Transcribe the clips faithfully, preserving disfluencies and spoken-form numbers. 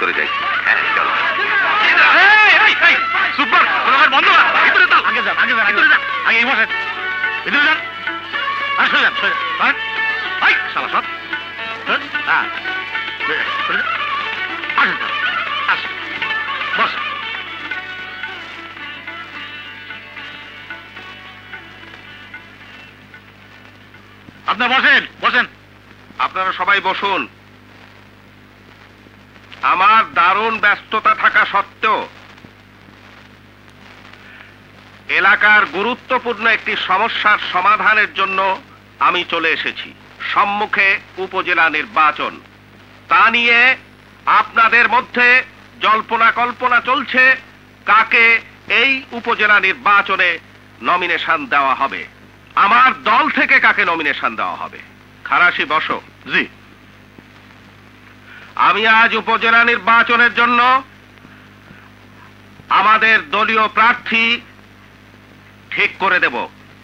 ভিতরে যাই। হ্যাঁ চলো। সুপার বন্ধ ভিতরে যান, আগে যান, আগে যান, ভিতরে যান, আগে এই বসেন, ভিতরে যান, আর সরে যান, সরে যান, এই শালা সব হ্যাঁ আসেন আসেন বস। আপনারা বসেন বসেন। আপনারা সবাই বসুন। আমার দারুণ ব্যস্ততা থাকা সত্ত্বেও এলাকার গুরুত্বপূর্ণ একটি সমস্যার সমাধানের জন্য আমি চলে এসেছি। সম্মুখে উপজেলা নির্বাচন, তা নিয়ে আপনাদের মধ্যে জল্পনা কল্পনা চলছে কাকে এই উপজেলা নির্বাচনে নমিনেশন দেওয়া হবে, আমার দল থেকে কাকে নমিনেশন দেওয়া হবে। খালাসি বসো। জি। আমি আজ উপজেলা নির্বাচনের জন্য আমাদের দলীয় প্রার্থী ঠিক করে দেব।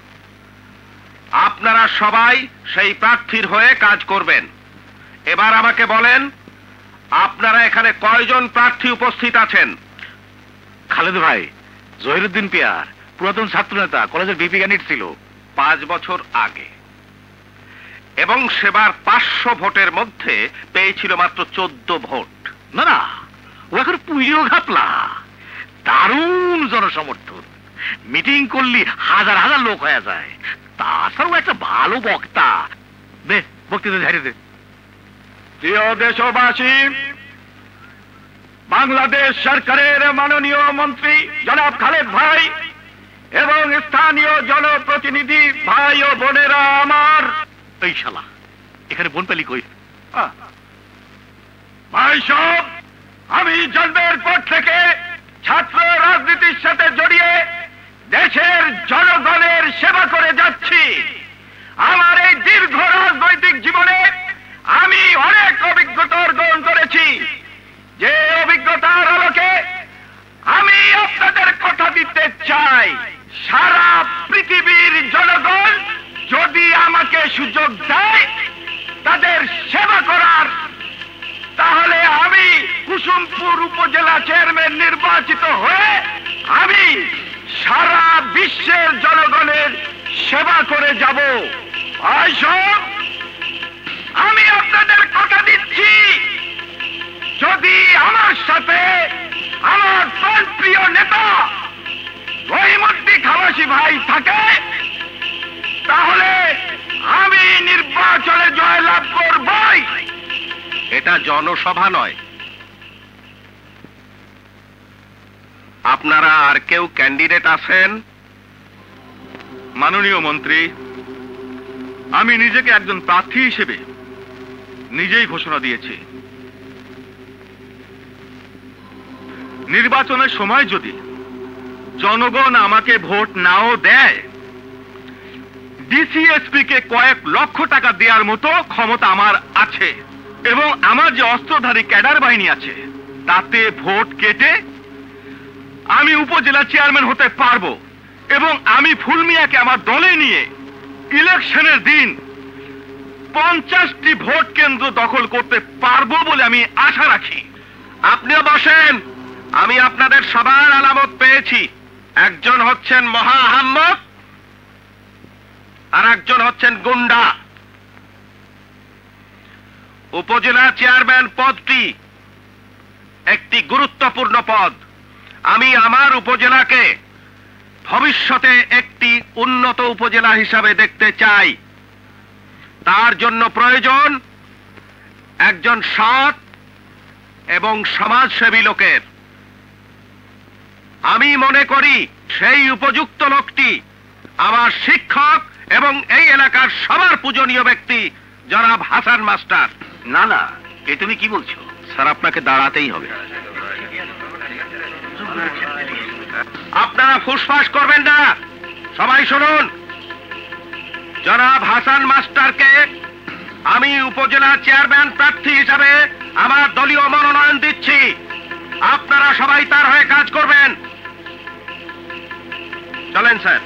আপনারা সবাই সেই প্রার্থীর হয়ে কাজ করবেন। এবার আমাকে বলেন, আপনারা এখানে কয়জন প্রার্থী উপস্থিত আছেন? খালেদ ভাই, জহিরুদ্দিন পিয়ার, পুরাতন ছাত্র নেতা, কলেজের বিপি ক্যান্ডিডেট ছিল পাঁচ বছর আগে, এবং সেবার পাঁচশো ভোটের মধ্যে পেয়েছিল মাত্র চোদ্দ ভোট। না না, ও এখন পুইও ঘাপলা, দারুণ জনসমর্থন, মিটিং করলি হাজার হাজার লোক হয়ে যায়। তাছাড়াও একটা ভালো বক্তা। দে বক্তৃতা ঝাড়িয়ে দে। প্রিয় দেশবাসী, বাংলাদেশ সরকারের মাননীয় মন্ত্রী জনাব খালেদ ভাই এবং স্থানীয় জনপ্রতিনিধি ভাই ও বোনেরা আমার। এই শালা এখানে বোন পেলি কই? ভাই সব, আমি জন্মের পর থেকে ছাত্র রাজনীতির সাথে জড়িয়ে দেশের জনগণের সেবা করে যাচ্ছি। আমার এই দীর্ঘ রাজনৈতিক জীবনে আমি অনেক অভিজ্ঞতা অর্জন করেছি। যে অভিজ্ঞতার আলোকে আমি আপনাদের কথা দিতে চাই, সারা পৃথিবীর জনগণ যদি আমাকে সুযোগ দেয় তাদের সেবা করার, তাহলে আমি কুসুমপুর উপজেলা চেয়ারম্যান নির্বাচিত হয়ে আমি সারা বিশ্বের জনগণের সেবা করে যাব। ভাইসব, আমি আপনাদের কথা দিচ্ছি, যদি আমার সাথে আমার প্রিয় নেতা রহিমউদ্দিন খালাসি ভাই থাকে, তাহলে আমি নির্বাচনে জয়লাভ করবই। এটা জনসভা নয়। আপনারা আর কেউ ক্যান্ডিডেট আছেন? মাননীয় মন্ত্রী, আমি নিজেকে একজন প্রার্থী হিসেবে নিজেই ঘোষণা দিয়েছি। নির্বাচনের সময় যদি জনগণ আমাকে ভোট নাও দেয়, ডিসিএসপি কে কয়েক লক্ষ টাকা দেওয়ার মতো ক্ষমতা আমার আছে, এবং আমার যে অস্ত্রধারী ক্যাডার বাহিনী আছে তাতে ভোট কেটে আমি উপজেলা চেয়ারম্যান হতে পারবো, এবং আমি ফুলমিয়াকে আমার দলে নিয়ে ইলেকশনের দিন পঞ্চাশটি ভোট কেন্দ্র দখল করতে পারবো বলে আমি আশা রাখি। আপনিও বসেন। আমি আপনাদের সবার আলামত পেয়েছি। একজন হচ্ছেন মহা আহাম্মক, আর একজন হচ্ছেন গুন্ডা। উপজেলা চেয়ারম্যান পদটি একটি গুরুত্বপূর্ণ পদ। আমি আমার উপজেলাকে ভবিষ্যতে একটি উন্নত উপজেলা হিসাবে দেখতে চাই। তার জন্য প্রয়োজন একজন সৎ এবং সমাজসেবী লোকের। আমি মনে করি সেই উপযুক্ত লোকটি আমার শিক্ষক এবং এই এলাকার সবার পূজনীয় ব্যক্তি জনাব হাসান মাস্টার। না না, এ তুমি কি বলছো? স্যার, আপনাকে দাঁড়াতেই হবে। আপনারা ফুসফাস করবেন না, সবাই শুনুন। জনাব হাসান মাস্টারকে আমি উপজেলা চেয়ারম্যান প্রার্থী হিসাবে আমার দলীয় মনোনয়ন দিচ্ছি। আপনারা সবাই তার হয়ে কাজ করবেন। চলেন স্যার।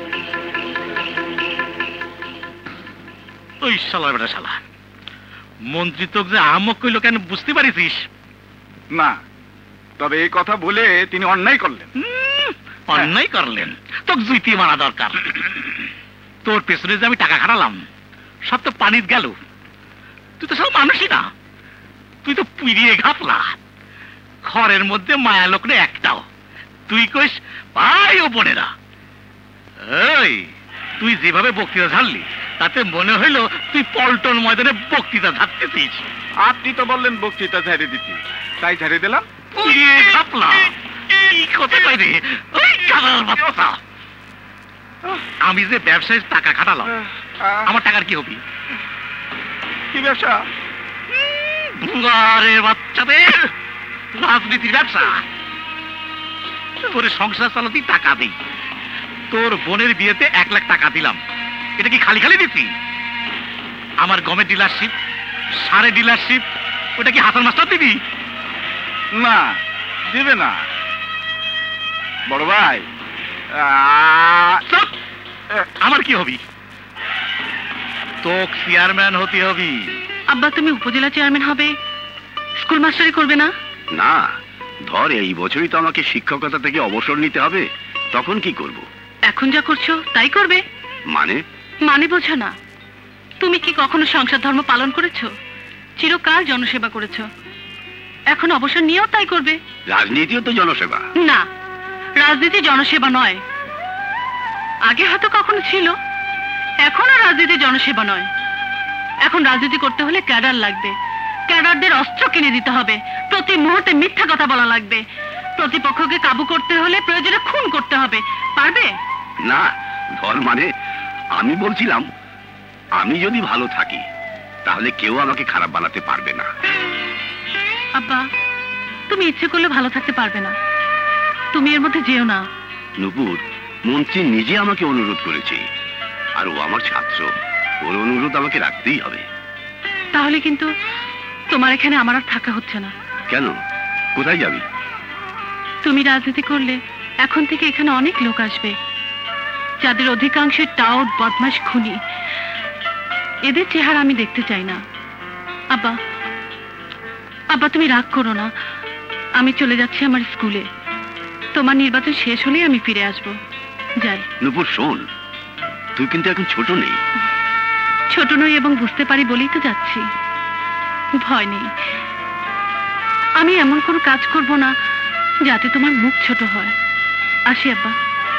ওই শালা বেটা শালা, মন্ত্রী তোকে যে আহমক কইল কেন বুঝতে পারিস? না, তবে এই কথা বলে তিনি অন্যায় করলেন। অন্যায় করলেন? তোকে জুইতি মারা দরকার। তোর পেছনে যে আমি টাকা খাটালাম সব তো পানির গেল। তুই তো সব মানুষই না, তুই তো পুড়িয়ে ঘাপলা। ঘরের মধ্যে মায়া লোক নেই একটাও। তুই কইস ভাই ও বোনেরা। এই তুই যেভাবে বক্তৃতা ঝাড়লি তাতে মনে হইল তুই পল্টন ময়দানে বক্তৃতা ঝাড়তেছিস। আপনি তো বললেন বক্তৃতা ঝাড়ে দিতে, তাই ঝাড়ে দিলাম। পুড়িয়ে ঘাপলা এই কথা কই রে? ওই কালার বাচ্চা, আমি যে ব্যবসায় টাকা খাটালাম আমার টাকার কি হবি? কি ব্যবসা? বুঙ্গারের বাচ্চাদের রাজনীতির ব্যবসা। তোর সংসার চালাতেই টাকা দিই। তোর বোনের বিয়েতে এক লাখ টাকা দিলাম, এটা কি খালি খালি দিচ্ছি? আমার গমের ডিলারশিপ, সারে ডিলারশিপ, ওটা কি হাসান মাস্টার দিবি? না, দিবে না। বড় ভাই, চুপ! আমার কি হবি? তোকে চেয়ারম্যান হতে হবি। আব্বা তুমি উপজেলা চেয়ারম্যান হবে, স্কুল মাস্টারি করবে না? না, ধর এই বছরই তো আমাকে শিক্ষকতা থেকে অবসর নিতে হবে, তখন কি করব? এখন যা করছো তাই করবে? মানে? মানে বোঝো না? তুমি কি কখনো সংসার ধর্ম পালন করেছো? চিরকাল জনসেবা করেছো, এখন অবসর নিয়েও তাই করবে? রাজনীতিও তো জনসেবা। না, রাজনীতি জনসেবা নয়। আগে হয়তো কখনো ছিল, এখনো রাজনীতি জনসেবা নয়। এখন রাজনীতি করতে হলে ক্যাডার লাগবে, ক্যাডারদের অস্ত্র কিনে দিতে হবে, প্রতি মুহূর্তে মিথ্যা কথা বলা লাগবে, প্রতিপক্ষকে কাবু করতে হলে প্রয়োজনে খুন করতে হবে। পারবে? না, ধর মানে আমি বলছিলাম আমি যদি ভালো থাকি তাহলে কেউ আমাকে খারাপ বানাতে পারবে না। আব্বা তুমি ইচ্ছে করলে ভালো থাকতে পারবে না, তুমি এর মধ্যে যেও না। নুপুর, মন্ত্রী নিজে আমাকে অনুরোধ করেছে, আর ও আমার ছাত্র, ওর অনুরোধ আমাকে রাখতেই হবে। তাহলে কিন্তু তোমার এখানে আমার আর থাকা হচ্ছে না। কেন? কোথায় যাবি? তুমি রাজনীতি করলে এখন থেকে এখানে অনেক লোক আসবে, যাদের অধিকাংশের টাউট, বদমাশ, খুনি। এদের চেহারা আমি দেখতে চাই না। আব্বা আব্বা তুমি রাগ করো না, আমি চলে যাচ্ছি আমার স্কুলে। তোমার নির্বাচন শেষ হলেই আমি ফিরে আসব। যাই। নুপুর শোন, তুই কিন্তু এখন ছোট নেই। ছোট নই এবং বুঝতে পারি বলেই তো যাচ্ছি। ভয় নেই, আমি এমন কোনো কাজ করব না যাতে তোমার মুখ ছোট হয়। আসি আব্বা।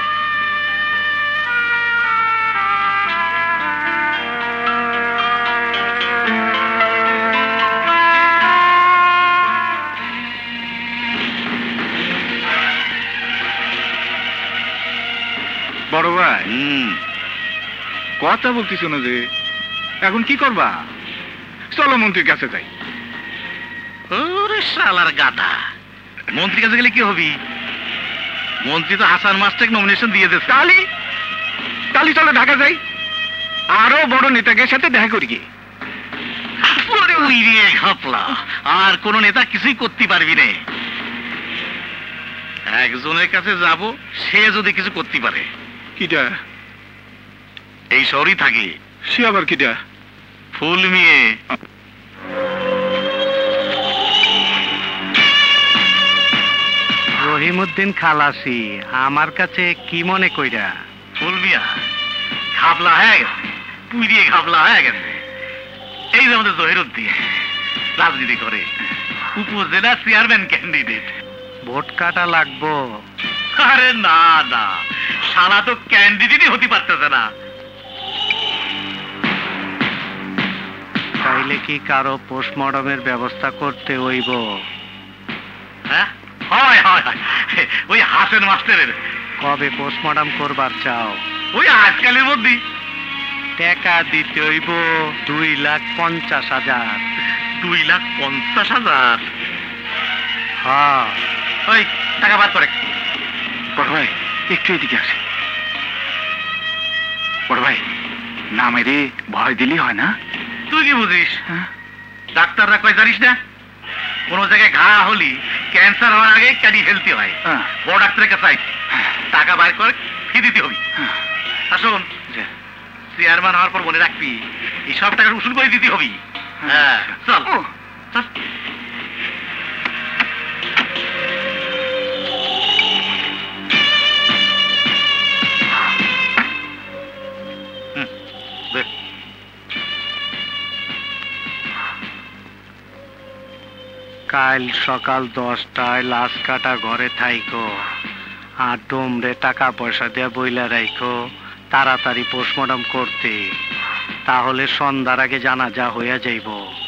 বড় ভাই, হুম, কথা বলতেছ না যে, এখন কি করবা? চলো মন্ত্রীর কাছে যাই। ওরে শালার গাধা, মন্ত্রীর কাছে গেলে কি হবি? মন্ত্রী তো হাসান মাস্টারকে নমিনেশন দিয়ে দিয়েছে। তালি তালি চলো ঢাকা যাই, আরো বড় নেতাদের সাথে দেখা করি গিয়ে। ওরে উইরিয়ে ঘাপলা, আর কোন নেতা কিছুই করতে পারবি রে। একজনের কাছে যাব, সে যদি কিছু করতে পারে। কিটা? এই শহরই থাকে। সে আবার কিটা? ফুল মিয়ে। রহিমউদ্দিন খালাসি আমার কাছে কি মনে কইরা? ফুল মিয়া ঘাপলা হয়ে গেছে, পুড়িয়ে ঘাপলা হয়ে গেছে। এই যে আমাদের জহিরুদ্দিন রাজনীতি করে, উপজেলা চেয়ারম্যান ক্যান্ডিডেট। ভোট কাটা লাগবো? আরে না না, শালা তো ক্যান্ডিডেটই হতে পারতেছে না। তাইলে কি কারো পোস্টমর্টমের ব্যবস্থা করতে হইব? হ্যাঁ, হয় হয় হয়, ওই হাসান মাস্টারের। কবে পোস্টমর্টম করবার চাও? ওই আজকালের মধ্যেই। টাকা দিতে হইব দুই লাখ পঞ্চাশ হাজার। দুই লাখ পঞ্চাশ হাজার? হ্যাঁ। ওই টাকা বাদ করে। বড় ভাই একটু এদিকে আসে। বড় ভাই, না মেরে ভয় দিলি হয় না? তুই কি বুঝিস? ডাক্তাররা কয় জানিস না, কোন জায়গায় ঘা হলি ক্যান্সার হওয়ার আগে কাটি ফেলতে হয়। বড় ডাক্তারের কাছে টাকা বাইর করে ফি দিতে হবি। আসুন, চেয়ারম্যান হওয়ার পর মনে রাখবি এই সব টাকার উসুল করে দিতে হবি। হ্যাঁ, চল চল। কাল সকাল দশটায় লাশ কাটা ঘরে থাইকো, আর ডোমরে টাকা পয়সা দিয়ে বইলা রাইখো তাড়াতাড়ি পোস্টমর্টম করতে, তাহলে সন্ধ্যার আগে জানাজা হইয়া যাইব।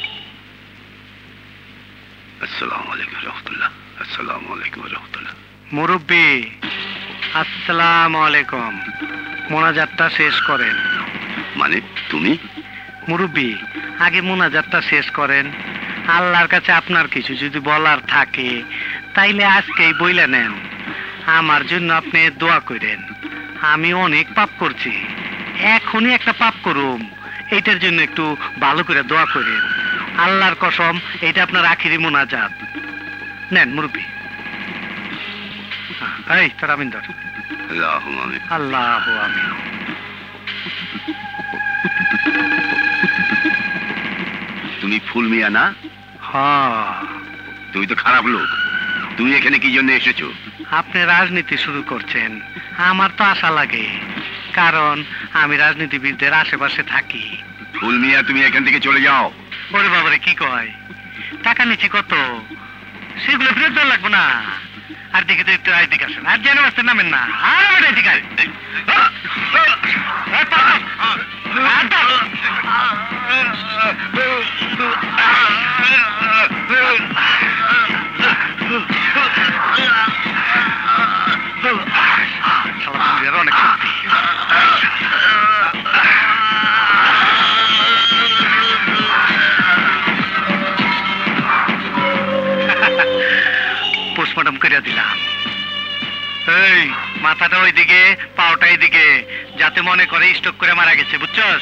আসসালামু আলাইকুম রহমতুল্লাহ। আসসালামু আলাইকুম রহমতুল্লাহ। মুরব্বী আসসালামু আলাইকুম, মোনাজাতটা শেষ করেন। মানে তুমি? মুরব্বী আগে মোনাজাতটা শেষ করেন। আল্লাহর কাছে আপনার কিছু যদি বলার থাকে তাইলে আজকেই বইলা নেন। আমার জন্য আপনি দোয়া করেন। আমি অনেক পাপ করছি, এখনই একটা পাপ করুম, এইটার জন্য একটু ভালো করে দোয়া করেন। আল্লাহর কসম এটা আপনার আখিরি মোনাজাত। নেন মুরব্বী। এই তার আমিন ধর। আল্লাহুম্মা আমিন। আল্লাহু আমিন। তুমি ফুল মিয়া না? হ্যাঁ। তুমি তো খারাপ লোক, তুমি এখানে কি জন্য এসেছো? আপনি রাজনীতি শুরু করছেন, আমার তো আশা লাগে, কারণ আমি রাজনীতিবিদদের আশেপাশে থাকি। ফুল মিয়া তুমি এখান থেকে চলে যাও। ওরে বাবারে কি কয়, টাকা নিচ্ছি কত, সেগুলো ফেরত দেওয়া লাগবো না। আর দেখে তো একটু এদিকে আসেন, আর যেন আসতে নামেন না। আর আমার এদিকে আয়। এই পাগল, আর দাও। শালা পুলিশের অনেক শক্তি। পোস্টমর্টম করে দিলাম। এই মাথাটা ওইদিকে, পাওটা এইদিকে, যাতে মনে করে স্ট্রোক করে মারা গেছে, বুঝছস?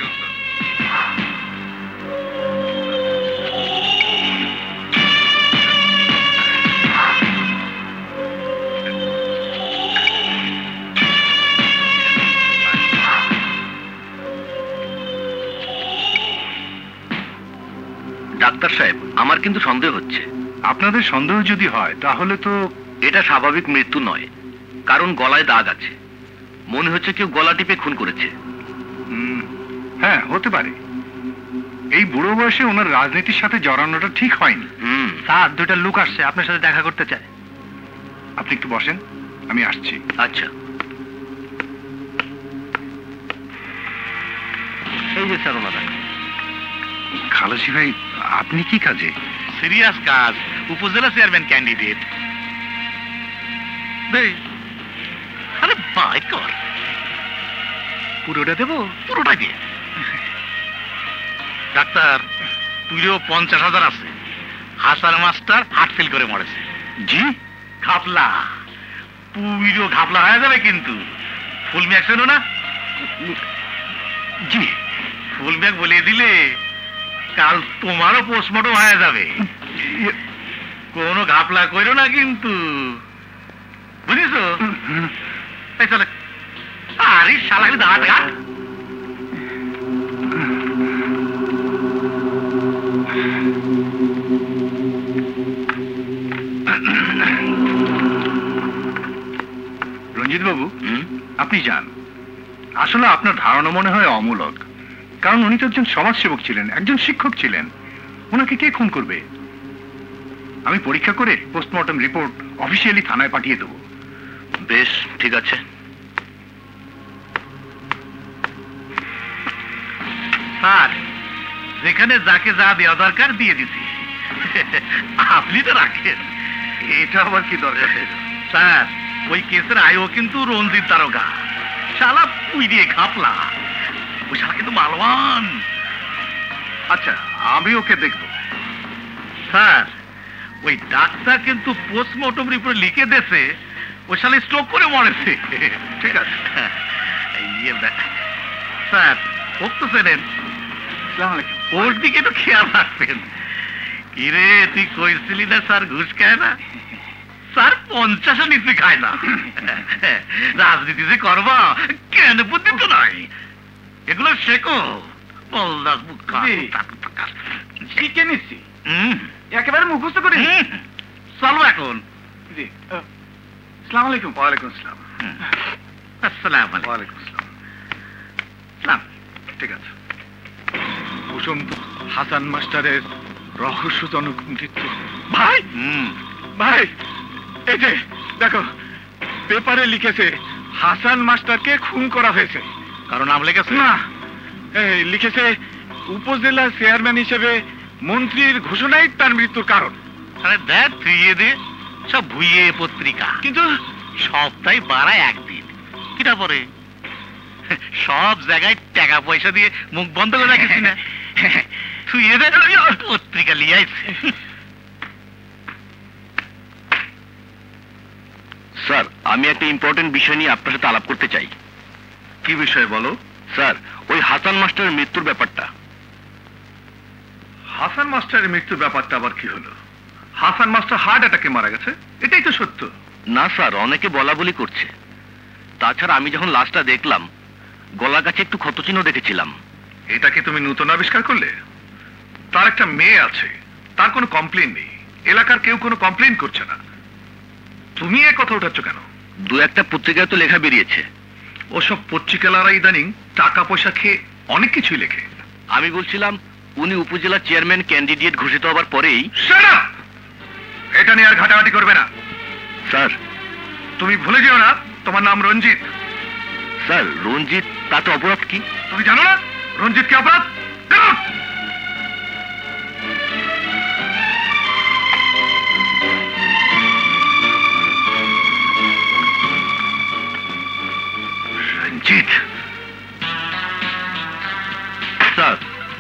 ডাক্তার সাহেব, আমার কিন্তু সন্দেহ হচ্ছে। আপনাদের সন্দেহ যদি হয় তাহলে তো এটা স্বাভাবিক মৃত্যু নয়, কারণ গলায় দাগ আছে। মনে হচ্ছে কেউ গলা টিপে খুন করেছে। উম, হ্যাঁ হতে পারে। এই বুড়ো বয়সে ওনার রাজনীতির সাথে জড়ানোটা ঠিক হয়নি। হুম। স্যার, দুইটা লোক আসছে, আপনার সাথে দেখা করতে চায়। আপনি একটু বসেন, আমি আসছি। আচ্ছা। এই যে স্যার ওনারা। খালাসি ভাই, আপনি কি কাজে? সিরিয়াস কাজ, উপজেলা চেয়ারম্যান ক্যান্ডিডেট। আরে বাই কর, পুরোটা দেবো? পুরোটা দিয়ে। ডাক্তার, পুরো পঞ্চাশ হাজার আছে। হাসান মাস্টার হার্ট ফেল করে মরেছে। জি? ঘাপলা, পুরো ঘাপলা হয়ে যাবে কিন্তু। ফুল ম্যাক শোনো না? জি। ফুল ম্যাক বলে দিলে কাল তোমারও পোস্টমর্টম হয়ে যাবে। কোনো ঘাপলা করো না কিন্তু, বুঝেছো? এই চলে। আরে শালা দাঁত ঘাট। রঞ্জিত বাবু, আপনি যান। আসলে আপনার ধারণা মনে হয় অমূলক, কারণ উনি তো একজন সমাজসেবক ছিলেন, একজন শিক্ষক ছিলেন। ওনাকে কে খুন করবে? আমি পরীক্ষা করে পোস্টমর্টম রিপোর্ট অফিসিয়ালি থানায় পাঠিয়ে দেবো। বেশ, ঠিক আছে। স্যার, যেখানে যাকে যা দেওয়া দরকার দিয়ে দিছি। আপনি তো রাখেন, এটা আবার কি দরকার? স্যার ওই কেসের আয়ও কিন্তু রঞ্জিত তারকা। শালা পুই দিয়ে ঘাপলা, ওই শালা কিন্তু মালওয়ান। আচ্ছা, আমি ওকে দেখবো। স্যার ওই ডাক্তার কিন্তু পোস্টমর্টম রিপোর্ট লিখে দিয়েছে ওই শালা স্ট্রোক করে মরেছে। ঠিক আছে। ইয়ে বে- স্যার ওক তো চেনেন, আসসালামু আলাইকুম। ওর দিকে একটু খেয়াল রাখবেন। কিরে তুই কইছিলি না স্যার ঘুষ খায় না? স্যার পঞ্চাশও নিচে খায় না। রাজনীতি যে করবা কেন বুদ্ধি তো নাই, এগুলো শেখো। পলদাস বুকা শিখে নিচ্ছি, হুম একেবারে মুখস্থ করে। হুম, চলো এখন। জি। আসসালামু আলাইকুম। ওয়ালাইকুম আসসালাম। আসসালাম আলাইকুম। ওয়ালাইকুম আসসালাম। সালাম। ঠিক আছে। কুসুম হাসান মাস্টারের রহস্যজনক মৃত্যু। ভাই হুম ভাই এই যে দেখো পেপারে লিখেছে হাসান মাস্টারকে খুন করা হয়েছে। কারণ নাম লেগেছে না এই লিখেছে উপজেলা চেয়ারম্যান হিসেবে মন্ত্রীর ঘোষণাই তার মৃত্যুর কারণ। আরে দেখ ফিরিয়ে দে সব ভুইয়ে পত্রিকা, কিন্তু সপ্তাহে বাড়ায় একদিন কিটা পরে সব জায়গায় টাকা পয়সা দিয়ে মুখ বন্ধ করে রাখিস না। তুই এদের পত্রিকা লিয়ে আইছে। স্যার, আমি একটা ইম্পর্টেন্ট বিষয় নিয়ে আপনার সাথে আলাপ করতে চাই। কি বিষয় বলো? স্যার, ওই হাসান মাস্টারের মৃত্যুর ব্যাপারটা। হাসান মাস্টারের মৃত্যুর ব্যাপারটা আবার কি হলো? হাসান মাস্টার হার্ট অ্যাটাকে মারা গেছে, এটাই তো সত্য। না স্যার, অনেকে বলা বলি করছে। তাছাড়া আমি যখন লাশটা দেখলাম গলার কাছে একটু ক্ষতচিহ্ন দেখেছিলাম। এটা কি তুমি নতুন আবিষ্কার করলে? তার একটা মেয়ে আছে, তার কোনো কমপ্লেন নেই, এলাকার কেউ কোনো কমপ্লেন করছে না, তুমি এ কথা উঠাচ্ছ কেন? দু একটা পত্রিকায় তো লেখা বেরিয়েছে। ওসব পত্রিকালারা ইদানিং টাকা পয়সা খেয়ে অনেক কিছুই লেখে। আমি বলছিলাম উনি উপজেলা চেয়ারম্যান ক্যান্ডিডেট ঘোষিত হবার পরেই। Shut up! এটা নিয়ে আর ঘাটাঘাটি করবে না। স্যার, তুমি ভুলে যেও না তোমার নাম রঞ্জিত। স্যার রঞ্জিত, তাতে অপরাধ কি? তুমি জানো না রঞ্জিত কি অপরাধ? Get out! Ranjit. Sir.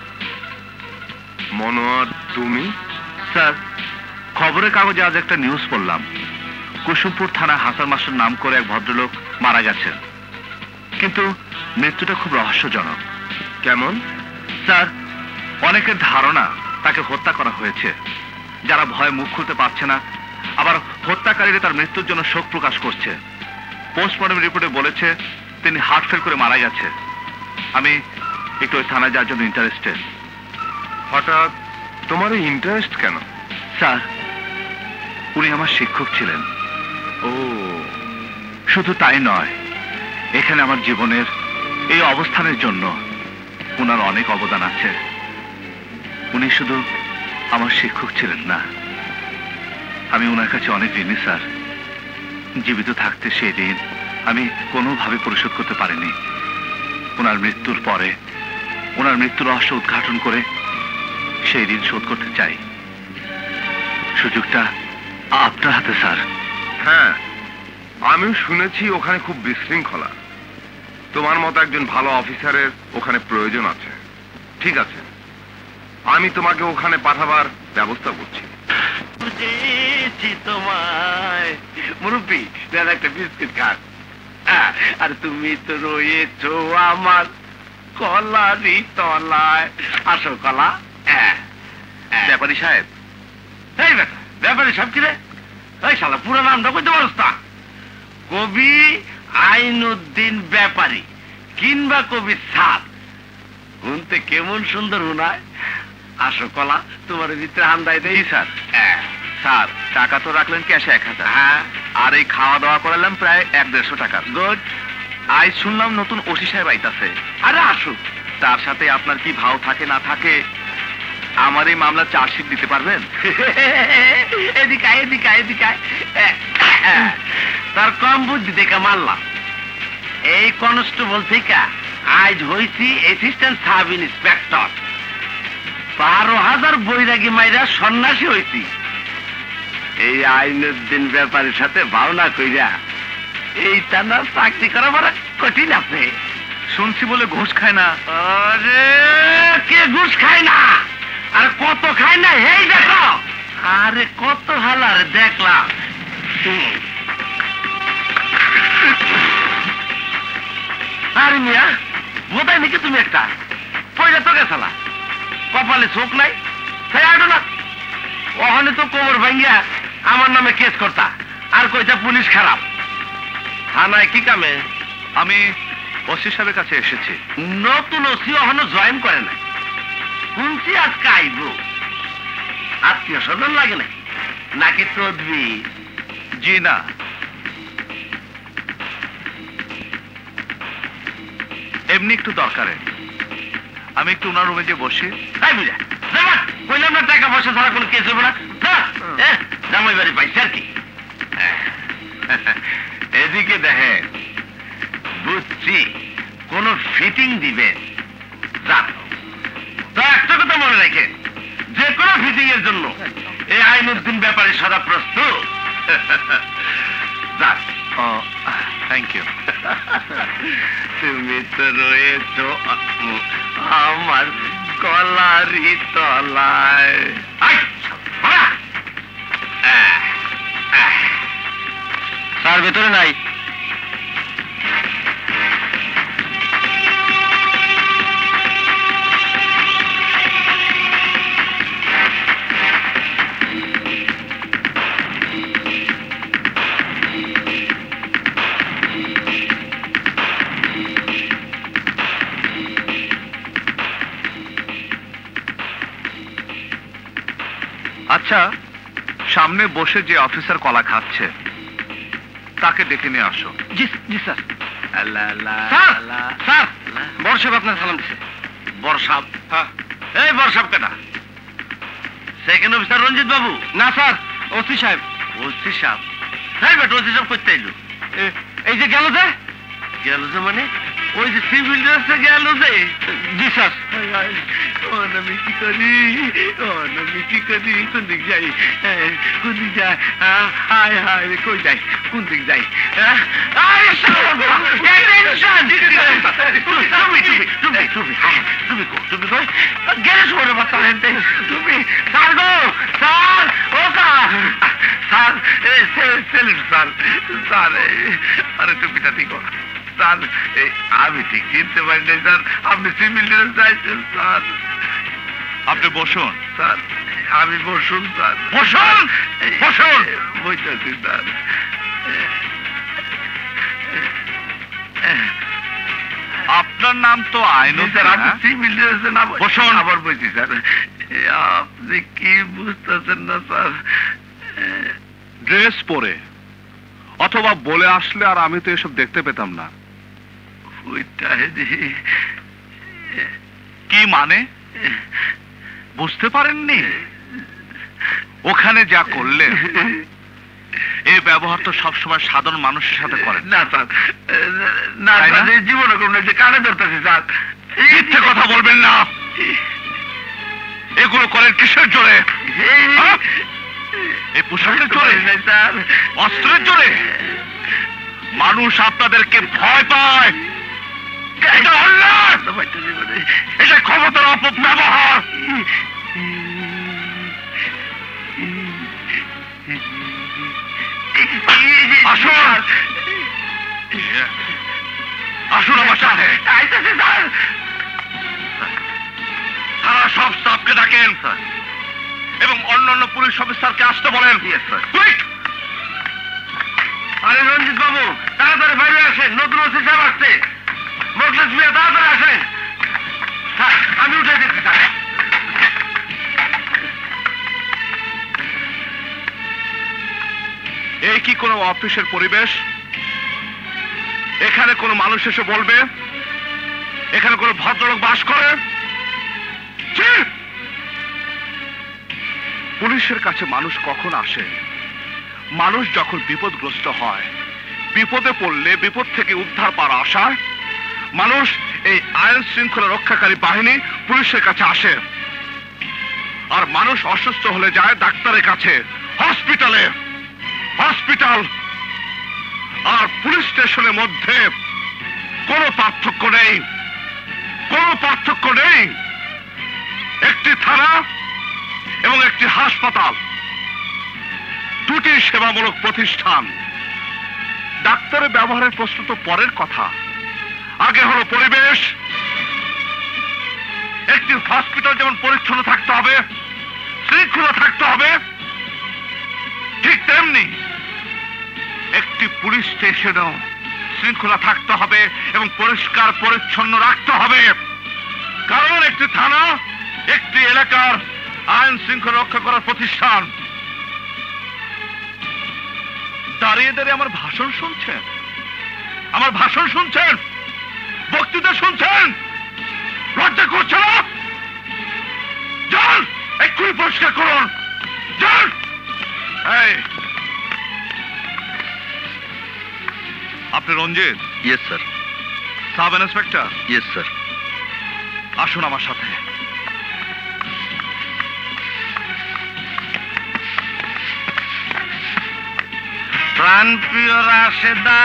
Monowar তুমি? স্যার, খবরের কাগজে আজ একটা নিউজ পড়লাম, কুসুমপুর থানা হাসান মাস্টার নাম করে এক ভদ্রলোক মারা গেছেন, কিন্তু মৃত্যুটা খুব রহস্যজনক। কেমন? স্যার, অনেকের ধারণা তাকে হত্যা করা হয়েছে। যারা ভয়ে মুখ খুলতে পারছে না, আবার হত্যাকারীরা তার মৃত্যুর জন্য শোক প্রকাশ করছে। পোস্টমর্টম রিপোর্টে বলেছে তিনি হার্ট ফেল করে মারা গেছে। আমি একটু ওই থানায় যাওয়ার জন্য ইন্টারেস্টেড। হঠাৎ তোমার এই ইন্টারেস্ট কেন? স্যার, উনি আমার শিক্ষক ছিলেন। ও, শুধু তাই নয়, এখানে আমার জীবনের এই অবস্থানের জন্য উনার অনেক অবদান আছে। উনি শুধু আমার শিক্ষক ছিলেন না, আমি উনার কাছে অনেক ঋণী স্যার। জীবিত থাকতে সেই ঋণ আমি কোনোভাবে পরিশোধ করতে পারিনি। ওনার মৃত্যুর পরে ওনার মৃত্যু রহস্য উদ্ঘাটন করে সেই ঋণ শোধ করতে চাই। সুযোগটা আপনার হাতে স্যার। হ্যাঁ, আমিও শুনেছি ওখানে খুব বিশৃঙ্খলা। তোমার মতো একজন ভালো অফিসারের ওখানে প্রয়োজন আছে। ঠিক আছে, আমি তোমাকে ওখানে পাঠাবার ব্যবস্থা করছি। তোমায় মুরব্বী দেন একটা বিস্কিট খান। আর তুমি তো রয়েছ আমার কলারই তলায়। আসো কলা। ব্যাপারী সাহেব। এই বেটা, ব্যাপারী সাহেব কি রে? এই শালা পুরো নামটা কইতে পারছ না? কবি আইনউদ্দিন ব্যাপারী কিংবা কবি সাদ, শুনতে কেমন সুন্দর হুনায়। আসো কলা, তোমার ভিতরে হান্দাই দেই। স্যার। স্যার, টাকা তো রাখলেন ক্যাশে এক হাজার। হ্যাঁ, আর এই খাওয়া দাওয়া করালাম প্রায় এক দেড়শো টাকা। গুড। আজ শুনলাম নতুন ওসি সাহেব আইতাছে। আরে আসুক। তার সাথে আপনার কি ভাও থাকে না থাকে, আমার এই মামলা চার্জশিট দিতে পারবেন? এদিকে আয়, এদিকে আয়, এদিকে আয়। তার কম বুদ্ধি দেখে মারলাম। এই কনস্টেবল থেকে আজ হয়েছি অ্যাসিস্ট্যান্ট সাব ইন্সপেক্টর। বারো হাজার বৈরাগী মাইরা সন্ন্যাসী হয়েছি। এই আইনউদ্দিন ব্যাপারের সাথে ভাওনা কইরা এই টানা চাকরি করা বড় কঠিন আছে। শুনছি বলে ঘুষ খায় না। আরে কে ঘুষ খায় না? আর কত খায় না এই দেখো। আরে কত হালার দেখলাম। আরে মিয়া, বোধাই নাকি তুমি একটা পয়লা তো গেছালা, কপালে চোখ নাই। সেই আটো না, ওখানে তো কোমর ভাঙ্গিয়া আমার নামে কেস করতা, আর কইতা পুলিশ খারাপ। থানায় কি কামে? আমি ওসি সাহেবের কাছে এসেছি। নতুন ওসি ওখানে জয়েন করে না, শুনছি আজকে আইব। আত্মীয় স্বজন লাগে নাকি? নাকি তদবি? জি না, এমনি একটু দরকারে। আমি একটু ওনার রুমে গিয়ে বসি। তাই বুঝা কইলাম না টাকা পয়সা ছাড়া কোনো কেস হবে না। জামাই বাড়ি পাইছে আর কি। এদিকে দেখেন, বুঝছি কোন ফিটিং দিবেন, যান। তো একটা কথা মনে রাখে, যে কোনো ফিটিং এর জন্য এই আইনুদ্দিন ব্যাপারে সদা প্রস্তুত। যান। Thank you. তুমি তো রয়েছ আমার কলারি তলায়। স্যার ভেতরে নাই। আচ্ছা, সামনে বসে যে অফিসার কলা খাচ্ছে তাকে ডেকে নিয়ে আসো। জি জি স্যার। স্যার, বড় সাহেব আপনার সালাম দিছে। বড় সাহেব? হ্যাঁ। এই বড় সাহেব কেনা? সেকেন্ড অফিসার রঞ্জিত বাবু? না স্যার, ওসি সাহেব। ওসি সাহেব? হ্যাঁ বেটা, ওসি সাহেব করতে এলো। এই যে গেল যে গেল যে মানে ওই যে সিভিল ড্রেসে গেল যে। জি স্যার। আমি কি করি, আমি কি করি, কোন দিক যাই, কোন দিক যাই, হায় হায় কই যাই, কোন দিক যাই? তুমি স্যার গো, স্যার, ও স্যার, স্যার, স্যার, স্যার, আরে টুপিটা ঠিক স্যার। আমি ঠিক চিনতে পারি নাই স্যার, আপনি সিভিল ড্রেস চাইছেন স্যার। আপনি বসুন। স্যার আমি বসুন স্যার। বসুন, বসুন। বসতেছি স্যার। আপনার নাম তো আইনুদ্দিন। স্যার আমি সিভিল ড্রেসে না বসুন। আবার বলছি স্যার, আপনি কি বুঝতেছেন না স্যার? ড্রেস পরে অথবা বলে আসলে আর আমি তো এসব দেখতে পেতাম না। কি মানে বুঝতে পারেননি? ওখানে যা করলেন এই ব্যবহার তো সবসময় সাধারণ মানুষের সাথে করেন না স্যার। না জীবনে করুন, যে কানে ধরতেছি স্যার। মিথ্যে কথা বলবেন না। এগুলো করেন কিসের জোরে? এই পোশাকের জোরে, স্যার, অস্ত্রের জোরে। মানুষ আপনাদেরকে ভয় পায়। এটা অন্যায়, এটা ক্ষমতার অপব্যবহার। আসুন, আসুন আমার সাথে। তারা সব স্টাফকে ডাকেন এবং অন্যান্য পুলিশ অফিসারকে আসতে বলেন। আরে রঞ্জিত বাবু, তাড়াতাড়ি বাইরে আসেন, নতুন ওসি সাহেব আসছে। মোখলেস মিয়া, তাড়াতাড়ি আসেন। আমি উঠে দিচ্ছি স্যার। এই কি কোনো অফিসের পরিবেশ? এখানে কোনো মানুষ এসে বলবে এখানে কোনো ভদ্রলোক বাস করে? পুলিশের কাছে মানুষ কখন আসে? মানুষ যখন বিপদগ্রস্ত হয়, বিপদে পড়লে বিপদ থেকে উদ্ধার পাওয়ার আশায় মানুষ এই আইন শৃঙ্খলা রক্ষাকারী বাহিনী পুলিশের কাছে আসে। আর মানুষ অসুস্থ হলে যায় ডাক্তারের কাছে, হসপিটালে। হসপিটাল আর পুলিশ স্টেশনের মধ্যে কোনো পার্থক্য নেই, কোনো পার্থক্য নেই। একটি থানা এবং একটি হাসপাতাল, দুটি সেবামূলক প্রতিষ্ঠান। ডাক্তারের ব্যবহারের প্রশ্ন তো পরের কথা, আগে হলো পরিবেশ। একটি হসপিটাল যেমন পরিচ্ছন্ন থাকতে হবে, শৃঙ্খলা থাকতে হবে, ঠিক তেমনি একটি পুলিশ স্টেশনও শৃঙ্খলা থাকতে হবে এবং পরিষ্কার পরিচ্ছন্ন রাখতে হবে। কারণ একটি থানা একটি এলাকার আইন শৃঙ্খলা রক্ষা করার প্রতিষ্ঠান। দাঁড়িয়ে দাঁড়িয়ে আমার ভাষণ শুনছেন, আমার ভাষণ শুনছেন, বক্তৃতা শুনছেন, লজ্জা করছে না? যান। আপনি Ranjit? Yes sir. Sub inspector? Yes sir. আসুন আমার সাথে। প্রাণপ্রিয় রাশেদা,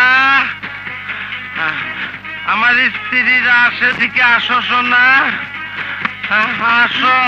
আমার স্ত্রী রাশেদিকে আসো শোনা, আসো।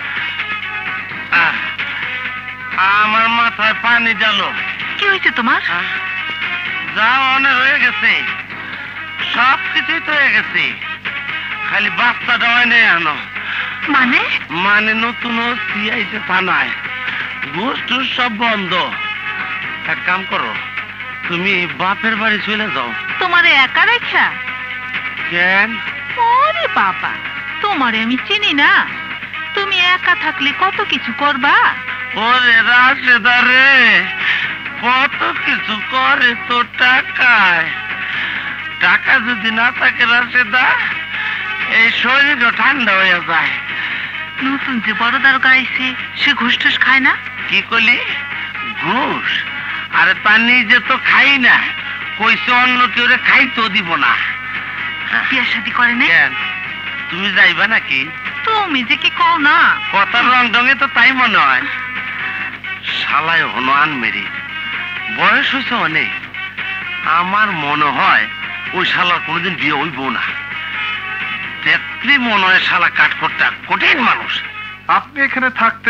আমার মাথায় পানি জ্বালো। কি হয়েছে তোমার? যা অনেক হয়ে গেছে, সব কিছুই তো হয়ে গেছে, খালি বাচ্চাটা হয় নাই আনো। মানে? মানে নতুন ওসি আইছে থানায়, ঘুষ টুস সব বন্ধ। এক কাম করো, তুমি বাপের বাড়ি চলে যাও। তোমারে একা রেখা? কেন? ওরে বাবা, তোমারে আমি চিনি না, তুমি একা থাকলে কত কিছু করবা। ওরে রাশেদা রে, কত কিছু করে তো টাকায়। টাকা যদি না থাকে রাশেদা, এই শরীরও ঠান্ডা হয়ে যায়। নতুন যে বড় দারোগা আইছে, সে ঘুষ টুস খায় না? কি করলি? ঘুষ? আরে তার নিজে তো খাই না, কইছে অন্য কেউ খাইতেও দিব না। বিয়ে শাদী করে না? কেন, তুমি যাইবা নাকি? তুমি যে কি কও না, কথার রং ঢঙে তো তাই মনে হয়। শালায় হনো আনমেরি, বয়স হয়েছে অনেক, আমার মনে হয় ওই শালার কোনোদিন বিয়ে হইব না। দেখতে মনে হয় শালা কাঠখোট্টা কঠিন মানুষ। আপনি এখানে থাকতে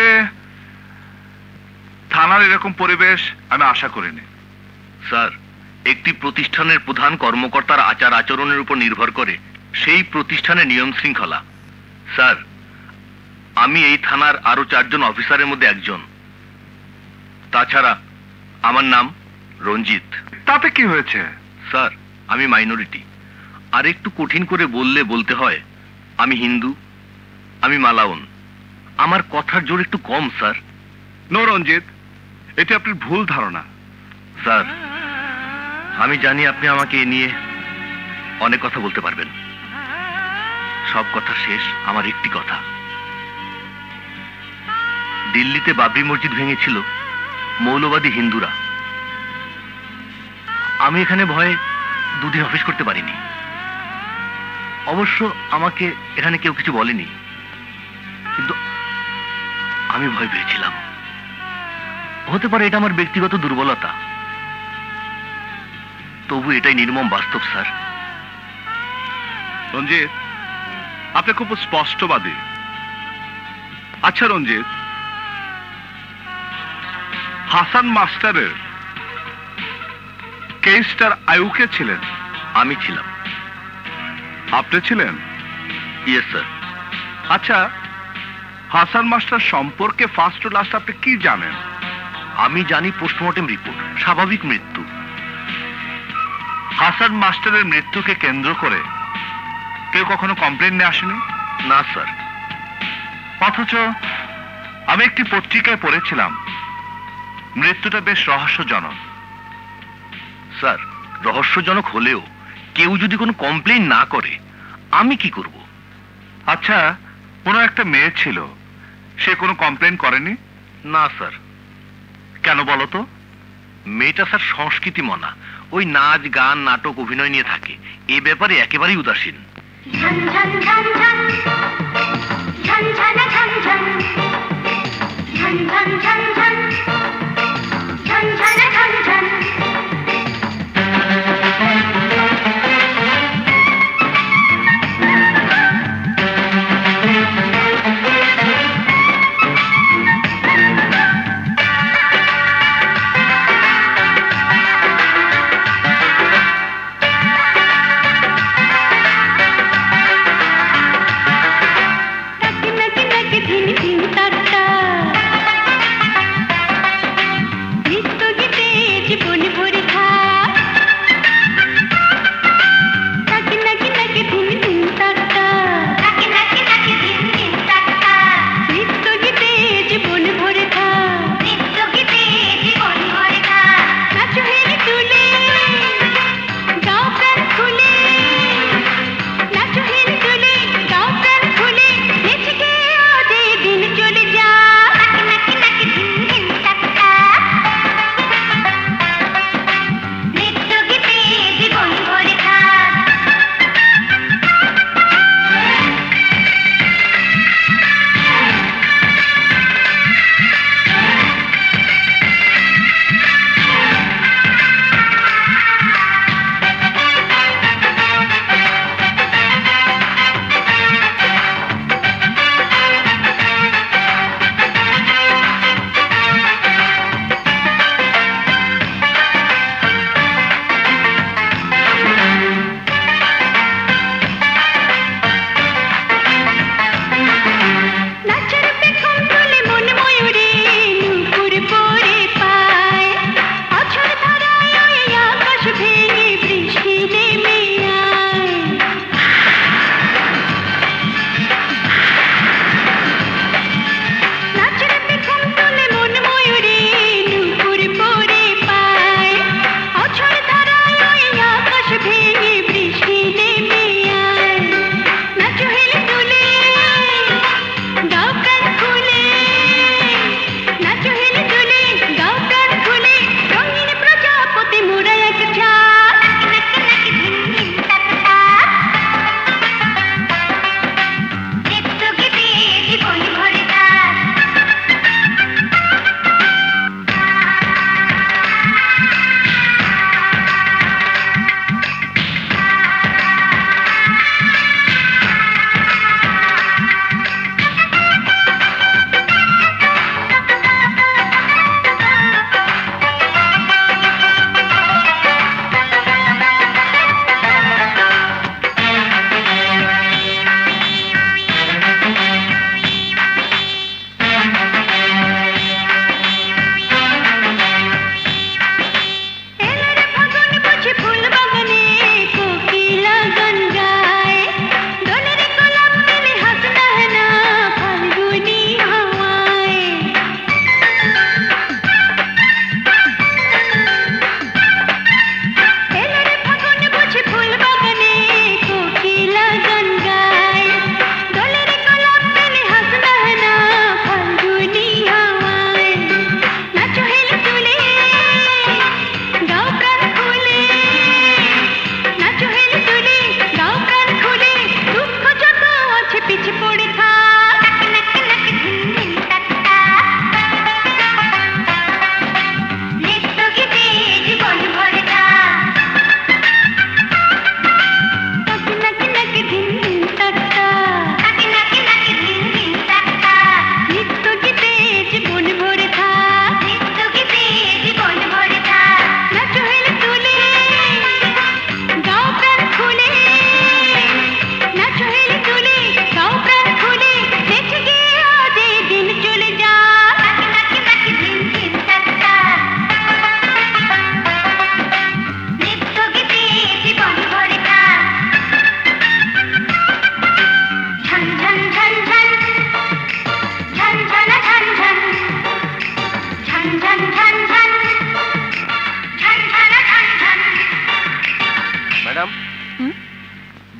থানার এরকম পরিবেশ আমি আশা করিনি। স্যার, একটি প্রতিষ্ঠানের প্রধান কর্মকর্তার আচার আচরণের উপর নির্ভর করে সেই প্রতিষ্ঠানের নিয়ম শৃঙ্খলা। স্যার, আমি এই থানার আরো চারজন অফিসারের মধ্যে একজন। তাছাড়া আমার নাম রঞ্জিত। তাতে কি হয়েছে? স্যার, আমি মাইনরিটি, আর একটু কঠিন করে বললে বলতে হয় আমি হিন্দু, আমি মালাউন। আমার কথার জোর একটু কম স্যার। নো রঞ্জিত, এটি আপনার ভুল ধারণা। স্যার, আমি জানি আপনি আমাকে এ নিয়ে অনেক কথা বলতে পারবেন। সব কথা শেষ আমার একটি কথা। দিল্লিতে বাবরি মসজিদ ভেঙেছিল মৌলবাদী হিন্দুরা। আমি এখানে ভয়ে দুদিন অফিস করতে পারিনি। অবশ্য আমাকে এখানে কেউ কিছু বলেনি, কিন্তু আমি ভয় পেয়েছিলাম। হতে পারে এটা আমার ব্যক্তিগত দুর্বলতা, তবু এটাই নির্মম বাস্তব স্যার। রঞ্জিত, আপনি খুব স্পষ্টবাদী। আচ্ছা রঞ্জিত, হাসান মাস্টারের কেসটার আয়ুকে ছিলেন? আমি ছিলাম। আপনি ছিলেন? Yes sir. আচ্ছা, হাসান মাস্টার সম্পর্কে ফার্স্ট টু লাস্ট আপনি কি জানেন? আমি জানি পোস্টমর্টেম রিপোর্ট, স্বাভাবিক মৃত্যু। হাসান মাস্টারের মৃত্যুকে কেন্দ্র করে কেউ কখনো কমপ্লেন নিয়ে আসেনি? না স্যার। অথচ আমি একটি পত্রিকায় পড়েছিলাম মৃত্যুটা বেশ রহস্যজনক। স্যার, রহস্যজনক হলেও কেউ যদি কোনো কমপ্লেইন না করে আমি কি করব? আচ্ছা, কোনো একটা মেয়ে ছিল, সে কোনো কমপ্লেন করেনি? না স্যার। কেন বলো তো? মেয়েটা স্যার সংস্কৃতি মনা, ওই নাচ গান নাটক অভিনয় নিয়ে থাকে, এ ব্যাপারে একেবারেই উদাসীন। ঝন ঝন ঝন ঝন ঝন ঝন ঝন ঝন ঝন ঝন ঝন ঝন ঝন ঝন ঝন ঝন।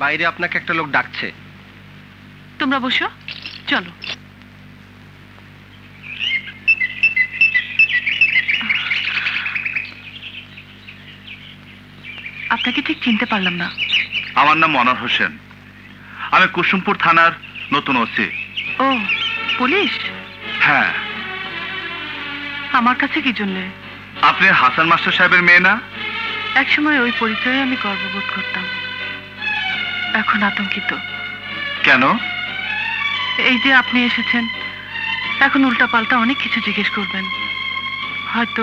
বাইরে আপনাকে একটা লোক ডাকছে। তোমরা বসো, চলো। আপনাকে ঠিক চিনতে পারলাম না। আমার নাম মনোয়ার হোসেন, আমি কুসুমপুর থানার নতুন ওসি। ও, পুলিশ? হ্যাঁ। আমার কাছে কি জন্য? আপনি হাসান মাস্টার সাহেবের মেয়ে না? একসময় ওই পরিচয়ে আমি গর্ববোধ করতাম, এখন আতঙ্কিত। কেন? এই যে আপনি এসেছেন, এখন উল্টা পাল্টা অনেক কিছু জিজ্ঞেস করবেন, হয়তো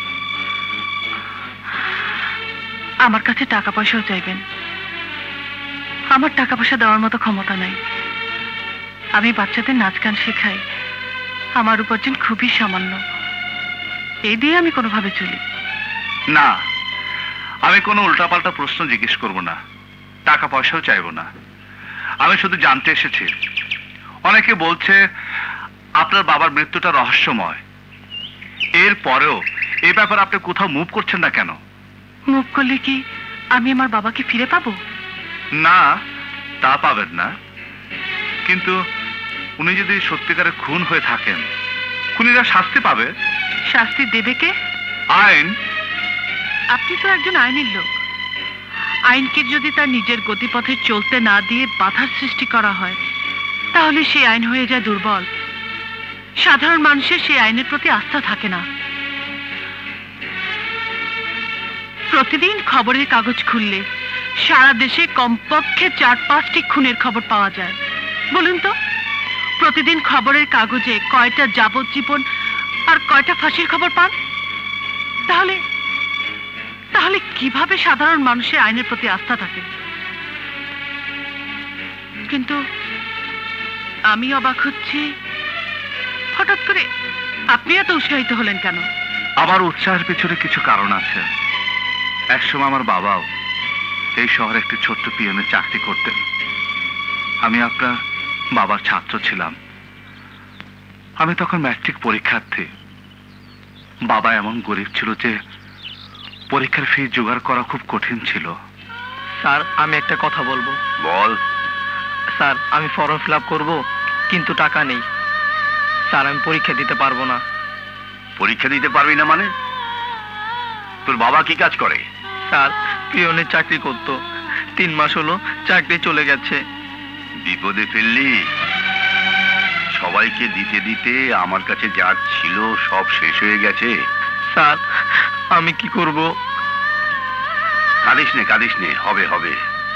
আমার কাছে টাকা পয়সাও চাইবেন। আমার টাকা পয়সা দেওয়ার মতো ক্ষমতা নাই। আমি বাচ্চাদের নাচ গান শেখাই, আমার উপার্জন খুবই সামান্য, এই দিয়ে আমি কোনোভাবে চলি। না, আমি কোনো উল্টাপাল্টা প্রশ্ন জিজ্ঞেস করব না, টাকা পয়সাও চাইব না। আমি শুধু জানতে এসেছি, অনেকে বলছে আপনার বাবার মৃত্যুটা রহস্যময়, এর পরেও এই ব্যাপারে আপনি কোথাও মুভ করছেন না কেন? মুভ করলে কি আমি আমার বাবাকে ফিরে পাবো? না, তা পাবেন না, কিন্তু উনি যদি সত্যিকারের খুন হয়ে থাকেন, খুনিরা শাস্তি পাবে। শাস্তি দেবে কে? আইন। আপনি তো একজন আইনের লোক। আইনকে যদি তার নিজের গতিপথে চলতে না দিয়ে বাধার সৃষ্টি করা হয়, তাহলে সেই আইন হয়ে যায় দুর্বল। সাধারণ মানুষের সেই আইনের প্রতি আস্থা থাকে না। প্রতিদিন খবরের কাগজ খুললে সারা দেশে কমপক্ষে চার পাঁচটি খুনের খবর পাওয়া যায়। বলুন তো, প্রতিদিন খবরের কাগজে কয়টা যাবজ্জীবন আর কয়টা ফাঁসির খবর পান? তাহলে তাহলে কিভাবে সাধারণ মানুষের আইনের প্রতি আস্থা থাকে? কিন্তু আমি অবাক হচ্ছি, হঠাৎ করে আপনি এত উৎসাহিত হলেন কেন? আমার উৎসাহের পিছনে কিছু কারণ আছে। একসময় আমার বাবাও এই শহরে একটি ছোট্ট পিয়নের চাকরি করতেন। আমি আপনার বাবার ছাত্র ছিলাম। আমি তখন ম্যাট্রিক পরীক্ষার্থী। বাবা এমন গরিব ছিল যে পরীক্ষার ফি জোগাড় করা খুব কঠিন ছিল। স্যার, আমি একটা কথা বলবো। বল। স্যার, আমি ফর্ম ফিল আপ করবো, কিন্তু টাকা নেই। স্যার, আমি পরীক্ষা দিতে পারবো না। পরীক্ষা দিতে পারবি না মানে? তোর বাবা কি কাজ করে? স্যার, পিয়নের চাকরি করতো, তিন মাস হলো চাকরি চলে গেছে। বিপদে ফেললি। সবাইকে দিতে দিতে আমার কাছে যা ছিল সব শেষ হয়ে গেছে। স্যার, আমি কি করব? কাঁদিস নে, কাঁদিস নে, হবে হবে।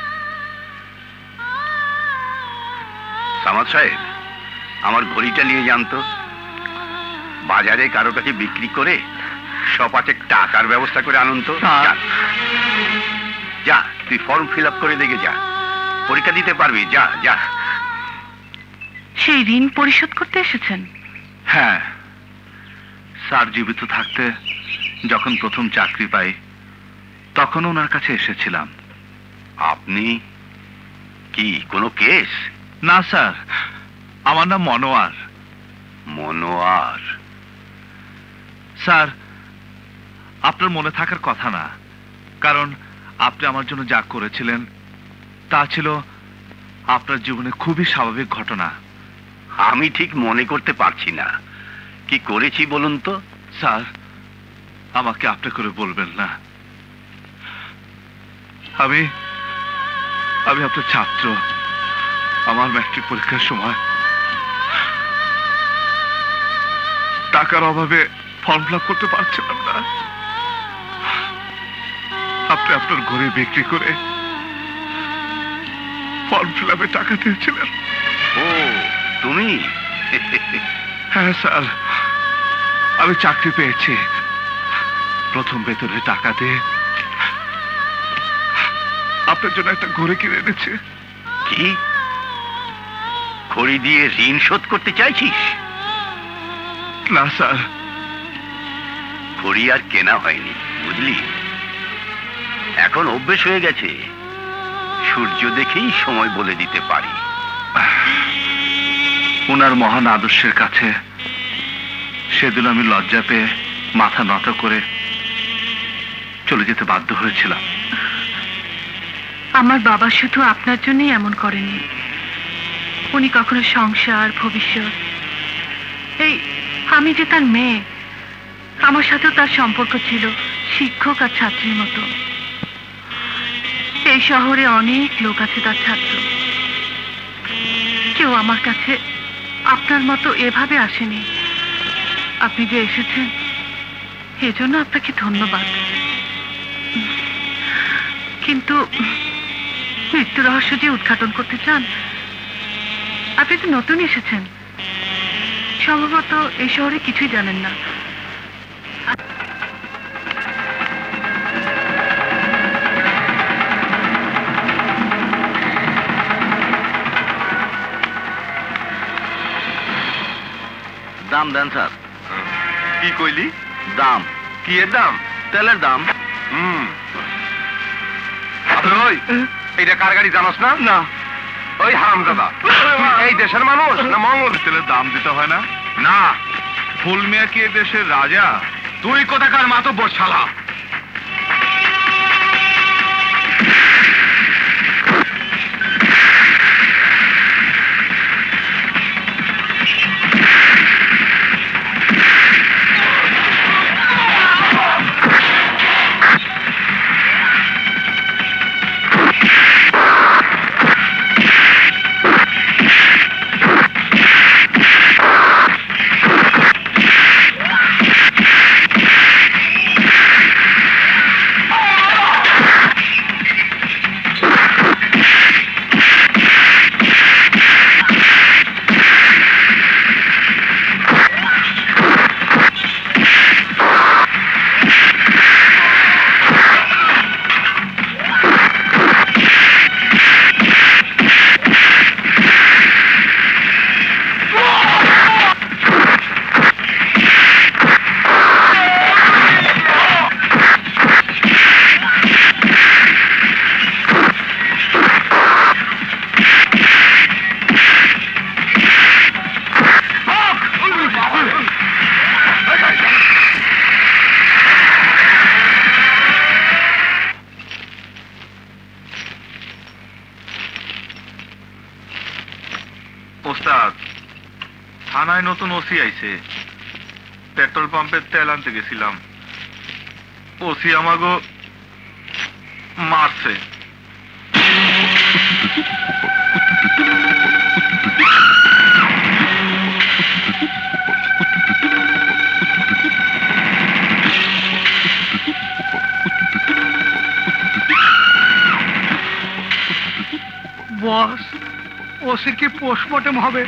সামাদ সাহেব, আমার ঘড়িটা নিয়ে যান তো। বাজারে কারো কাছে বিক্রি করে সপাচে টাকার ব্যবস্থা করে আনুন তো। যা, তুই ফর্ম ফিল আপ করে দেখে যা, পরীক্ষা দিতে পারবি। যা যা। সেই ঋণ পরিশোধ করতে এসেছেন? হ্যাঁ, স্যার জীবিত থাকতে যখন প্রথম চাকরি পাই তখন ওনার কাছে এসেছিলাম। আপনি কি কোনো কেস? না স্যার, আমার নাম মনোয়ার। মনোয়ার? স্যার, আপনার মনে থাকার কথা না, কারণ আপনি আমার জন্য যা করেছিলেন তা ছিল আপনার জীবনে খুবই স্বাভাবিক ঘটনা। আমি ঠিক মনে করতে পারছি না কি করেছি বলুন তো। স্যার, আমাকে আপনি করে বলবেন না। আমি আমি আপনার ছাত্র। আমার ম্যাট্রিক পরীক্ষার সময় টাকার অভাবে ফর্ম ফিল আপ করতে পারছিলাম না। আপনি আপনার ঘরে বিক্রি করে ফর্ম ফিল আপে টাকা দিয়েছিলেন। ও, তুমি? হ্যাঁ স্যার, আমি চাকরি পেয়েছি। প্রথম বেতনে টাকা দিয়ে আপনার জন্য একটা ঘড়ি কিনে এনেছি। কি? ঘড়ি দিয়ে ঋণ শোধ করতে চাইছিস? না স্যার, ঘড়ি আর কেনা হয়নি, বুঝলি? এখন অভ্যেস হয়ে গেছে, সূর্য দেখেই সময় বলে দিতে পারি। ওনার মহান আদর্শের কাছে সেদিন আমি লজ্জা পেয়ে মাথা নত করে চলে যেতে বাধ্য হয়েছিলাম। আমার বাবা শুধু আপনার জন্যই এমন করেননি, উনি কখনো সংসার, ভবিষ্যৎ, এই আমি যে তার মেয়ে, আমার সাথেও তার সম্পর্ক ছিল শিক্ষক আর ছাত্রীর মতো। এই শহরে অনেক লোক আছে তার ছাত্র, কেউ আমার কাছে আপনার মতো এভাবে আসেনি। আপনি যে এসেছেন এজন্য আপনাকে ধন্যবাদ। কিন্তু মৃত্যু রহস্য যে উদ্ঘাটন করতে চান, আপনি তো নতুন এসেছেন, সম্ভবত এই শহরে কিছুই জানেন না। দাম দেন স্যার। কি কইলি? দাম? কি এর দাম? তেলের দাম। হুম, ওই এইটা কার গাড়ি জানোস না? না। ওই হারামজাদা এই দেশের মানুষ না মঙ্গল? তেলের দাম দিতে হয় না? না। ফুল মিয়া কি এ দেশের রাজা? তুই কোথাকার মাতব্বর শালা? ওস্তাদ, থানায় নতুন ওসি আইছে। পেট্রোল পাম্পের তেল আনতে গেছিলাম, ওসি আমাগো মারছে। বস, ওসির কি পোস্টমর্টেম হবে?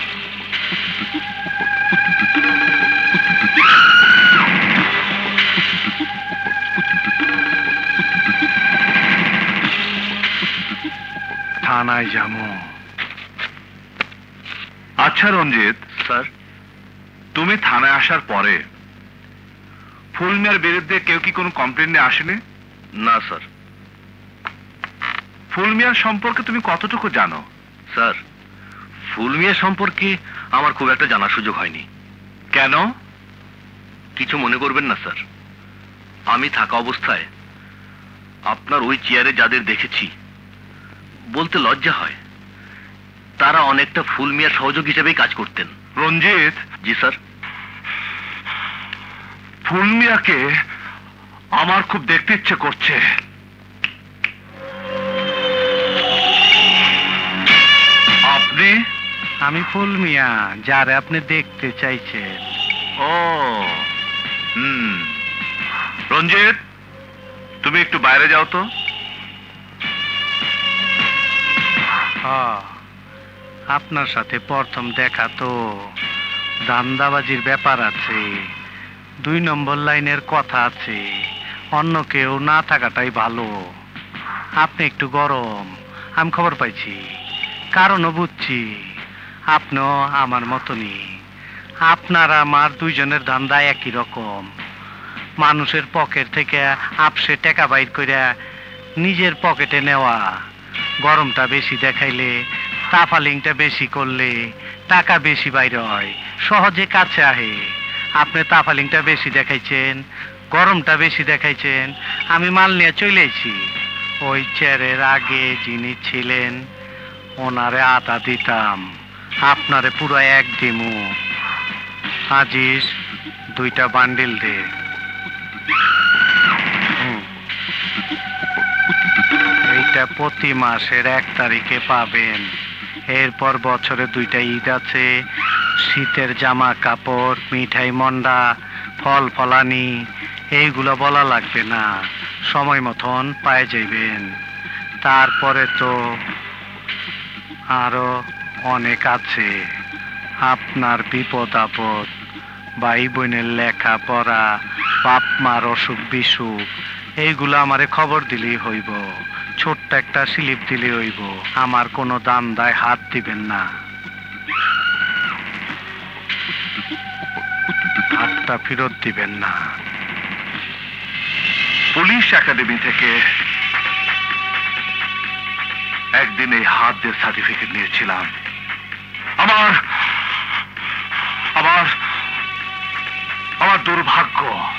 থানায় যাবো। আচ্ছা রঞ্জিত স্যার, তুমি থানায় আসার পরে ফুল মিয়ার বিরুদ্ধে কেউ কি কোনো কমপ্লেন নিয়ে আসেনি? না স্যার। ফুল মিয়ার সম্পর্কে তুমি কতটুকু জানো? স্যার, ফুল মিয়া সম্পর্কে আমার খুব একটা জানার সুযোগ হয়নি। কেন? কিছু মনে করবেন না স্যার, আমি থাকা অবস্থায় আপনার ওই চেয়ারে যাদের দেখেছি, বলতে লজ্জা হয়, তারা অনেকটা ফুল মিয়ার সহযোগী হিসেবেই কাজ করতেন। রঞ্জিত। জি স্যার। ফুল মিয়াকে আমার খুব দেখতে ইচ্ছে করছে। আপনি? আমি ফুল মিয়া, যারে আপনি দেখতে চাইছেন। ও হুম, রঞ্জিত তুমি একটু বাইরে যাও তো। হ্যাঁ, আপনার সাথে প্রথম দেখা তো দান্দাবাজির ব্যাপার আছে, দুই নম্বর লাইনের কথা আছে, অন্য কেউ না থাকাটাই ভালো। আপনি একটু গরম, আমি খবর পাইছি, কারণও বুঝছি। আপনিও আমার মতনই, আপনার আমার দুইজনের ধান্দা একই রকম। মানুষের পকেট থেকে আপসে টাকা বাইর করে নিজের পকেটে নেওয়া। গরমটা বেশি দেখাইলে, তাফালিংটা বেশি করলে টাকা বেশি বাইরে হয়, সহজে কাছে আহে। আপনি তাফালিংটা বেশি দেখাইছেন, গরমটা বেশি দেখাইছেন, আমি মাল নিয়ে চলে আইছি। ওই চেয়ারের আগে যিনি ছিলেন ওনারে আধা দিতাম, আপনারে পুরো এক দিমু। আজিস দুইটা বান্ডিল দে। হুম। এইটা প্রতি মাসের এক তারিখে পাবেন। এরপর বছরে দুইটা ঈদ আছে, শীতের জামা কাপড়, মিঠাই মন্ডা, ফল ফলানি এইগুলো বলা লাগবে না, সময় মতন পায়ে যাইবেন। তারপরে তো আরো অনেক আছে, আপনার বিপদ আপদ, ভাই বোনের লেখাপড়া, বাপ মার অসুখ বিসুখ, এইগুলো আমারে খবর দিলেই হইব, ছোট্ট একটা স্লিপ দিলে হইব। আমার কোনো দান দায় হাত দিবেন না, হাতটা ফেরত দিবেন না। পুলিশ একাডেমি থেকে একদিন এই হাত দিয়ে সার্টিফিকেট নিয়েছিলাম। আমার আমার আমার দুর্ভাগ্য,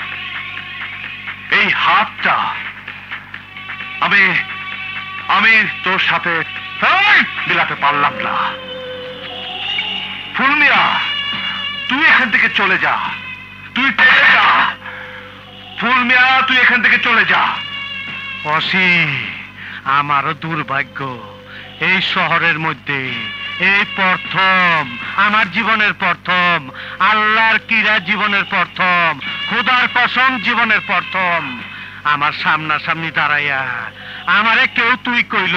এই হাতটা আমি আমি তোর সাথে মিলাতে পারলাম না। ফুলমিয়া, তুই এখান থেকে চলে যা, তুই চলে যা। ফুলমিয়া, তুই এখান থেকে চলে যা। অসি, আমারও দুর্ভাগ্য, এই শহরের মধ্যে এই প্রথম, আমার জীবনের প্রথম, আল্লাহর কিরা জীবনের প্রথম, খোদার কসম জীবনের প্রথম, আমার সামনাসামনি দাঁড়াইয়া আমারে কেউ তুই কইল।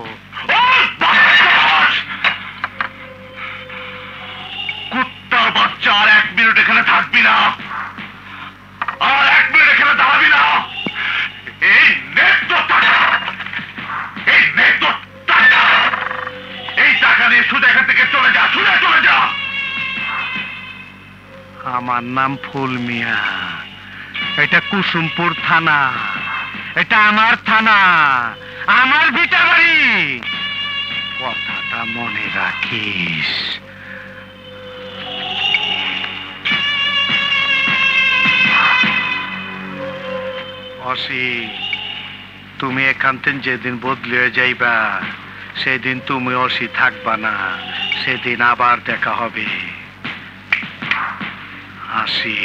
কুত্তার বাচ্চা, আর এক মিনিট এখানে থাকবি না, আর এক মিনিট এখানে দাঁড়াবি না। এই নেত্র টাকা, এই নেত্র টাকা, এই টাকা নিয়ে শুধু এখান থেকে চলে যা, শুধু চলে যা। আমার নাম ফুলমিয়া, এটা কুসুমপুর থানা, এটা আমার থানা, আমার ভিটা বাড়ি, কথাটা মনে রাখিস। অসি, তুমি এখান থেকে যেদিন বদলে যাইবা সেদিন তুমি অসি থাকবা না, সেদিন আবার দেখা হবে। আসি।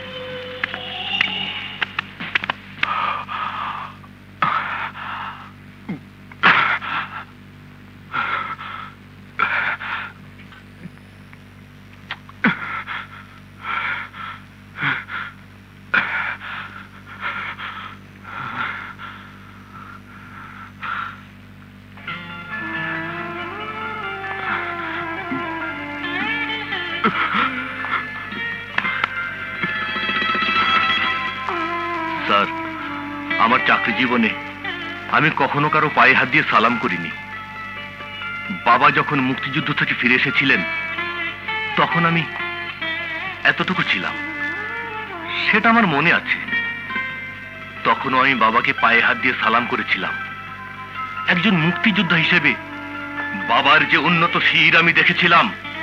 স্যার, আমার চাকরি জীবনে আমি কখনো কারো পায়ে হাত দিয়ে সালাম করিনি। বাবা যখন মুক্তিযুদ্ধ থেকে ফিরে এসেছিলেন তখন আমি এতটুকু ছিলাম, সেটা আমার মনে আছে। তখনও আমি বাবাকে পায়ে হাত দিয়ে সালাম করেছিলাম। একজন মুক্তিযোদ্ধা হিসেবে বাবার যে উন্নত শির আমি দেখেছিলাম,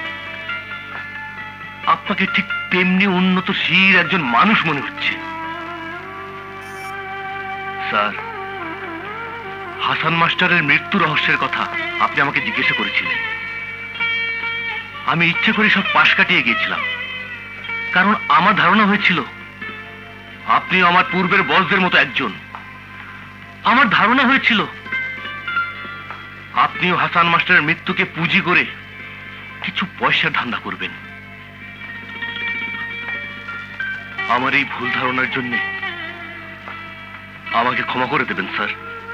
আপনাকে ঠিক তেমনি উন্নত শির একজন মানুষ মনে হচ্ছে। স্যার, হাসান মাস্টারের মৃত্যু রহস্যের কথা আপনি আমাকে জিজ্ঞাসা করেছিলেন। আমি ইচ্ছে করে সব পাশ কাটিয়ে গিয়েছিলাম, কারণ আমার ধারণা হয়েছিল আপনিও আমার পূর্বের বসদের মতো একজন। আমার ধারণা হয়েছিল আপনিও হাসান মাস্টারের মৃত্যুকে পুঁজি করে কিছু পয়সার ধান্দা করবেন। আমার এই ভুল ধারণার জন্য আমাকে ক্ষমা করে দেবেন স্যার।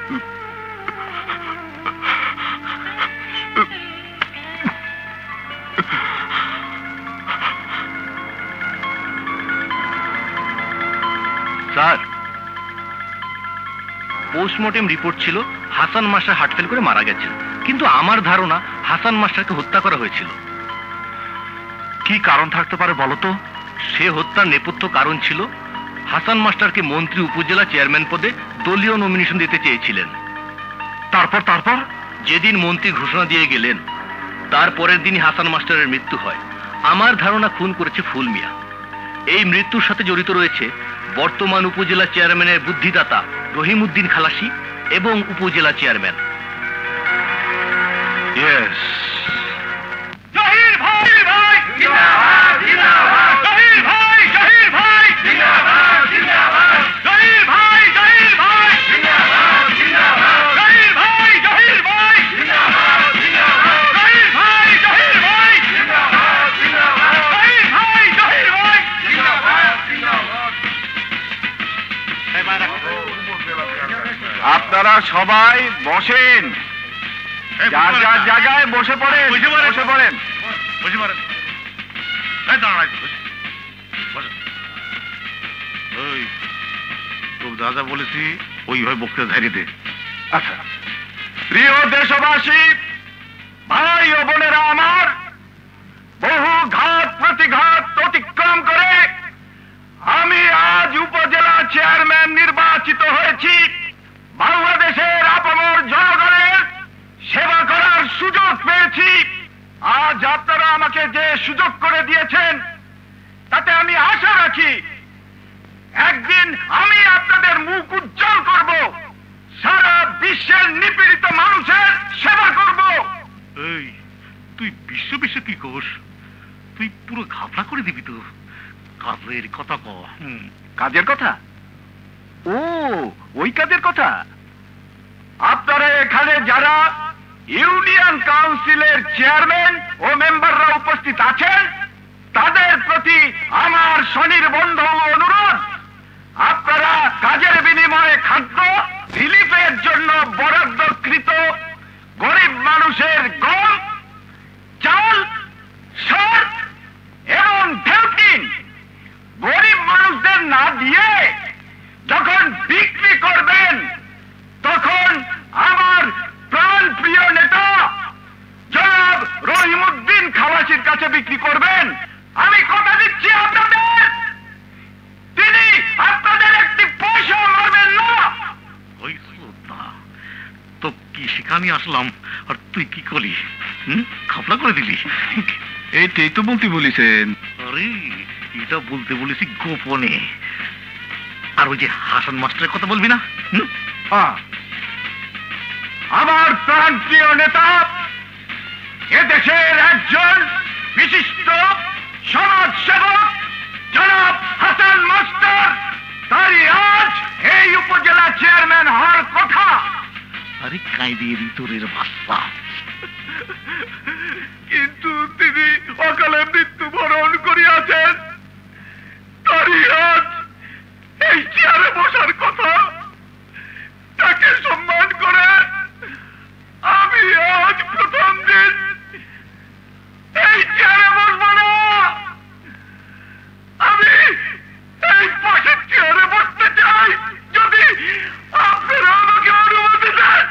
স্যার, পোস্টমর্টেম রিপোর্ট ছিল হাসান মাস্টার হার্ট ফেল করে মারা গেছেন, কিন্তু আমার ধারণা হাসান মাস্টারকে হত্যা করা হয়েছিল। কি কারণ থাকতে পারে বলো তো? সে হত্যার নেপথ্য কারণ ছিল হাসান মাস্টারকে মন্ত্রী উপজেলা চেয়ারম্যান পদে দলীয় নমিনেশন দিতে চেয়েছিলেন। তারপর তারপর যেদিন মন্ত্রী ঘোষণা দিয়ে গেলেন তার পরের দিনই হাসান মাস্টারের মৃত্যু হয়। আমার ধারণা খুন করেছে ফুল মিয়া। এই মৃত্যুর সাথে জড়িত রয়েছে বর্তমান উপজেলা চেয়ারম্যানের বুদ্ধিদাতা রহিমউদ্দিন খালাসি এবং উপজেলা চেয়ারম্যান। ইয়েস। জহির ভাই ভাই জিন্দাবাদ জিন্দাবাদ জহির ভাই জহির ভাই জিন্দাবাদ জিন্দাবাদ জহির ভাই জহির ভাই জিন্দাবাদ জিন্দাবাদ জহির ভাই জহির ভাই জিন্দাবাদ জিন্দাবাদ জহির ভাই জহির ভাই জিন্দাবাদ জিন্দাবাদ জহির ভাই জহির ভাই জিন্দাবাদ জিন্দাবাদ। আপনারা সবাই বসেন, যার যার জায়গায় বসে পড়েন, বসে পড়েন। বুঝতে পারেন এই দাঁড়াই ওই তোর দাদা বলেছি ওইভাবে বক্তৃতা ধারিয়ে দে। আচ্ছা, প্রিয় দেশবাসী, ভাই ও বোনেরা আমার, বহু ঘাত প্রতিঘাত অতিক্রম করে আমি আজ উপজেলা চেয়ারম্যান নির্বাচিত হয়েছি। বাংলাদেশের আপামর জনগণের সেবা করার সুযোগ পেয়েছি। আজ আপনারা আমাকে যে সুযোগ করে দিয়েছেন তাতে আমি আশা রাখি একদিন আমি আপনাদের মুখ উজ্জ্বল করব, সারা বিশ্বের নিপীড়িত মানুষের সেবা করব। এই তুই বিশ্ব বিশ্ব কি কোষ, তুই পুরো ঘাবড়া করে দিবি তো। কাজের কথা ক। কাজের কথা? ও, ওই কাজের কথা। আপনারা এখানে যারা ইউনিয়ন কাউন্সিলের চেয়ারম্যান ও মেম্বাররা উপস্থিত আছেন, তাদের প্রতি আমার স্বনির্বন্ধ অনুরোধ, আপনারা কাজের বিনিময়ে খাদ্য রিলিফের জন্য বরাদ্দকৃত গরিব মানুষের গম, চাল, সার এবং ঢেউকিন গরিব মানুষদের না দিয়ে যখন বিক্রি করবেন, তখন আমার প্রাণ প্রিয় নেতা জনাব রহিমউদ্দিন খালাসির কাছে বিক্রি করবেন। আমি কথা দিচ্ছি আপনাদের, তিনি আপনাদের একটি পয়সা মারবেন না। ওই শ্রদ্ধা তো কি শিখানি আসলাম আর তুই কি করলি? হুম, ঘাবড়া করে দিলি। এইটাই তো বলতে বলেছেন। আরে এটা বলতে বলেছি গোপনে। আর ওই যে হাসান মাস্টারের কথা বলবি না? হুম, হ্যাঁ, আমার প্রাণ প্রিয় নেতা এদেশের একজন বিশিষ্ট সমাজ সেবক জনাব হাসান মাস্টার, তারই আজ এই উপজেলা চেয়ারম্যান হওয়ার কথা। আরে কাঁদিয়ে ভিতরের বাচ্চা। কিন্তু তিনি অকালে মৃত্যুবরণ করিয়াছেন, তারই আজ এই চেয়ারে বসার কথা। তাকে সম্মান করে আমি আজ প্রথম দিন এই চেয়ারে বসবো না, আমি এই পাশের চেয়ারে বসতে চাই, যদি আপনারা আমাকে অনুমতি দেন।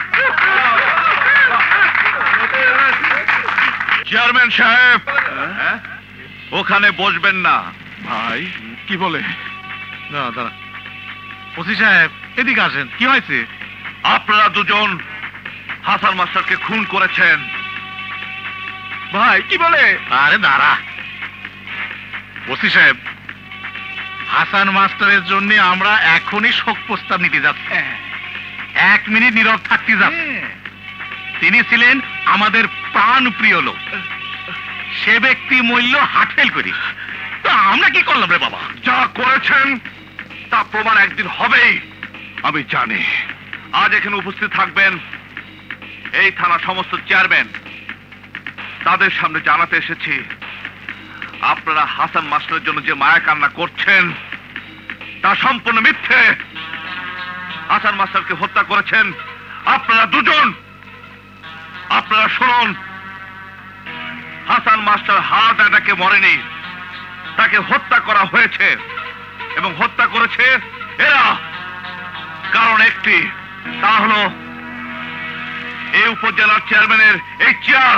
চেয়ারম্যান সাহেব, ওখানে বসবেন না। ভাই কি বলে? না দাঁড়া, ওসি সাহেব এদিকে আসেন। কি হয়েছে? আপনারা দুজন হাসান মাস্টারকে খুন করেছেন। ভাই কি বলে? আরে দাঁড়া, ওসি সাহেব, হাসান মাস্টারের জন্য আমরা এখনই শোক প্রস্তাব নিতে যাচ্ছি। এক মিনিট নীরব থাকতে যাচ্ছি। তিনি ছিলেন আমাদের প্রাণ প্রিয় লোক। সে ব্যক্তি মূল্য হাট ফেল করি, তো আমরা কি করলাম রে বাবা? যা করেছেন তা প্রমাণ একদিন হবেই। আমি জানি আজ এখানে উপস্থিত থাকবেন এই থানা সমস্ত চেয়ারম্যান। তাদের সামনে জানাতে এসেছি আপনারা হাসান মাস্টারের জন্য যে মায়া কান্না করছেন তা সম্পূর্ণ মিথ্যে। হাসান মাস্টারকে হত্যা করেছেন আপনারা দুজন। আপনারা শুনুন, হাসান মাস্টার হার্ট অ্যাটাকে মরেনি, তাকে হত্যা করা হয়েছে এবং হত্যা করেছে এরা। কারণ একটি, তা হলো এই উপজেলার চেয়ারম্যানের এই চেয়ার।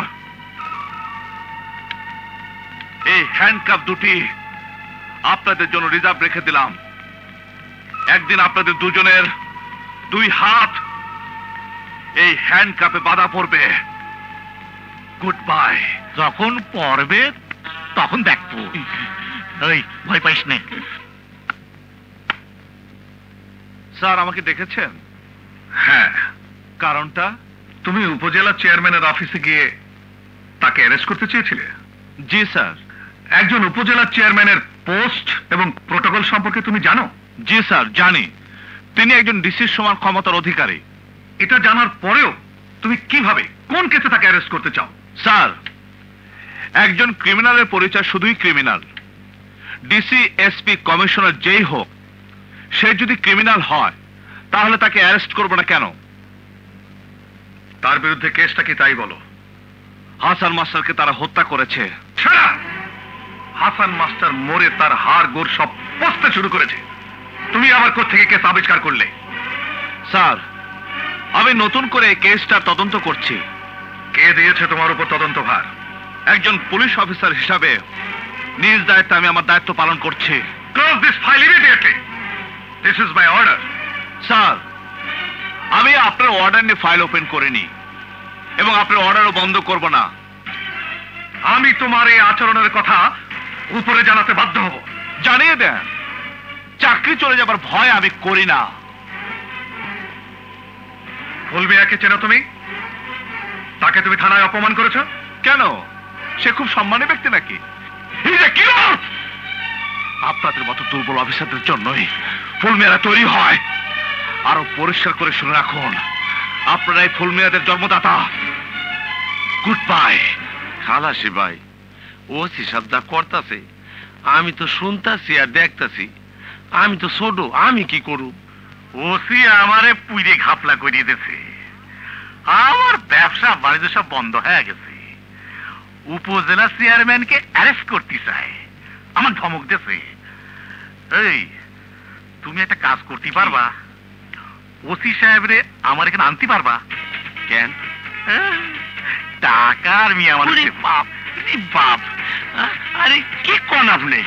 এই হ্যান্ডকাপ দুটি আপনাদের জন্য রিজার্ভ রেখে দিলাম। একদিন আপনাদের দুজনের দুই হাত এই হ্যান্ডকাপে বাঁধা পড়বে। Good bye. যখন পড়বে তখন দেখবো। ওই ভয় পাইস না। স্যার আমাকে দেখেছেন? হ্যাঁ, কারণটা? তুমি উপজেলা চেয়ারম্যানের অফিসে গিয়ে তাকে অ্যারেস্ট করতে চেয়েছিলে। জি স্যার। একজন উপজেলা চেয়ারম্যানের পোস্ট এবং প্রোটোকল সম্পর্কে তুমি জানো? জি স্যার, জানি। তিনি একজন ডিসির সমান ক্ষমতার অধিকারী। এটা জানার পরেও তুমি কিভাবে, কোন কেসে তাকে অ্যারেস্ট করতে চাও? স্যার, একজন ক্রিমিনালের পরিচয় শুধুই ক্রিমিনাল। ডিসি, এসপি, কমিশনার যেই হোক, সে যদি ক্রিমিনাল হয় তাহলে তাকে অ্যারেস্ট করব না কেন? তার বিরুদ্ধে কেসটা কি তাই বলো। হাসান মাস্টারকে তারা হত্যা করেছে। ছাড়া, হাসান মাস্টার মরে তার হাড় গোড় সব পচতে শুরু করেছে। তুমি আবার কোত্থেকে কেস আবিষ্কার করলে? স্যার, আমি নতুন করে এই কেসটা তদন্ত করছি। কে দিয়েছে তোমার উপর তদন্ত ভার? একজন পুলিশ অফিসার হিসাবে নিজ দায়িত্বে আমি আমার দায়িত্ব পালন করছি। Close this file immediately. This is my order. Sir, আমি আপনার অর্ডার নিয়ে ফাইল ওপেন করিনি এবং আপনার অর্ডারও বন্ধ করব না। আমি তোমার এই আচরণের কথা উপরে জানাতে বাধ্য হব। জানিয়ে দেন, চাকরি চলে যাবার ভয় আমি করি না। ফুলমিয়াকে চেনো তুমি? তাকে তুমি থানায় অপমান করেছো কেন? সে খুব সম্মানী ব্যক্তি নাকি? আপনাদের মতো দুর্বল অফিসারদের জন্যই ফুলমিয়ারা তৈরি হয়। আরো পরিষ্কার করে শুনে রাখুন, আপনারা এই ফুলমিয়াদের জন্মদাতা। Good bye. খালাসি ভাই, ও হিসাবটা করতেছে, আমি তো শুনতাছি আর দেখতাছি। আমি তো ছোট, আমি কি করু? ওসি আমারে পুইরে ঘাপলা করিয়ে দিয়েছে। আমার ব্যবসা বাণিজ্য সব বন্ধ হয়ে গেছে। উপজেলা চেয়ারম্যানকে অ্যারেস্ট করতে চায়, আমার ধমক দিয়েছে। এই, তুমি একটা কাজ করতে পারবা? ওসি সাহেবরে আমার এখানে আনতে পারবা? কেন? টাকার মিয়া আমার বাপ বাপ। আরে কি কোন আপনি?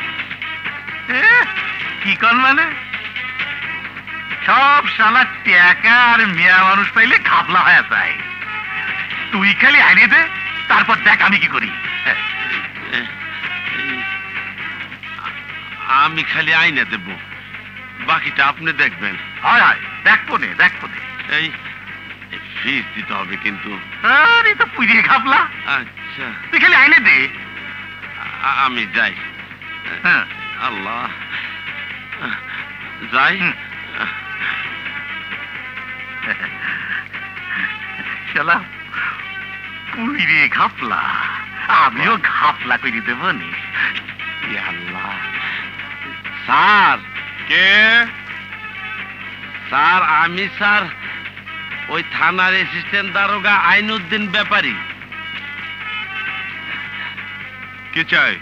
কি কোন মানে? সব শালা টাকা আর মিয়া মানুষ পাইলে ঘাপলা হয়ে যায়। তুই খালি আইনে দে, তারপর দেখ আমি কি করি। আমি খালি আইনা দেব, বাকিটা আপনি দেখবেন। হয় হয়, দেখবো নে দেখবো নে। এই ফিস দিতে হবে কিন্তু। আরে তো পুড়িয়ে ঘাপলা। আচ্ছা, তুই খালি আইনে দে। আ- আমি যাই। হ্যাঁ, আল্লাহ, যাই। শালা পুড়িয়ে ঘাপলা, আমিও ঘাপলা করে দেবো নি। ইয়া আল্লাহ। স্যার, কে? স্যার আমি স্যার ওই থানার অ্যাসিস্ট্যান্ট দারোগা আইনউদ্দিন ব্যাপারী। কি চাই?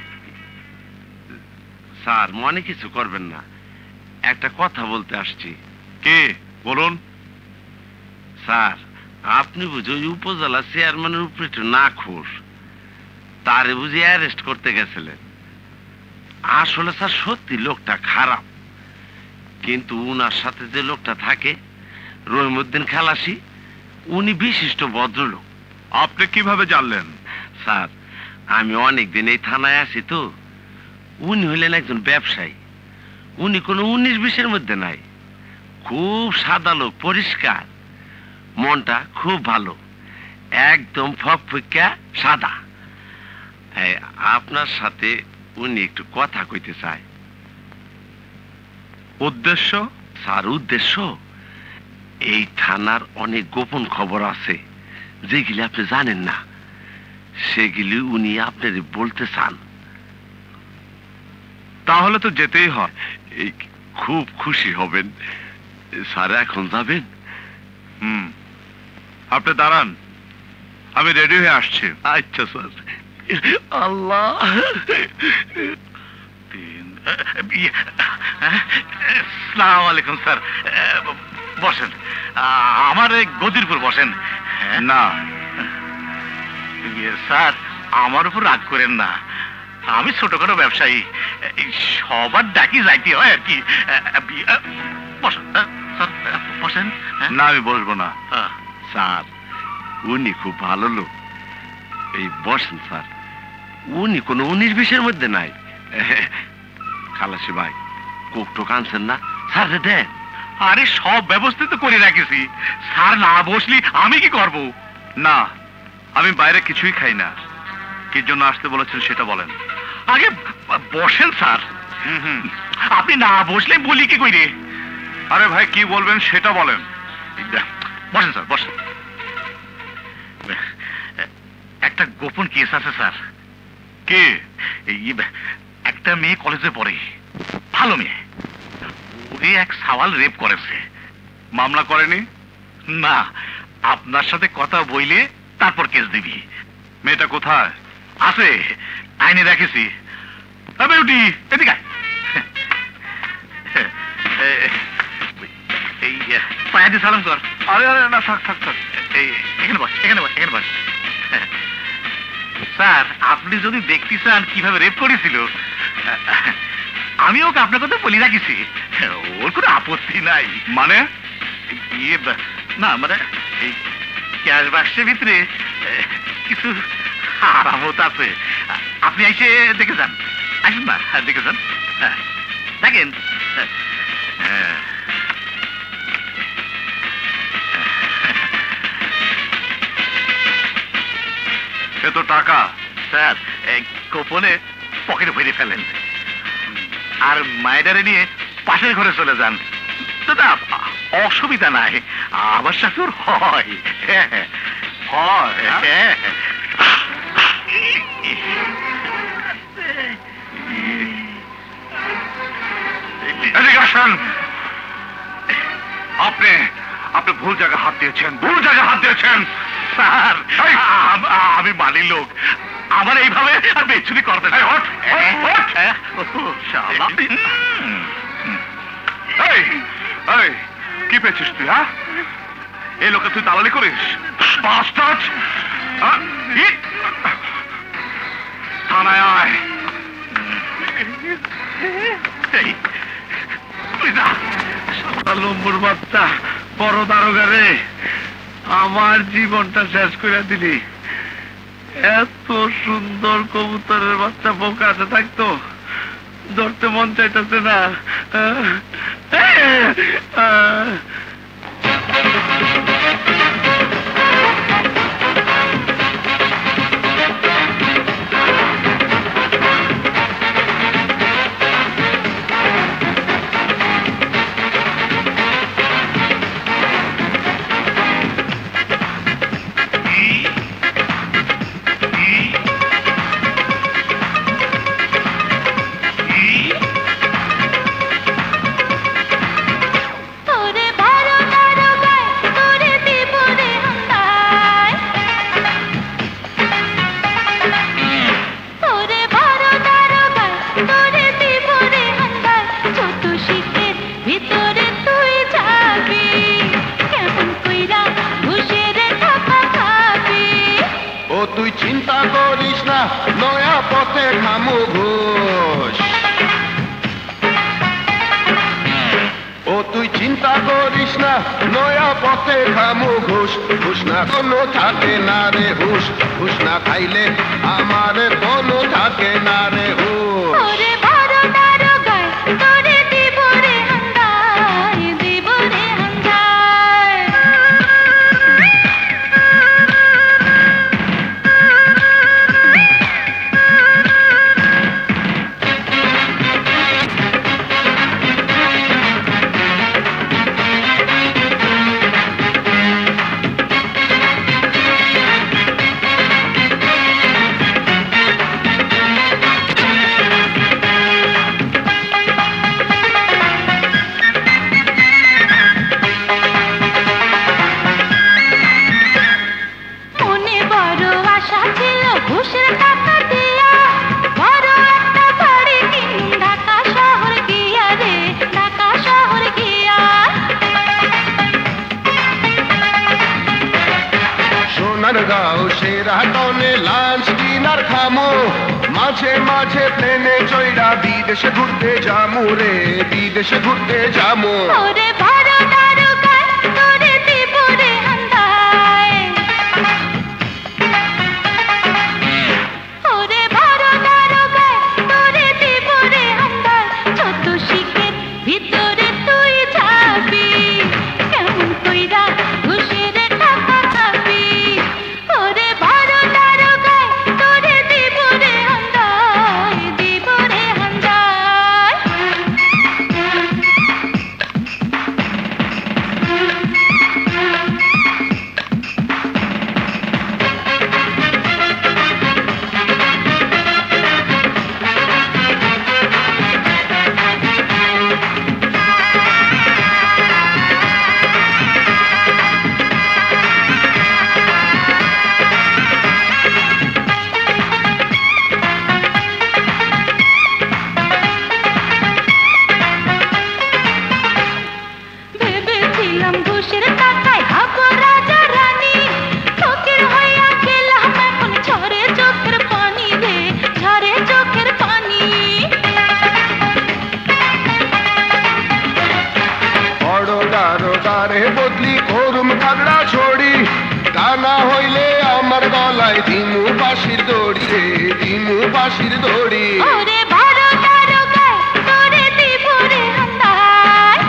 স্যার মনে কিছু করবেন না, একটা কথা বলতে আসছি। কে? বলুন। স্যার, আপনি বুঝি ওই উপজেলা চেয়ারম্যানের উপরে একটু না খুশ, তারে বুঝি অ্যারেস্ট করতে গেছিলেন। আসলে স্যার সত্যি লোকটা খারাপ, কিন্তু উনার সাথে যে লোকটা থাকে রহিমউদ্দিন খালাসি, উনি বিশিষ্ট ভদ্রলোক। আপনি কিভাবে জানলেন? স্যার, আমি অনেকদিন এই থানায় আছি তো। উনি হইলেন একজন ব্যবসায়ী, উনি কোনো উনিশ বিশের মধ্যে নাই। খুব সাদা লোক, পরিষ্কার, মনটা খুব ভালো, একদম ফকফকা সাদা। এই, আপনার সাথে উনি একটু কথা কইতে চায়। উদ্দেশ্য? স্যার উদ্দেশ্য, এই থানার অনেক গোপন খবর আছে যেগুলি আপনি জানেন না, সেগুলি উনি আপনার বলতে চান। তাহলে তো যেতেই হয়। এই খুব খুশি হবেন। স্যার এখন যাবেন? হুম, আপনি দাঁড়ান, আমি রেডি হয়ে আসছি। আচ্ছা স্যার। আল্লাহ, সালাম আলাইকুম স্যার। বসেন, আমার এই গদির উপর বসেন। না স্যার, আমার উপর রাগ করেন না, আমি ছোটখাটো ব্যবসায়ী, সবার ডাকি যাইতে হয় আর কি। বসেন স্যার, বসেন। না, আমি বসবো না। স্যার উনি খুব ভালো লোক, এই বসেন স্যার। উনি কোনো উনিশ বিশের মধ্যে নাই। খালাসি ভাই, কোক টোক আনছেন না? স্যার দেন। আরে সব ব্যবস্থা তো করে রাখেছি, স্যার না বসলি আমি কি করব? না, আমি বাইরে কিছুই খাই না। কি জন্য আসতে বলেছেন সেটা বলেন। আগে বসেন স্যার। হুম হুম। আপনি না বসলে বলি কি কইরে? আরে ভাই কি বলবেন সেটা বলেন। বসেন স্যার, বসেন। একটা গোপন কেস আছে স্যার। কে? এই একটা মেয়ে কলেজে পড়ে, ভালো মেয়ে, ওরে এক সাওয়াল রেপ করেছে। মামলা করেনি? না, আপনার সাথে কথা বইলে তারপর কেস দিবি। মেয়েটা কোথায় আছে? আইনে রেখেছি। বেউটি এদিকে আয়। এই পায়া দিয়ে সালাম কর। আরে আরে না, থাক থাক থাক। এই এখানে বস, এখানে বস, এখানে বস। স্যার, আপনি যদি দেখতে চান কিভাবে রেপ করেছিল, আমি ওকে আপনার কথা বলি রাখিছি, ওর কোনো আপত্তি নাই। মানে? ইয়ে না, মানে এই ক্যাশ বাক্সের ভিতরে কিছু আরামত আছে। আপনি এসে দেখে যান, আসুন না, দেখে যান, দেখেন। এ তো টাকা। স্যার, গোপনে পকেটে ভরে ফেলেন আর মায়েরারে নিয়ে পাশের ঘরে চলে যান। দাদা অসুবিধা নাই, আমার সাথে ওর হয়। হয়? হ্যাঁ। এদিকে আসেন। আপনি আপনি ভুল জায়গায় হাত দিয়েছেন, ভুল জায়গায় হাত দিয়েছেন। স্যার, আমি মানি লোক, আমার এইভাবে আর বেচুরি করতে কি পেয়েছিস তুই? হ্যাঁ, এই লোকে তুই দালালি করিস? থানায় আয়। লম্বুর বাচ্চা, বড় দারোগা রে, আমার জীবনটা শেষ করে দিলি। এত সুন্দর কবুতরের বাচ্চা বউ কাছে থাকতো, ধরতে মন চাইতেছে না। তুই চিন্তা করিস না, নয়া পথে খামু ঘোষ। ও তুই চিন্তা করিস না, নয়া পথে খামু ঘোষ। ঘুষ না কোনো থাকে না রে হুশ, ঘুষ না খাইলে আমার কোনো থাকে না রে হুশ। মাঝে মাঝে প্লেনে চইরা বিদেশে ঘুরতে যামু রে, বিদেশে ঘুরতে যামু। ভিতরে তুই যাবি। দারোগায় দিমু বাঁশির দড়ি রে দিমু বাঁশির দড়ি ওরে বড় দারোগায় তোরে দিব রে হান্দায়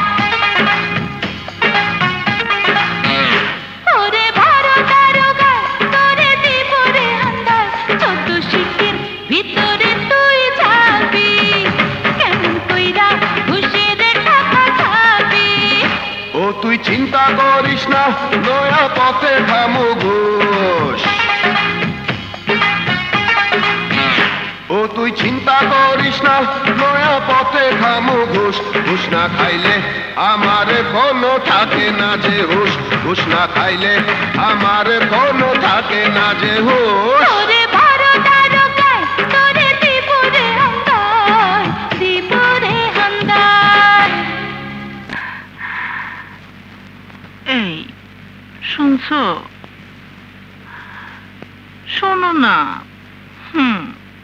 ওরে বড় দারোগায় তোরে দিব রে হান্দায় চোদ্দ শিকের ভিতরে তুই যাবি কেমন কইরা ঘুষের টাকা খাবি ও তুই চিন্তা করিস না নয়া পথে খামু ঘোষ ও তুই চিন্তা করিস না নয়া পথে খামু ঘোষ ঘুষ না খাইলে আমার কোনো থাকে না যে হুশ ঘুষ না খাইলে আমার কোনো থাকে না যে হুশ ওরে বড় দারোগায় তোরে দিব রে হান্দায় দিব রে হান্দায় এই শুনছো শোনো না হুম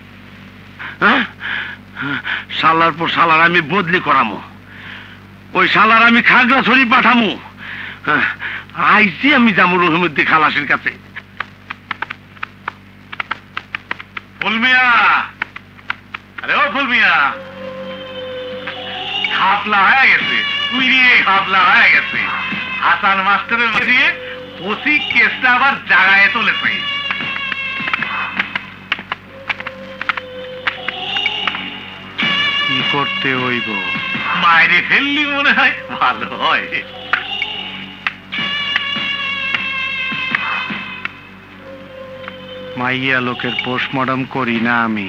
শালার পর শালার আমি বদলি করামো ওই শালার আমি খাগড়াছড়ি পাঠামো আইসি আমি যাবো রহিমুদ্দিন খালাসির কাছে ফুলমিয়া আরে ও ফুলমিয়া খাপলা হয়ে গেছে তুই নিয়ে খাপলা হয়ে গেছে হাসান মাস্টারের বেরিয়ে ওসি কেসটা আবার জাগায় তুলেছে কি করতে হইব বাইরে ফেললি মনে হয় ভালো হয় মাইয়া লোকের পোস্টমর্টম করি না আমি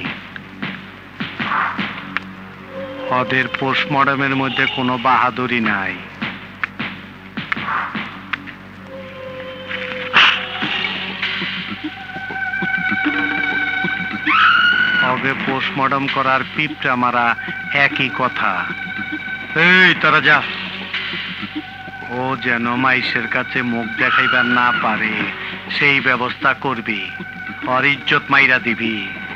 ওদের পোস্টমর্টমের মধ্যে কোনো বাহাদুরি নাই ওকে পোস্টমর্টম করার পিপটা মারা একই কথা এই তারা যা ও যেন মাইশের কাছে মুখ দেখাইবার না পারে সেই ব্যবস্থা করবি ওর ইজ্জত মাইরা দিবি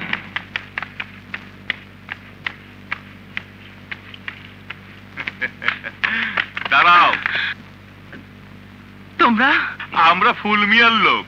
দাঁড়াও তোমরা আমরা ফুলমিয়ার লোক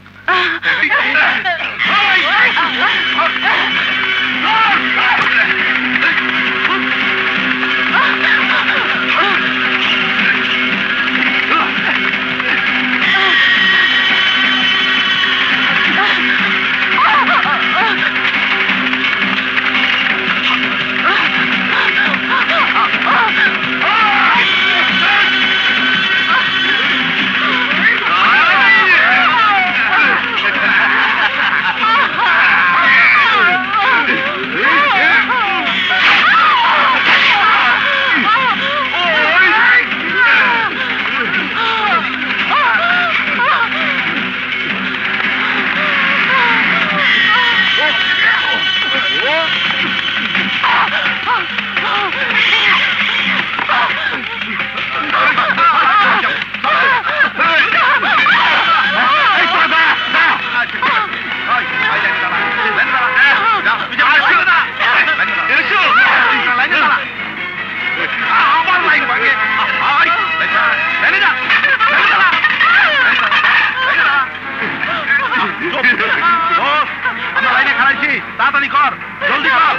আমরা লাইনে খাড়াইছি তাড়াতাড়ি কর জলদি কর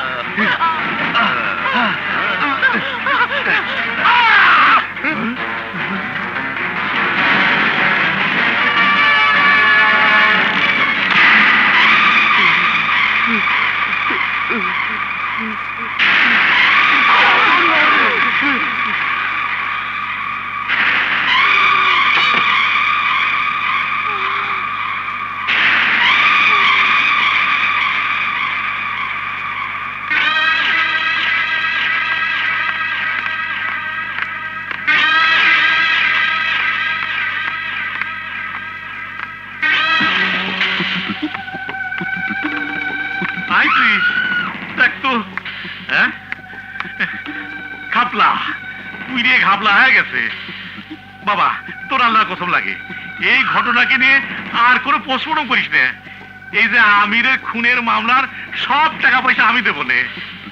খাপলা তুই নিয়ে ঘাপলা হয়ে গেছে বাবা তোর আল্লাহর কসম লাগে এই ঘটনাকে নিয়ে আর কোনো পোস্টমর্টম করিস না এই যে আমিরের খুনের মামলার সব টাকা পয়সা আমি দেবো নে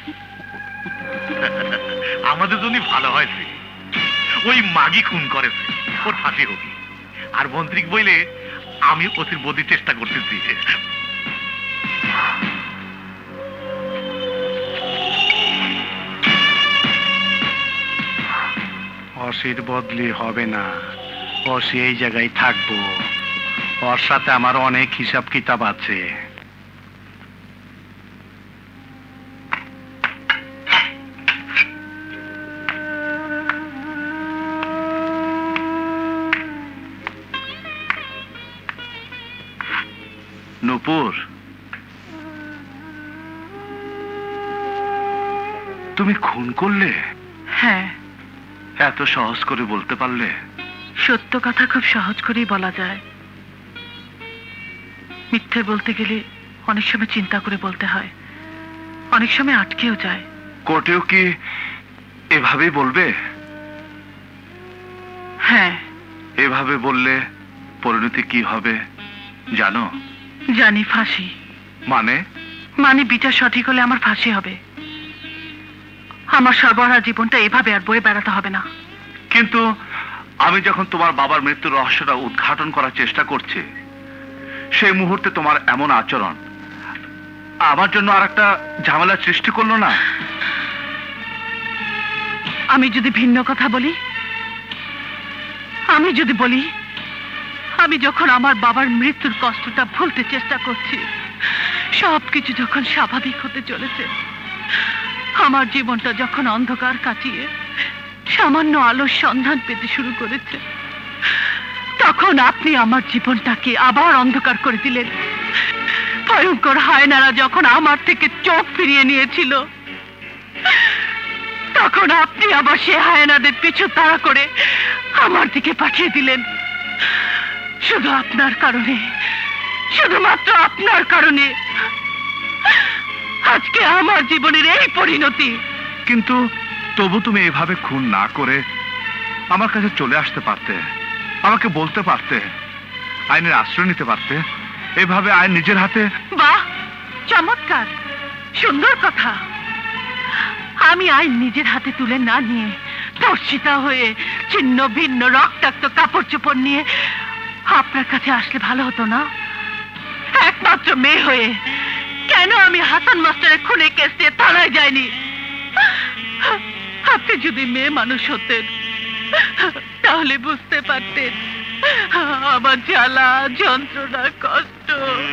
আমাদের জন্য ভালো হয়েছে ওই মাগি খুন করেছে ওর ফাঁসি হোক আর মন্ত্রী বইলে আমি ওসির বদির চেষ্টা করতেছি অসির বদলি হবে না, অসি এই জায়গায় থাকবো। ওর সাথে আমার অনেক হিসাব কিতাব আছে। নূপুর, তুমি খুন করলে? হ্যাঁ। এত সহজ করে বলতে পারলে? সত্য কথা খুব সহজ করেই বলা যায়, মিথ্যে বলতে গেলে অনেক সময় চিন্তা করে বলতে হয়, অনেক সময় আটকেও যায়। কোর্টেও কি এভাবেই বলবে? হ্যাঁ। এভাবে বললে পরিণতি কি হবে জানো? জানি, ফাঁসি। মানে? মানে বিচার সঠিক হলে আমার ফাঁসি হবে। আমার সর্বহারা জীবনটা এভাবে আর বয়ে বেড়াতে হবে না। কিন্তু আমি যখন তোমার বাবার মৃত্যুর রহস্যটা উদ্ঘাটন করার চেষ্টা করছি, সেই মুহূর্তে তোমার এমন আচরণ আমার জন্য আর একটা ঝামেলার সৃষ্টি করলো না? আমি যদি ভিন্ন কথা বলি, আমি যদি বলি আমি যখন আমার বাবার মৃত্যুর কষ্টটা ভুলতে চেষ্টা করছি, সবকিছু যখন স্বাভাবিক হতে চলেছে, আমার জীবনটা যখন অন্ধকার কাটিয়ে সামান্য আলোর সন্ধান পেতে শুরু করেছে, তখন আপনি আমার জীবনটাকে আবার অন্ধকার করে দিলেন। ভয়ঙ্কর হায়নারা যখন আমার থেকে চোখ ফিরিয়ে নিয়েছিল, তখন আপনি আবার সে হায়নাদের পিছু তাড়া করে আমার দিকে পাঠিয়ে দিলেন। শুধু আপনার কারণে, শুধুমাত্র আপনার কারণে আজকে আমার জীবনের এই পরিণতি। কিন্তু তবু তুমি এভাবে খুন না করে আমার কাছে চলে আসতে পারতে, আমাকে বলতে পারতে, আইনের আশ্রয় নিতে পারতে। এভাবে আইন নিজের হাতে। বাহ, চমৎকার, সুন্দর কথা। আমি আইন নিজের হাতে তুলে না নিয়ে ধর্ষিতা হয়ে ছিন্ন ভিন্ন রক্তাক্ত কাপড় চোপড় নিয়ে আপনার কাছে আসলে ভালো হতো না? একমাত্র মেয়ে হয়ে কেন আমি হাসান মাস্টারের খুনে কেস নিয়ে থানায় যাইনি? আপনি যদি মেয়ে মানুষ হতেন তাহলে বুঝতে পারতেন আমার জ্বালা, যন্ত্রণা, কষ্ট।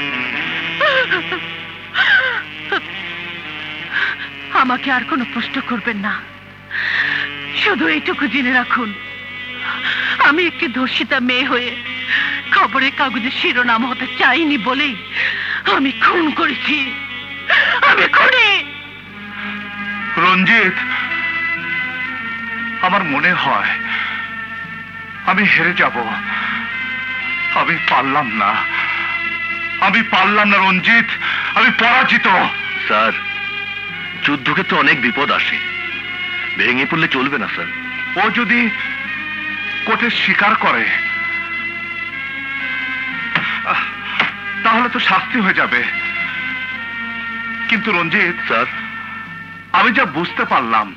আমাকে আর কোনো প্রশ্ন করবেন না, শুধু এইটুকু জেনে রাখুন, আমি একটি ধর্ষিতা মেয়ে হয়ে খবরের কাগজে শিরোনাম হতে চাইনি বলেই আমি খুন করেছি। আমি খুনি। রঞ্জিত, আমার মনে হয় আমি হেরে যাব। আমি পারলাম না, আমি পারলাম না রঞ্জিত, আমি পরাজিত। স্যার, যুদ্ধকে তো অনেক বিপদ আসে, ভেঙে পড়লে চলবে না স্যার। ও যদি কোর্টে স্বীকার করে তাহলে তো শাস্তি হয়ে যাবে। কিন্তু রঞ্জিত স্যার, আমি যা বুঝতে পারলাম,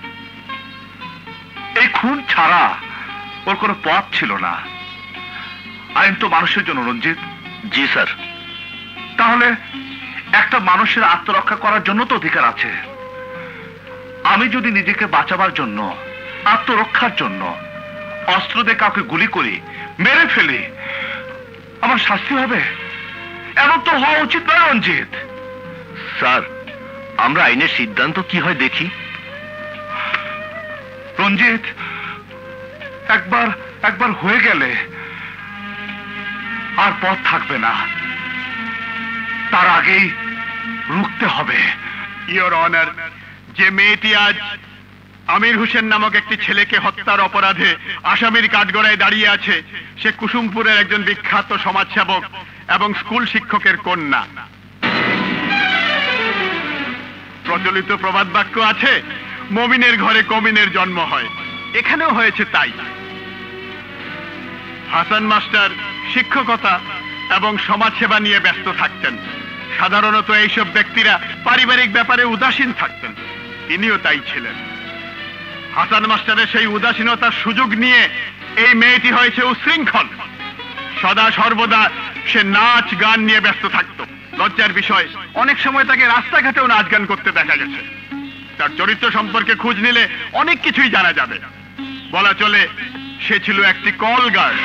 এই খুন ছাড়া ওর কোনো পথ ছিল না। আইন তো মানুষের জন্য রঞ্জিত। জি স্যার। তাহলে একটা মানুষের আত্মরক্ষা করার জন্য তো অধিকার আছে। আমি যদি নিজেকে বাঁচাবার জন্য, আত্মরক্ষার জন্য অস্ত্র দিয়ে কাউকে গুলি করি, মেরে ফেলি, আমার শাস্তি হবে? এমন তো হওয়া উচিত নয় রঞ্জিত। স্যার, আমরা আইনের সিদ্ধান্ত কি হয় দেখি। রঞ্জিত, একবার একবার হয়ে গেলে আর পথ থাকবে না, তার আগেই রুখতে হবে। ইওর অনার, যে মেয়েটি আজ আমির হোসেন নামক একটি ছেলেকে হত্যার অপরাধে আসামির কাঠগড়ায় দাঁড়িয়ে আছে, সে কুসুমপুরের একজন বিখ্যাত সমাজসেবক এবং স্কুল শিক্ষকের কন্যা। প্রচলিত প্রবাদ বাক্য আছে, মমিনের ঘরে কমিনের জন্ম হয়। এখানেও হয়েছে তাই। হাসান মাস্টার শিক্ষকতা এবং সমাজসেবা নিয়ে ব্যস্ত থাকতেন। সাধারণত এইসব ব্যক্তিরা পারিবারিক ব্যাপারে উদাসীন থাকতেন, তিনিও তাই ছিলেন। হাসান মাস্টারের সেই উদাসীনতার সুযোগ নিয়ে এই মেয়েটি হয়েছে উশৃঙ্খল। সদা সর্বদা সে নাচ গান নিয়ে ব্যস্ত থাকত। লজ্জার বিষয়, অনেক সময় তাকে রাস্তাঘাটেও নাচ গান করতে দেখা গেছে। তার চরিত্র সম্পর্কে খোঁজ নিলে অনেক কিছুই জানা যাবে। বলা চলে সে ছিল একটি কল গার্ড।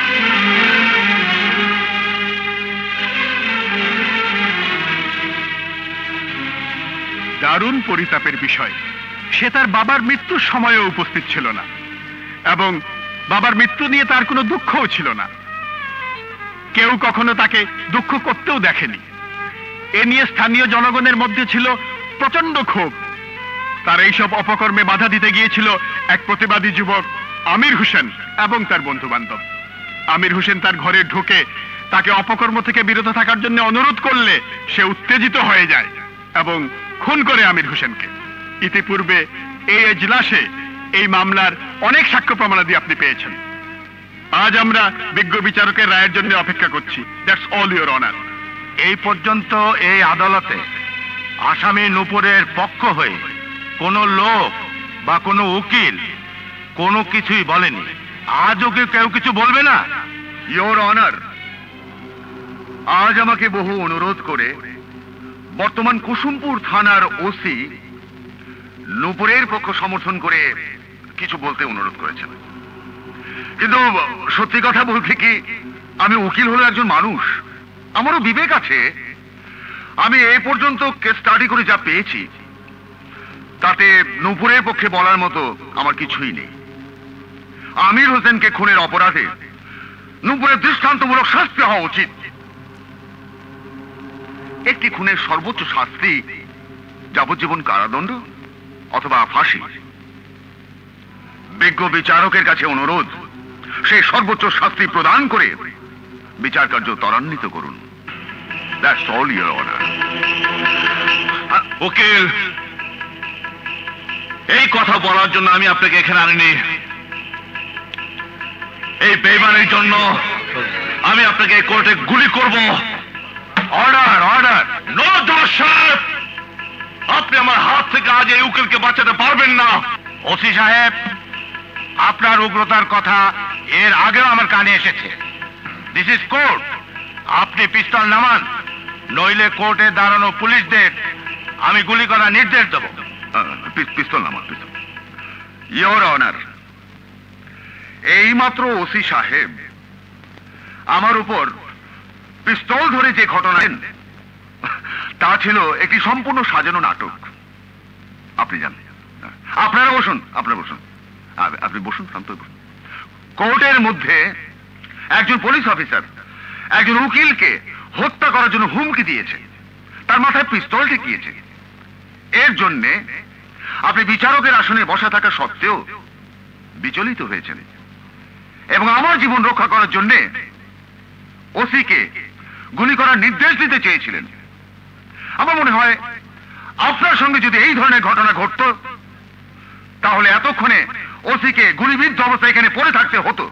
দারুণ পরিতাপের বিষয়, সে তার বাবার মৃত্যুর সময়ও উপস্থিত ছিল না এবং বাবার মৃত্যু নিয়ে তার কোনো দুঃখও ছিল না। কেউ কখনো তাকে দুঃখ করতেও দেখেনি। এ নিয়ে স্থানীয় জনগণের মধ্যে ছিল প্রচন্ড ক্ষোভ। তার এইসব অপকর্মে বাধা দিতে গিয়েছিল এক প্রতিবাদী যুবক আমির হোসেন এবং তার বন্ধু বান্ধব। আমির হোসেন তার ঘরে ঢুকে তাকে অপকর্ম থেকে বিরত থাকার জন্য অনুরোধ করলে সে উত্তেজিত হয়ে যায় এবং খুন করে আমির হোসেনকে। ইতিপূর্বে এই এজলাসে এই মামলার অনেক সাক্ষ্য প্রমাণাদি আপনি পেয়েছেন। আজ আমরা বিজ্ঞ বিচারকের রায়ের জন্য অপেক্ষা করছি। That's all your honour. এই পর্যন্ত এই আদালতে আসামি নূপুরের পক্ষ হয়ে কোনো লোক বা কোনো উকিল কোনো কিছুই বলেনি। আজও কি কেউ কিছু বলবে না? ইওর অনার, আজ আমাকে বহু অনুরোধ করে বর্তমান কুসুমপুর থানার ওসি নূপুরের পক্ষ সমর্থন করে কিছু বলতে অনুরোধ করেছেন। কিন্তু সত্যি কথা বলতে কি, আমি উকিল হলো একজন মানুষ, আমারও বিবেক আছে। আমি এই পর্যন্ত কেস স্টাডি করে যা পেয়েছি তাতে নূপুরের পক্ষে বলার মতো আমার কিছুই নেই। আমির হোসেনকে খুনের অপরাধে নূপুরের দৃষ্টান্তমূলক শাস্তি হওয়া উচিত। একটি খুনের সর্বোচ্চ শাস্তি যাবজ্জীবন কারাদণ্ড অথবা ফাঁসি। বিজ্ঞ বিচারকের কাছে অনুরোধ, সেই সর্বোচ্চ শাস্তি প্রদান করে বিচার কার্য ত্বরান্বিত করুন। That's all, Your Honor. উকিল, এই কথা বলার জন্য আমি আপনাকে এখানে আনিনি। এই বেইমানের জন্য আমি আপনাকে এই কোর্টে গুলি করব। Order, order. নো জজ সাহেব, আপনি আমার হাত থেকে আজ এই উকিলকে বাঁচাতে পারবেন না। ওসি সাহেব, আপনার উগ্রতার কথা এর আগেও আমার কানে এসেছে। This is court. আপনি পিস্তল নামান, নইলে কোর্টে দাঁড়ানো পুলিশদের আমি গুলি করার নির্দেশ দেব। পিস্তল নামান, পিস্তল। ইওর অনার, এইমাত্র ওসি সাহেব আমার উপর পিস্তল ধরে যে ঘটনা তা ছিল একটি সম্পূর্ণ সাজানো নাটক। আপনি জানেন। আপনারা বসুন, আপনারা বসুন, আপনি বসুন, শান্ত বসুন। কোর্টের মধ্যে একজন পুলিশ অফিসার একজন উকিলকে হত্যা করার জন্য হুমকি দিয়েছে, তার মাথায় পিস্তল ঠেকিয়েছে। এর জন্যে আপনি বিচারকের আসনে বসা থাকা সত্ত্বেও বিচলিত হয়েছেন এবং আমার জীবন রক্ষা করার জন্যে ওসিকে গুলি করার নির্দেশ দিতে চেয়েছিলেন। আমার মনে হয় আপনার সঙ্গে যদি এই ধরনের ঘটনা ঘটত তাহলে এতক্ষণে ওসিকে গুলিবিদ্ধ অবস্থায় এখানে পড়ে থাকতে হতো।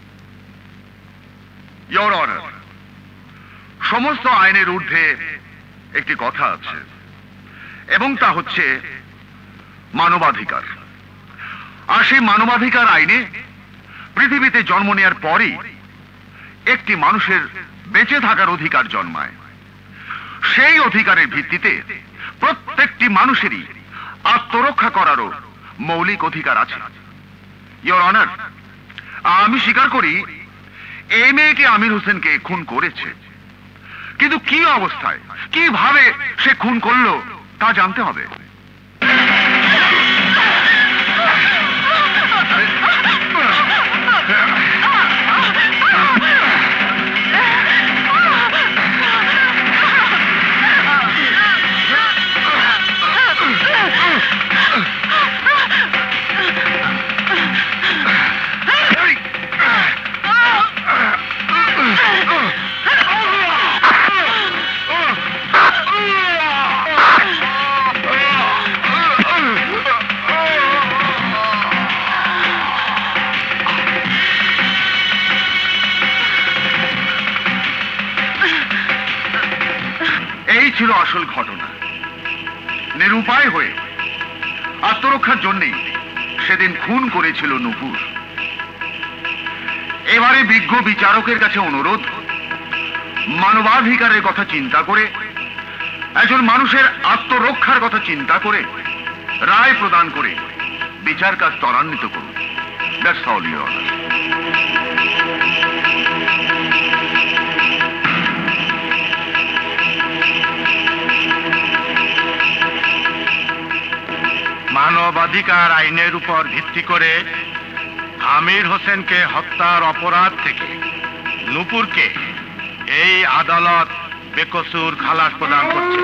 ইওর অনার, সমস্ত আইনের ঊর্ধ্বে একটি কথা আছে এবং তা হচ্ছে মানবাধিকার। আর সেই মানবাধিকার আইনে পৃথিবীতে জন্ম নেওয়ার পরই একটি মানুষের বেঁচে থাকার অধিকার জন্মায়। সেই অধিকারের ভিত্তিতে প্রত্যেকটি মানুষেরই আত্মরক্ষা করারও মৌলিক অধিকার আছে। ইওর অনার, আমি স্বীকার করি এই মেয়েকে আমির হোসেনকে খুন করেছে, কিন্তু কি অবস্থায় কিভাবে সে খুন করলো তা জানতে হবে। এই ছিল আসল ঘটনা। নিরুপায় হয়ে আত্মরক্ষার জন্যই সেদিন খুন করেছিল নূপুর। এবারে বিজ্ঞ বিচারকের কাছে অনুরোধ, মানবাধিকারের কথা চিন্তা করে একজন মানুষের আত্মরক্ষার কথা চিন্তা করে রায় প্রদান করে বিচার কাজ ত্বরান্বিত করুন। That's all your honour. মানবাধিকার আইনের উপর ভিত্তি করে আমির হোসেনকে হত্যার অপরাধ থেকে নূপুরকে এই আদালত বেকসুর খালাস প্রদান করছে।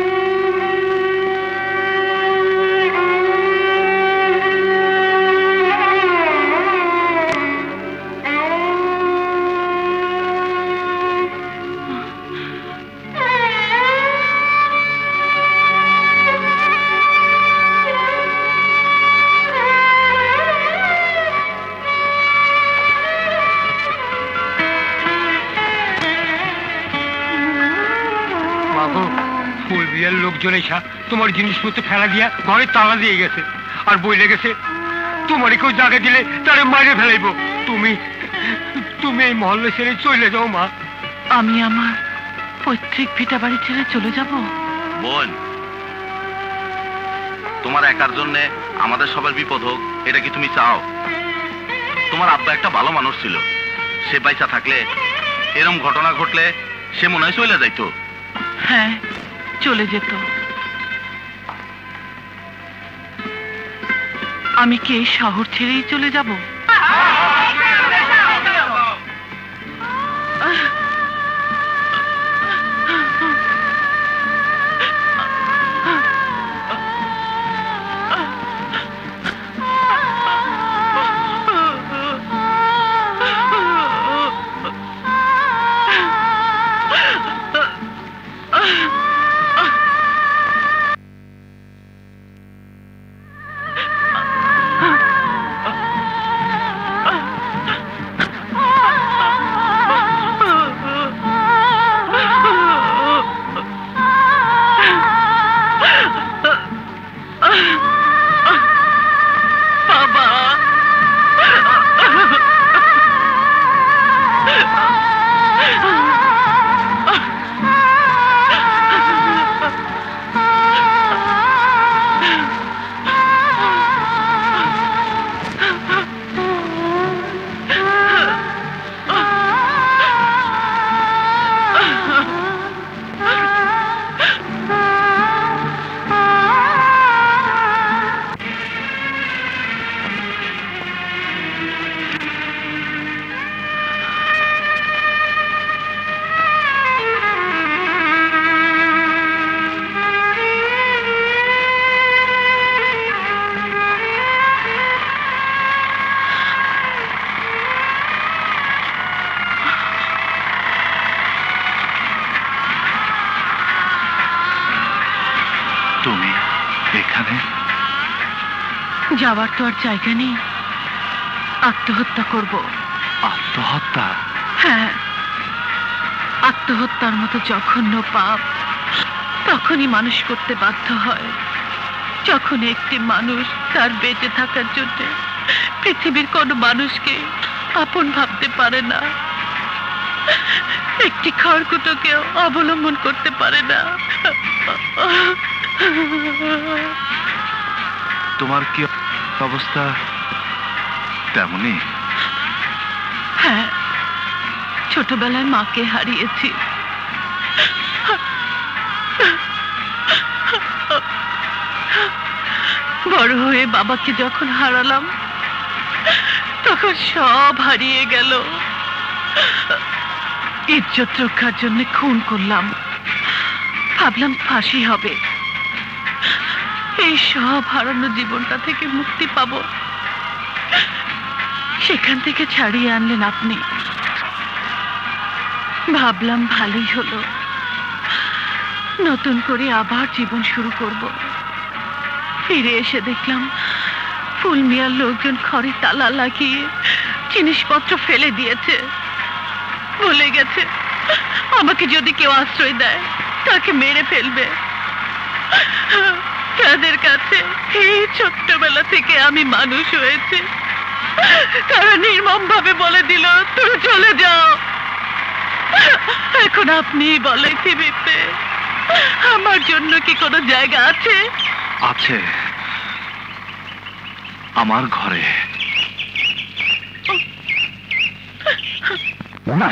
লোকজন এসা তোমার জিনিসপত্র ফেলা দিয়া ঘরে তালা দিয়ে গেছে আর বই লেগেছে তোমার কেউ জায়গা দিলে তারে মাইরে ফেলাইব। তুমি তুমি এই মহল্লা ছেড়ে চলে যাও মা। আমি আমার পৈতৃক ভিটা বাড়ি ছেড়ে চলে যাব? বোন, তোমার একার জন্য আমাদের সবার বিপদ হোক এটা কি তুমি চাও? তোমার আব্বা একটা ভালো মানুষ ছিল, সে পয়সা থাকলে এরকম ঘটনা ঘটলে সে মনে হয় চলে যাইতো। হ্যাঁ, চলে যেত। আমি কি এই শহর ছেড়েই চলে যাব? যাওয়ার তো আর জায়গা নেই, আত্মহত্যা করব। আত্মহত্যা? হ্যাঁ, আত্মহত্যার মতো জঘন্য পাপ তখনই মানুষ করতে বাধ্য হয় যখন একটি মানুষ তার বেঁচে থাকার জন্য পৃথিবীর কোনো মানুষকে আপন ভাবতে পারে না, একটি খড়কুটোকেও অবলম্বন করতে পারে না। তোমার কি অবস্থা তেমনই? হ্যাঁ, ছোটবেলায় মাকে হারিয়েছি, বড় হয়ে বাবাকে যখন হারালাম তখন সব হারিয়ে গেল। ইজ্জত রক্ষার জন্য খুন করলাম, ভাবলাম ফাঁসি হবে, এই সব হারানো জীবনটা থেকে মুক্তি পাবো। সেখান থেকে ছাড়িয়ে আনলেন আপনি, ভাবলাম ভালোই হলো, নতুন করে আবার জীবন শুরু করব। ফিরে এসে দেখলাম ফুল মিয়ার লোকজন ঘরে তালা লাগিয়ে জিনিসপত্র ফেলে দিয়েছে, বলে গেছে আমাকে যদি কেউ আশ্রয় দেয় তাকে মেরে ফেলবে। তাদের কাছে এই ছোট্টবেলা থেকে আমি মানুষ হয়েছি, তারা নির্মম ভাবে বলে দিল তুমি চলে যাও। এখন আপনি বলে পৃথিবীতে আমার জন্য কি কোনো জায়গা আছে? আছে, আমার ঘরে। না,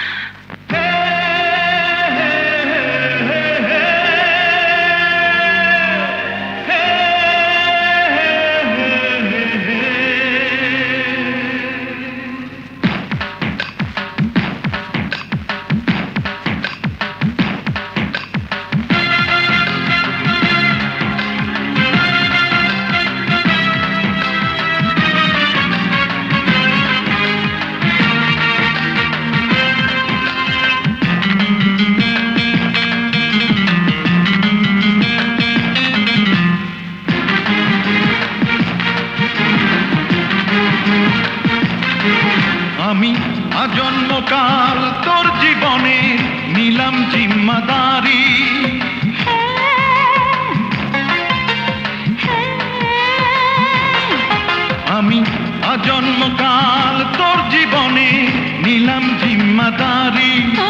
আমি আজন্মকাল তোর জীবনে নিলাম জিম্মাদারি। আমি আজন্মকাল তোর জীবনে নিলাম জিম্মাদারি।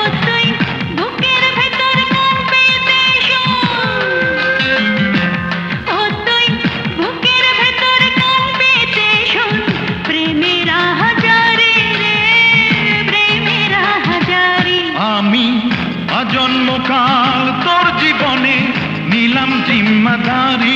জন্মকাল তোর জীবনে নিলাম জিম্মাদারি।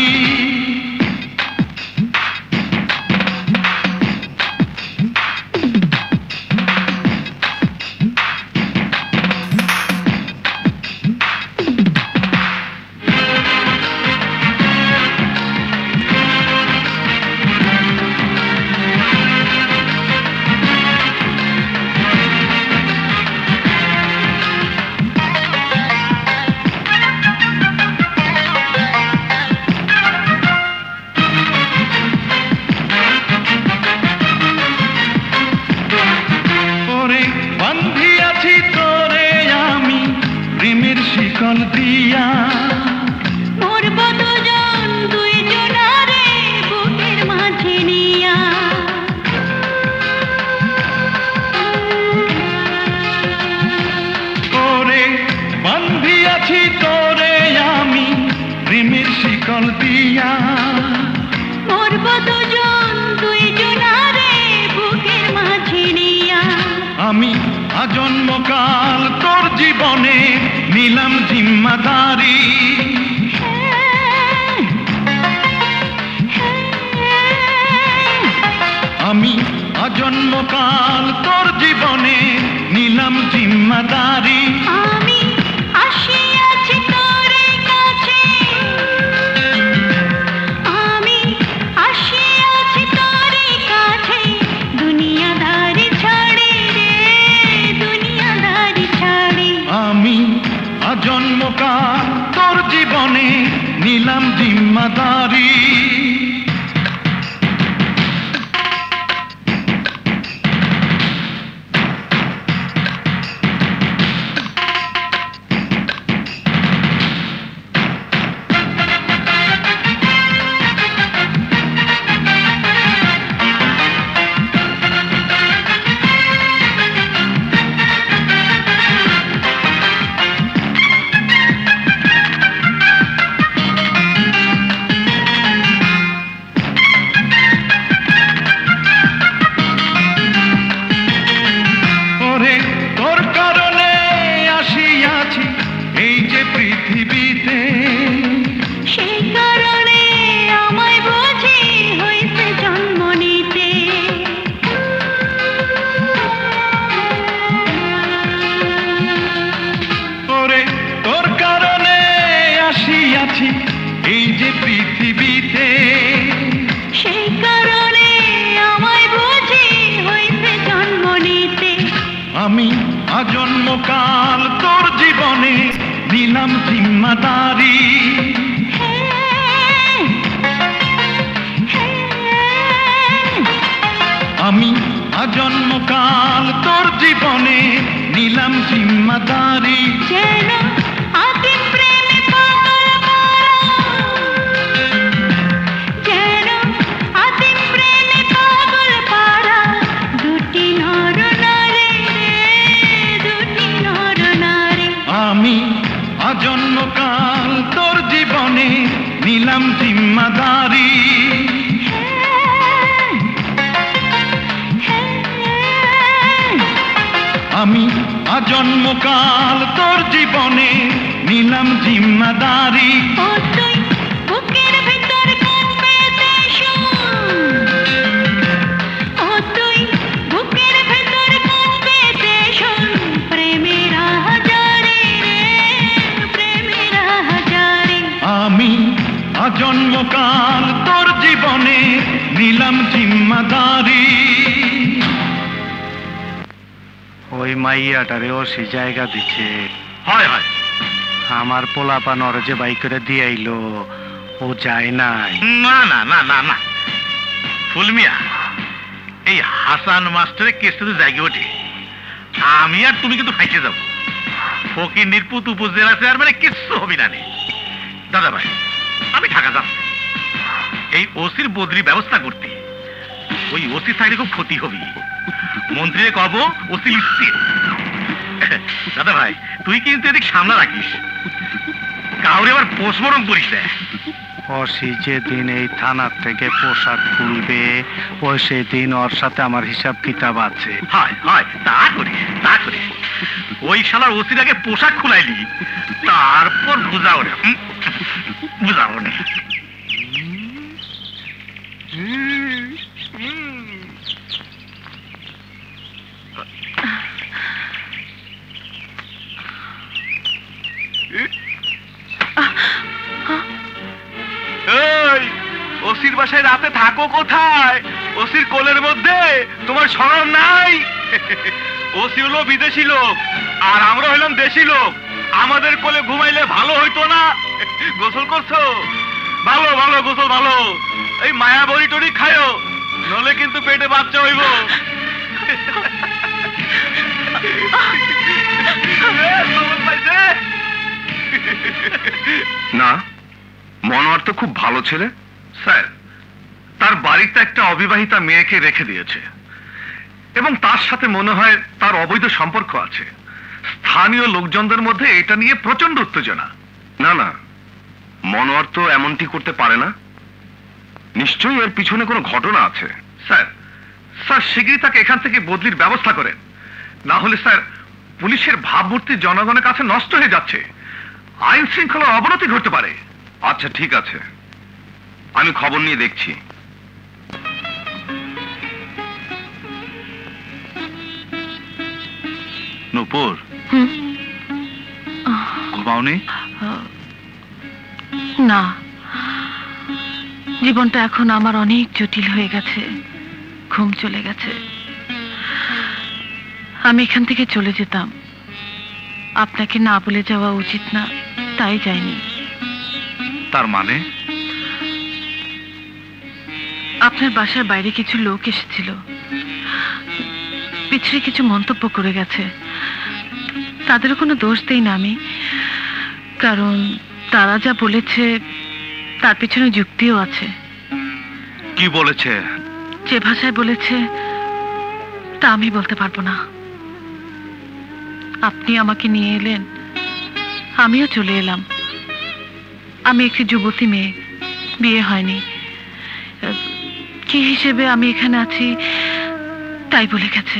শিকল দিয়া মরব দুজন দুইজনারে বুকের মাঝে নিয়া। তোরে বান্ধিয়াছি তোরে আমি প্রেমের শিকল দিয়া। মরব দুজন দুইজনারে বুকের মাঝে নিয়া। আমি আজন্মকাল তোর জীবনে নিলাম জিম্মাদারি। আমি আজন্মকাল তোর জীবনে নিলাম জিম্মাদারি। আমি আসিয়াছি তোর কাছে, আমি আসিয়াছি তোর কাছে দুনিয়াদারি ছাড়ি রে, দুনিয়াদারি ছাড়ি। আমি আজন্মকাল তোর জীবনে নিলাম জিম্মাদারি। পৃথিবীতে সেই কারণে আমায় বুঝি হইছে জন্ম নিতে। ওরে তোর কারণে আসিয়াছি এই যে পৃথিবীতে। সেই কারণে আমায় বুঝি হইছে জন্ম নিতে। আমি আজন্মকাল তোর জীবনে নিলাম জিম্মাদারি। আমি আজন্মকাল তোর জীবনে নিলাম জিম্মাদারি। যেন আদিম প্রেমে পাগল পারা, যেন আদিম প্রেমে পাগল পারা দুটি নর নারী রে, দুটি নর নারী। আমি আজন্মকাল আজন্মকাল তোর জীবনে নিলাম জিম্মাদারি। ও তুই বুকের ভেতর কান পেতে শোন, ও তুই বুকের ভেতর কান পেতে শোন, প্রেমের হাজারে রে, প্রেমের হাজারে। আমি আজন্মকাল তোর জীবনে নিলাম জিম্মাদারি। ওই মাইয়াটারে ও সে জায়গা দিচ্ছে। হয় হয় আমার পোলাপান ওরে যে বাই করে দিয়ে আইলো, ও যায় নাই। না না না না না ফুলমিয়া, এই হাসান মাস্টারের কেসটাতে জায়গা ওঠে, আমি আর তুমি কিন্তু ফাইকে যাবো। ফকির নিরপুত উপজেলা চেয়ারম্যানে কিচ্ছু হবি না নে। দাদা ভাই, আমি ঢাকা যাচ্ছি এই ওসির বদলি ব্যবস্থা করতে। ওই ওসি থাকলে খুব ক্ষতি হবি। মন্ত্রীরে কব ওসি লিখতে। দাদা ভাই, তুই কিন্তু এদিক সামলা রাখিস, কাউরে আবার পোস্টমর্টম করিস না। অসি যেদিন এই থানার থেকে পোশাক খুলবে, ওই সেদিন ওর সাথে আমার হিসাব কিতাব আছে। হয় হয় তা করি তা করি। ওই শালার ওসির আগে পোশাক খুলাইলি, তারপর বুঝাও রে, বুঝাও রে। এই ওসির বাসায় রাতে থাকো কোথায়? ওসির কোলের মধ্যে তোমার শরম নাই? ওসি হলো বিদেশি লোক আর আমরা হইলাম দেশি লোক, আমাদের কোলে ঘুমাইলে ভালো হইতো না? গোসল করছো? ভালো ভালো গোসল ভালো। এই মায়া বড়ি টড়ি খায়ো, নলে কিন্তু পেটে বাচ্চা হইব। না, মনোয়ার তো খুব ভালো ছেলে। স্যার, তার বাড়িতে একটা অবিবাহিতা মেয়েকে রেখে দিয়েছে এবং তার সাথে মনে হয় তার অবৈধ সম্পর্ক আছে। স্থানীয় লোকজনদের মধ্যে এটা নিয়ে প্রচন্ড উত্তেজনা। না না, মনোয়ার তো এমনটি করতে পারে না। নিশ্চয়ই এর পিছনে কোনো ঘটনা আছে। স্যার স্যার শীঘ্রই তাকে এখান থেকে বদলির ব্যবস্থা করেন, না হলে স্যার পুলিশের ভাবমূর্তি জনগণের কাছে নষ্ট হয়ে যাচ্ছে, আইন শৃঙ্খলার অবনতি ঘটতে পারে। আচ্ছা ঠিক আছে, আমি খবর নিয়ে দেখছি। নূপুর, হুম, ঘুমাওনি? না, জীবনটা এখন আমার অনেক জটিল হয়ে গেছে, ঘুম চলে গেছে। আমি এখান থেকে চলে যেতাম, আপনাকে না বলে যাওয়া উচিত না, তাই যাইনি। তার মানে? আপনার বাসার বাইরে কিছু লোক এসেছিল, পিছনে কিছু মন্তব্য করে গেছে। তাদেরও কোনো দোষ দেই না আমি, কারণ তারা যা বলেছে তার পিছনে যুক্তিও আছে। কি বলেছে? যে ভাষায় বলেছে তা আমি বলতে পারবো না। আপনি আমাকে নিয়ে এলেন, আমিও চলে এলাম। আমি একটি যুবতী মেয়ে, বিয়ে হয়নি। কি হিসেবে আমি এখানে আছি তাই বলে গেছে।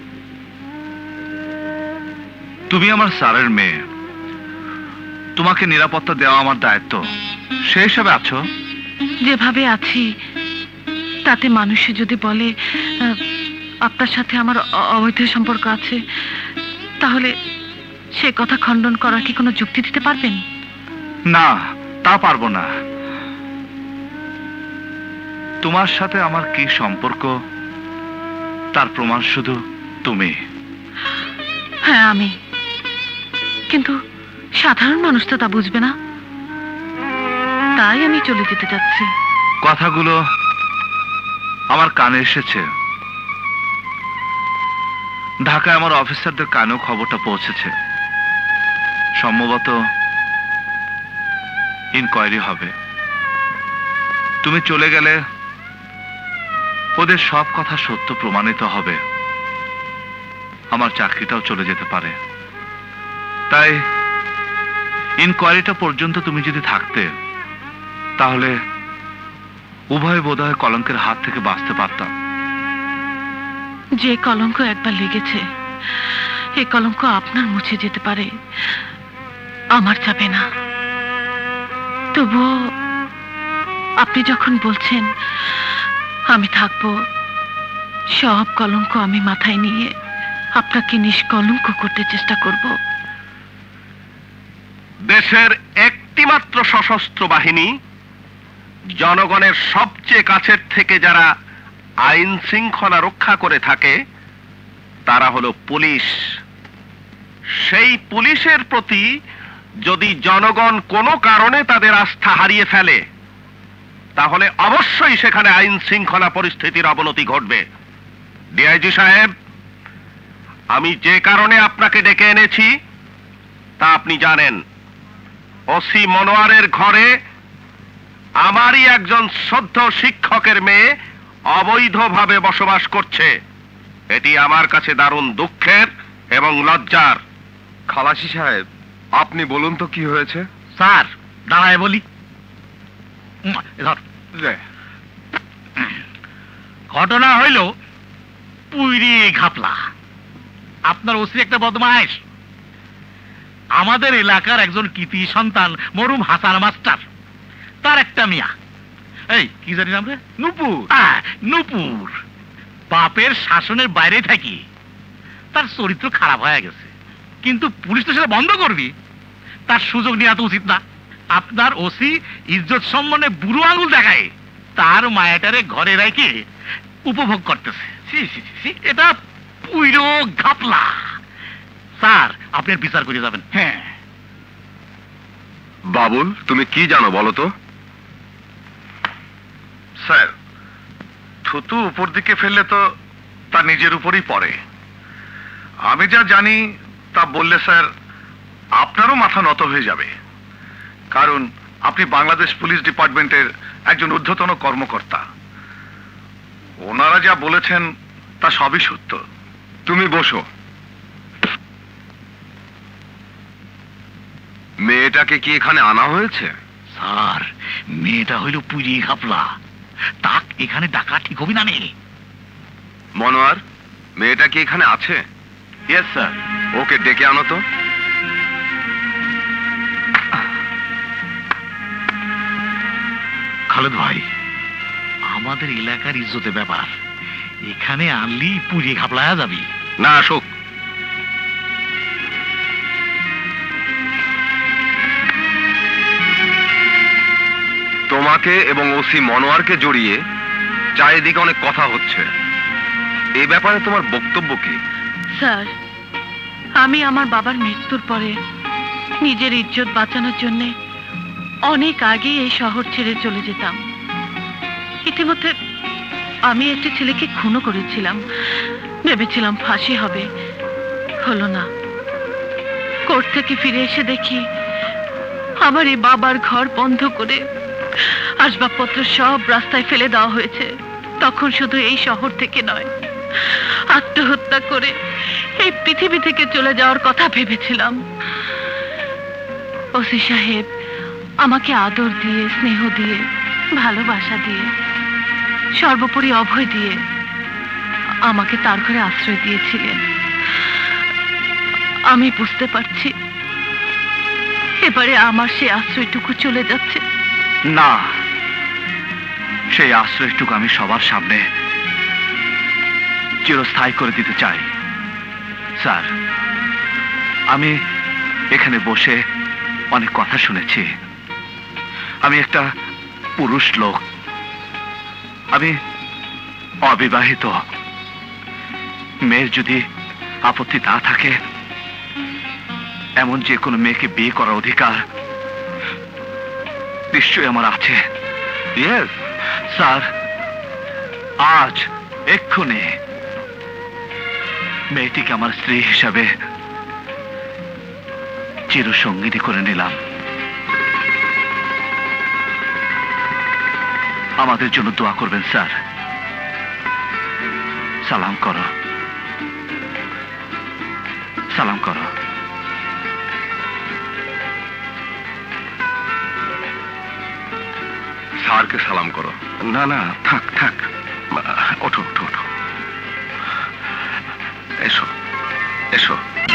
তুমি আমার স্যারের মেয়ে, তোমাকে নিরাপত্তা দেওয়া আমার দায়িত্ব, সেই হিসাবে আছো। যেভাবে আছি তাতে মানুষে যদি বলে আহ, আপনার সাথে আমার অ- অবৈধ সম্পর্ক আছে, তাহলে সে কথা খণ্ডন করার কি কোনো যুক্তি দিতে পারবেন? না, তা পারবো না। তোমার সাথে আমার কি সম্পর্ক তার প্রমাণ শুধু তুমি। হ্যাঁ আমি, কিন্তু সাধারণ মানুষ তো তা বুঝবে না, তাই আমি চলে যেতে চাচ্ছি। কথাগুলো আমার কানে এসেছে, ঢাকায় আমার অফিসারদের কানেও খবরটা পৌঁছেছে। সম্ভবত ইনকোয়ারি হবে। তুমি চলে গেলে ওদের সব কথা সত্য প্রমাণিত হবে, আমার চাকরিটাও চলে যেতে পারে। তাই ইনকোয়ারিটা পর্যন্ত তুমি যদি থাকতে, তাহলে উভয় বোধহয় কলঙ্কের হাত থেকে বাঁচতে পারতাম। যে কলঙ্ক একবার লেগেছে এই কলঙ্ক আপনার মুছে যেতে পারে, আমার যাবে না। তবুও আপনি যখন বলছেন আমি থাকবো, সব কলঙ্ক আমি মাথায় নিয়ে আপনাকে নিষ্কলঙ্ক করতে চেষ্টা করব। দেশের একটিমাত্র সশস্ত্র বাহিনী, জনগণের সবচেয়ে কাছের থেকে যারা আইন শৃঙ্খলা রক্ষা করে থাকে, তারা হলো পুলিশ। সেই পুলিশের প্রতি যদি জনগণ কোনো কারণে তাদের আস্থা হারিয়ে ফেলে, তাহলে অবশ্যই সেখানে আইন শৃঙ্খলা পরিস্থিতির অবনতি ঘটবে। ডিআইজি সাহেব, আমি যে কারণে আপনাকে ডেকে এনেছি তা আপনি জানেন। ওসি মনোয়ারের ঘরে আমারই একজন শ্রদ্ধ শিক্ষকের মেয়ে অবৈধভাবে বসবাস করছে। এটি আমার কাছে দারুণ দুঃখের এবং লজ্জার। খালাসি সাহেব, আপনি বলুন তো কি হয়েছে? স্যার দাঁড়ায় বলি। ঘটনা হইল পুইরি ঘাপলা। আপনার ওসি একটা বদমাইশ। আমাদের এলাকার একজন কৃতি সন্তান মরুম হাসান মাস্টার, তার একটা মিয়া, এই কি জানি নাম রে, নূপুর। নূপুর বাপের শাসনের বাইরে থাকি তার চরিত্র খারাপ হয়ে গেছে, কিন্তু পুলিশ তো সেটা বন্ধ করবি, তার সুযোগ নেওয়া তো উচিত না। আপনার ওসি ইজ্জত সম্মানে বুড়ো আঙুল দেখায় তার মায়াটারে ঘরে রেখে উপভোগ করতেছে। এটা পুইরো ঘাপলা। স্যার আপনি বিচার করে যাবেন। হ্যাঁ বাবুল, তুমি কি জানো বলো তো? স্যার, থুতু উপর দিকে ফেললে তো তার নিজের উপরই পড়ে। আমি যা জানি তা বললে স্যার আপনারও মাথা নত হয়ে যাবে, কারণ আপনি বাংলাদেশ পুলিশ ডিপার্টমেন্টের একজন ঊর্ধ্বতন কর্মকর্তা। ওনারা যা বলেছেন তা সবই সত্য। তুমি বসো। মেয়েটাকে কি এখানে আনা হয়েছে? স্যার মেয়েটা হইল পুরি ঘাপলা, তাক এখানে ডাকা ঠিক হবে না। মেয়ে মনোয়ার, মেয়েটা কি এখানে আছে? Yes sir. ওকে ডেকে আনো তো। খালেদ ভাই, আমাদের এলাকার ইজ্জতের ব্যাপার, এখানে আনলি পুরি ঘাপলায়া যাবি না। আসুক। তোমাকে এবং ওসি মনোয়ারকে জড়িয়ে চারিদিকে অনেক কথা হচ্ছে, এই ব্যাপারে তোমার বক্তব্য কি? স্যার, আমি আমার বাবার মৃত্যুর পরে নিজের ইজ্জত বাঁচানোর জন্য অনেক আগে এই শহর ছেড়ে চলে যেতাম। ইতিমধ্যে আমি একটি ছেলেকে খুনও করেছিলাম, ভেবেছিলাম ফাঁসি হবে, হলো না। কোর্ট থেকে ফিরে এসে দেখি আমার এই বাবার ঘর বন্ধ করে আসবাবপত্র সব রাস্তায় ফেলে দেওয়া হয়েছে। তখন শুধু এই শহর থেকে নয়, আত্মহত্যা করে এই পৃথিবী থেকে চলে যাওয়ার কথা ভেবেছিলাম। ওসি সাহেব আমাকে আদর দিয়ে, স্নেহ দিয়ে, ভালোবাসা দিয়ে, সর্বোপরি অভয় দিয়ে আমাকে তার ঘরে আশ্রয় দিয়েছিলেন। আমি বুঝতে পারছি এবারে আমার সেই আশ্রয়টুকু চলে যাচ্ছে। না, সেই আশ্রয়টুকু আমি সবার সামনে চিরস্থায়ী করে দিতে চাই। স্যার, আমি এখানে বসে অনেক কথা শুনেছি। আমি একটা পুরুষ লোক, আমি অবিবাহিত। মেয়ের যদি আপত্তি না থাকে, এমন যে কোনো মেয়েকে বিয়ে করার অধিকার নিশ্চয়ই আমার আছে। ইয়েস স্যার, আজ এক্ষুনি মেয়েটিকে আমার স্ত্রী হিসাবে চিরসঙ্গিনী করে নিলাম। আমাদের জন্য দোয়া করবেন স্যার। সালাম করো, সালাম করো। স্যারকে সালাম করো। না না, থাক থাক, ওঠো ওঠো ওঠো, এসো এসো।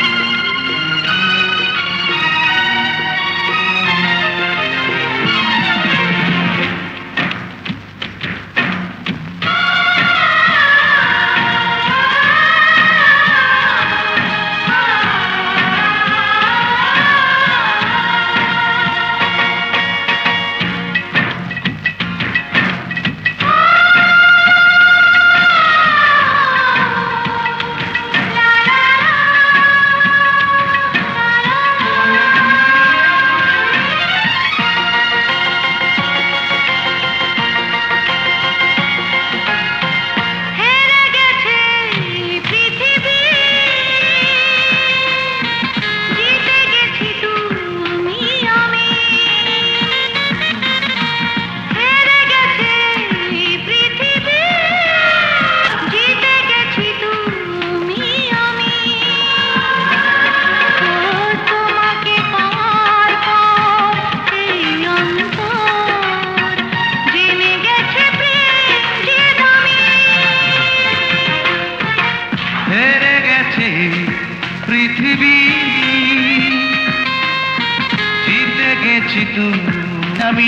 পৃথিবী জিতে গেছি তুমি আমি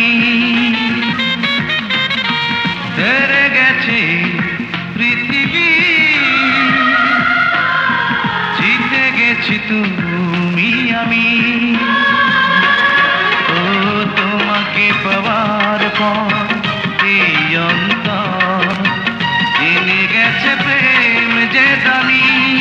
হেরে গেছে পৃথিবী জিতে গেছি তুমি আমি ও তোমাকে পাওয়ার পর এই অন্তর জেনে গেছে প্রেম যে দামি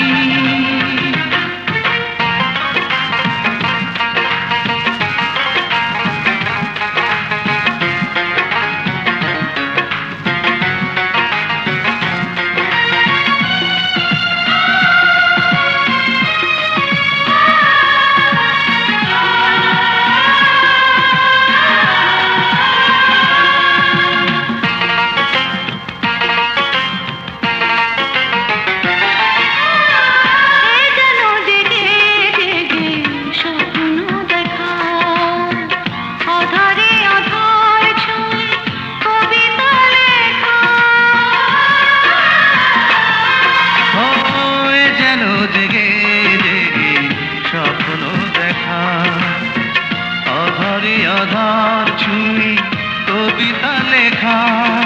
আধার ছুঁই কবিতা লেখা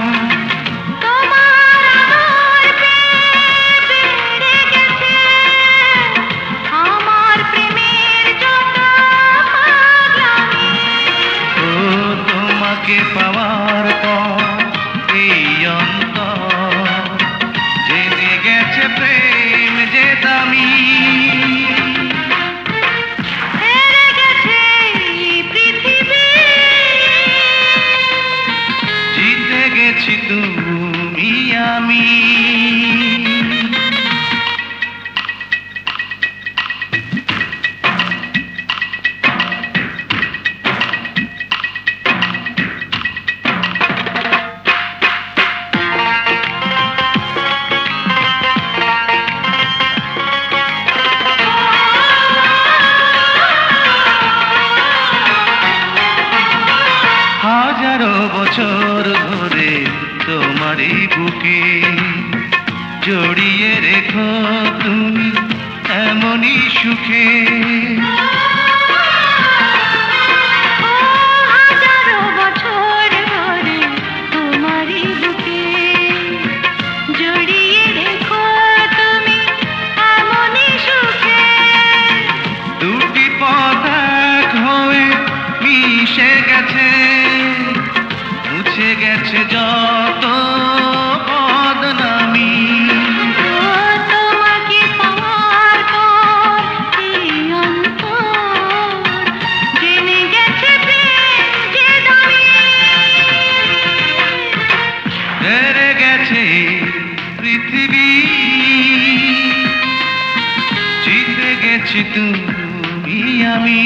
আমার প্রেমের যত পাগলামি ও তোমাকে পাওয়ার পর এই অন্তর জেনে গেছে প্রেম যে দামি তুমি আমি হাজারো বছর ধরে তোমারই বুকে জড়িয়ে রেখো তুমি এমনই সুখে হাজারো বছর ধরে তোমারই বুকে জড়িয়ে রেখো তুমি এমনই সুখে দুটি পথ এক হয়ে মিশে গেছে মুছে গেছে যত বদনামি তোমাকে পাওয়ার পর এই অন্তর জেনে গেছে প্রেম যে দামি হেরে গেছে পৃথিবী জিতে গেছি তুমি আমি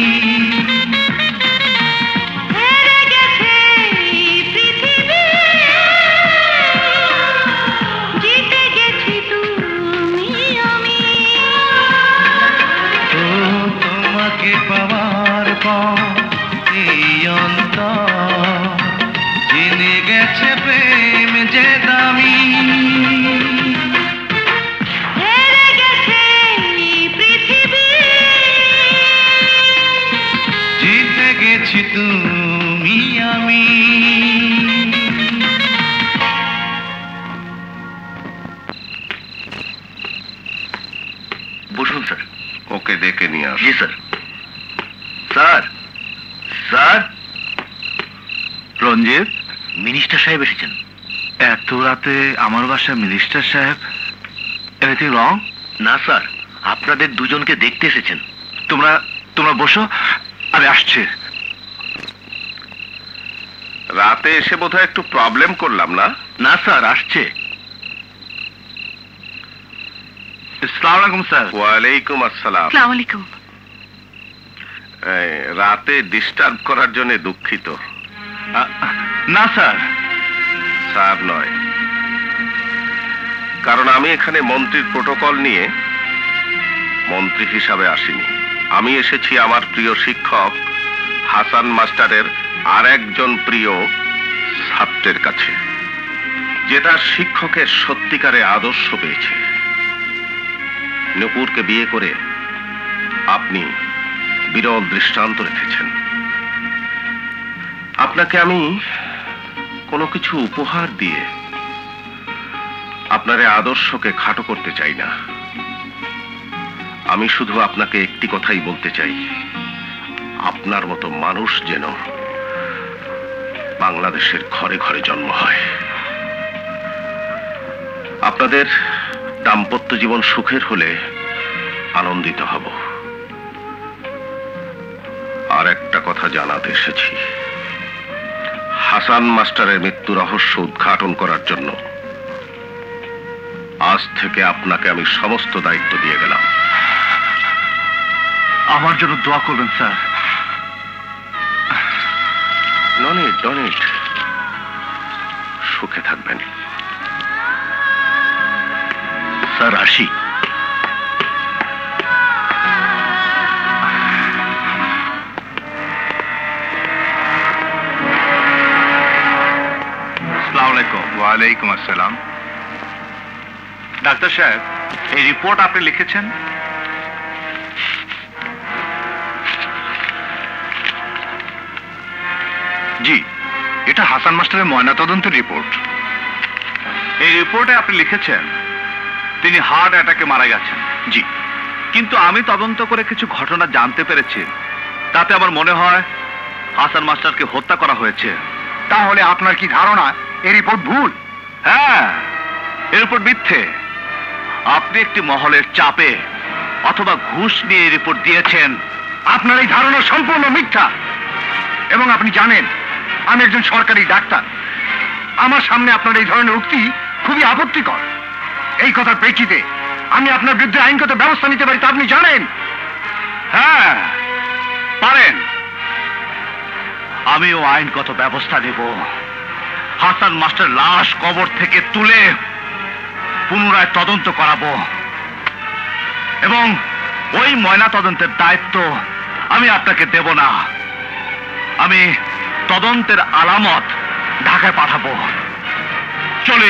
পাওয়ার পর এই অন্তর জেনে গেছে প্রেম যে দামি হেরে গেছে পৃথিবী জিতে গেছি তুমি আমি বসুন স্যার ওকে ডেকে নিয়ে আস জি sir sir sir Ranjit minister সাহেব এসেছেন এত রাতে আমার বাসায় মিনিস্টার সাহেব এনিথিং রং না স্যার আপনাদের দুজনকে দেখতে এসেছেন তোমরা তোমরা বসো আমি আসছি রাতে এসে বোধহয় একটু প্রবলেম করলাম না না স্যার আসছে আসসালামু আলাইকুম স্যার ওয়ালাইকুম আসসালাম আসসালামু আলাইকুম রাতে ডিস্টার্ব করার জন্য দুঃখিত না স্যার স্যার নয় কারণ আমি এখানে মন্ত্রীর প্রটোকল নিয়ে মন্ত্রী হিসাবে আসিনি আমি এসেছি আমার প্রিয় শিক্ষক হাসান মাস্টারের আর একজন প্রিয় ছাত্রের কাছে যে তার শিক্ষকের সত্যিকারে আদর্শ পেয়েছে নূপুরকে বিয়ে করে আপনি বিরল দৃষ্টান্ত রেখেছেন। আপনাকে আমি কোনো কিছু উপহার দিয়ে আপনার এই আদর্শকে খাটো করতে চাই না। আমি শুধু আপনাকে একটি কথাই বলতে চাই, আপনার মতো মানুষ যেন বাংলাদেশের ঘরে ঘরে জন্ম হয়। আপনাদের দাম্পত্য জীবন সুখের হলে আনন্দিত হব। আর একটা কথা জানাতে এসেছি, হাসান মাস্টারের মৃত্যু রহস্য উদ্ঘাটন করার জন্য আজ থেকে আপনাকে আমি সমস্ত দায়িত্ব দিয়ে গেলাম। আমার জন্য দোয়া করবেন স্যার। ডনেট ডনেট সুখে থাকবেন স্যার। আসি। আসসালামু আলাইকুম। ওয়ালাইকুম আসসালাম। ডাক্তার সাহেব, এই রিপোর্ট আপনি লিখেছেন? জি, এটা হাসান মাস্টারের ময়নাতদন্তের রিপোর্ট। এই রিপোর্টে আপনি লিখেছেন তিনি হার্ট অ্যাটাকে মারা গেছেন। জি, কিন্তু আমি তদন্ত করে কিছু ঘটনা জানতে পেরেছি, তাতে আমার মনে হয় হাসান মাস্টারকে হত্যা করা হয়েছে। তাহলে আপনার কি ধারণা এই রিপোর্ট ভুল? হ্যাঁ, এর উপর মিথ্যে। আপনি একটি মহলের চাপে অথবা ঘুষ নিয়ে এই রিপোর্ট দিয়েছেন। আপনার এই ধারণা সম্পূর্ণ মিথ্যা। এবং আপনি জানেন আমি একজন সরকারি ডাক্তার। আমার সামনে আপনার এই ধরনের উক্তি খুবই আপত্তিকর। এই কথার প্রেক্ষিতে আমি আপনার বিরুদ্ধে আইনগত ব্যবস্থা নিতে পারি, তা আপনি জানেন। হ্যাঁ, পারেন। আমিও আইনগত ব্যবস্থা নেব। হাসান মাস্টার লাশ কবর থেকে তুলে পুনরায় তদন্ত করাবো এবং ওই ময়না তদন্তের দায়িত্ব আমি আপনাকে দেব না। আমি তদন্তের আলামত ঢাকায় পাঠাবো। চলে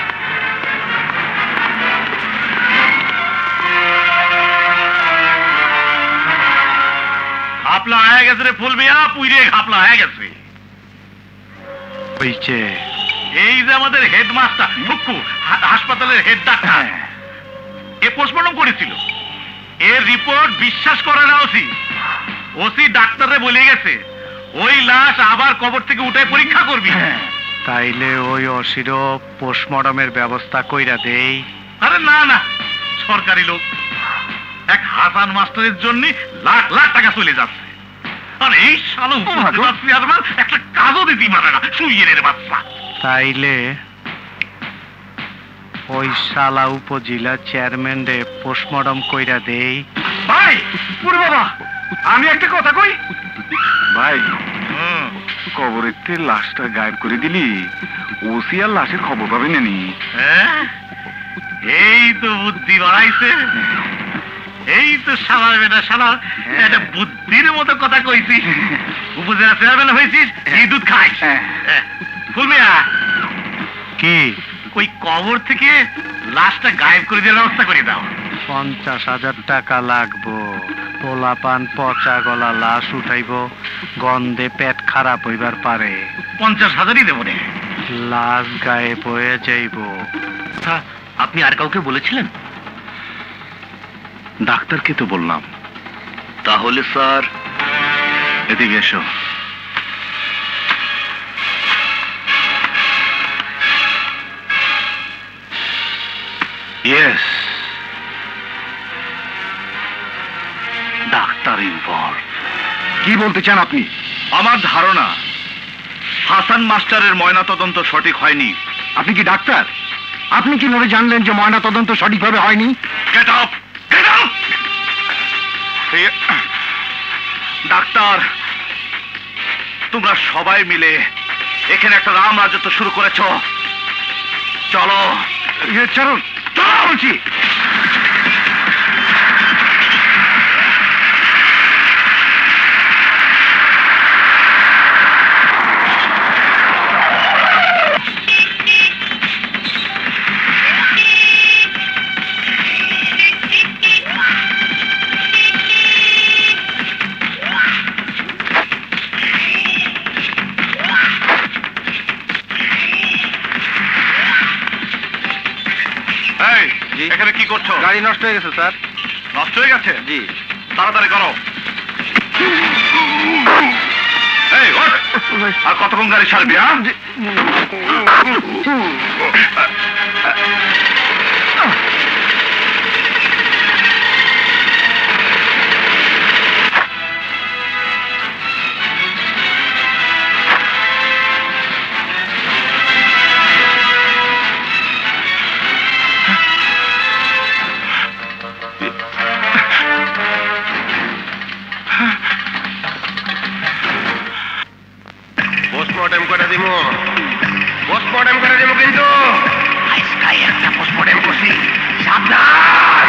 ঘাপলা হয়ে গেছে রে ফুল মিয়া, পুইরে ঘাপলা হয়ে গেছে। এই যে আমাদের হেডমাস্টার মুক্কু, হাসপাতালের হেড ডাক্তার, এ পোস্টমর্টম করেছিল। এর রিপোর্ট বিশ্বাস করে না ওসি। ওসি ডাক্তারে বলে গেছে ওই লাশ আবার কবর থেকে উঠে পরীক্ষা করবি। তাইলে ওই অসিরও পোস্টমর্টমের ব্যবস্থা কইরা দেই। আরে না না, সরকারি লোক, এক হাসান মাস্টারের জন্য লাখ লাখ টাকা চলে যাচ্ছে। আর এই শালো চেয়ারম্যান একটা কাজও দিতে পারে না, সুইয়ের বাচ্চা। তাইলে ওই শালা উপজেলা চেয়ারম্যান রে পোস্টমর্টম কইরা দেই। ভাই, পুরো বাবা, আমি একটা কথা কই। ভাই, কবরের থেকে লাশটা গায়েব করে দিলি, ওসি আর লাশের খবর পাবে না নি? এই তো বুদ্ধি বাড়াইছে। এই তো শালা বেটা শালা, একটা বুদ্ধির মতো কথা কইছিস। উপজেলা চেয়ারম্যান হয়েছিস, এই দুধ খাইস। ফুলমিয়া, কি ওই কবর থেকে লাশটা গায়েব করে দেওয়ার ব্যবস্থা করে দাও। পঞ্চাশ হাজার টাকা লাগবো। পোলাপান পচা গলা লাশ উঠাইব, গন্ধে পেট খারাপ হইবার পারে। পঞ্চাশ হাজারই দেবো রে। লাশ গায়েব হয়ে যাইব। আপনি আর কাউকে বলেছিলেন? ডাক্তারকে তো বললাম। তাহলে স্যার, এদিকে এসো। Yes, doctor involve. কি বলতে চান আপনি? আমার ধারণা হাসান মাস্টারের ময়নাতদন্ত সঠিক হয়নি। আপনি কি ডাক্তার? আপনি কিভাবে জানলেন যে ময়নাতদন্ত সঠিকভাবে হয়নি? Get up, get up! Doctor, তোমরা সবাই মিলে এখানে একটা রাম রাজত্ব শুরু করেছ। চলো। চলো, চলো বলছি। এই এখানে কি করছো? গাড়ি নষ্ট হয়ে গেছে স্যার। নষ্ট হয়ে গেছে? জি। তাড়াতাড়ি করো। এই ওঠ। আর কতক্ষণ গাড়ি ছাড়বি? হ্যাঁ পোস্টমর্টেম করে দিব, পোস্টমর্টেম করে দিব, কিন্তু আজকাই একটা পোস্টমর্টেম করছি, সাবধান।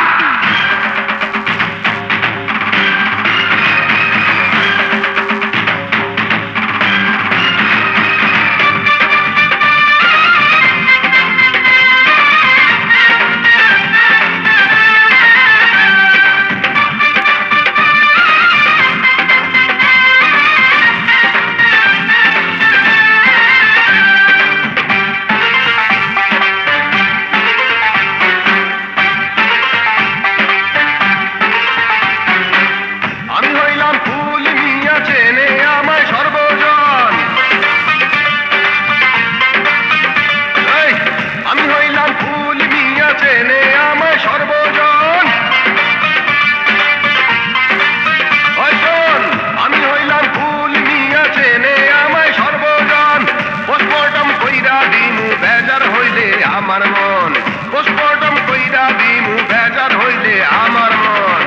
আমার মন পোস্টমর্টম কইরা দিমু বেজার হইলে আমার মন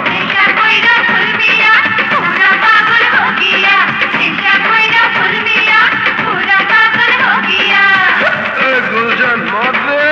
গুলজান মদ রে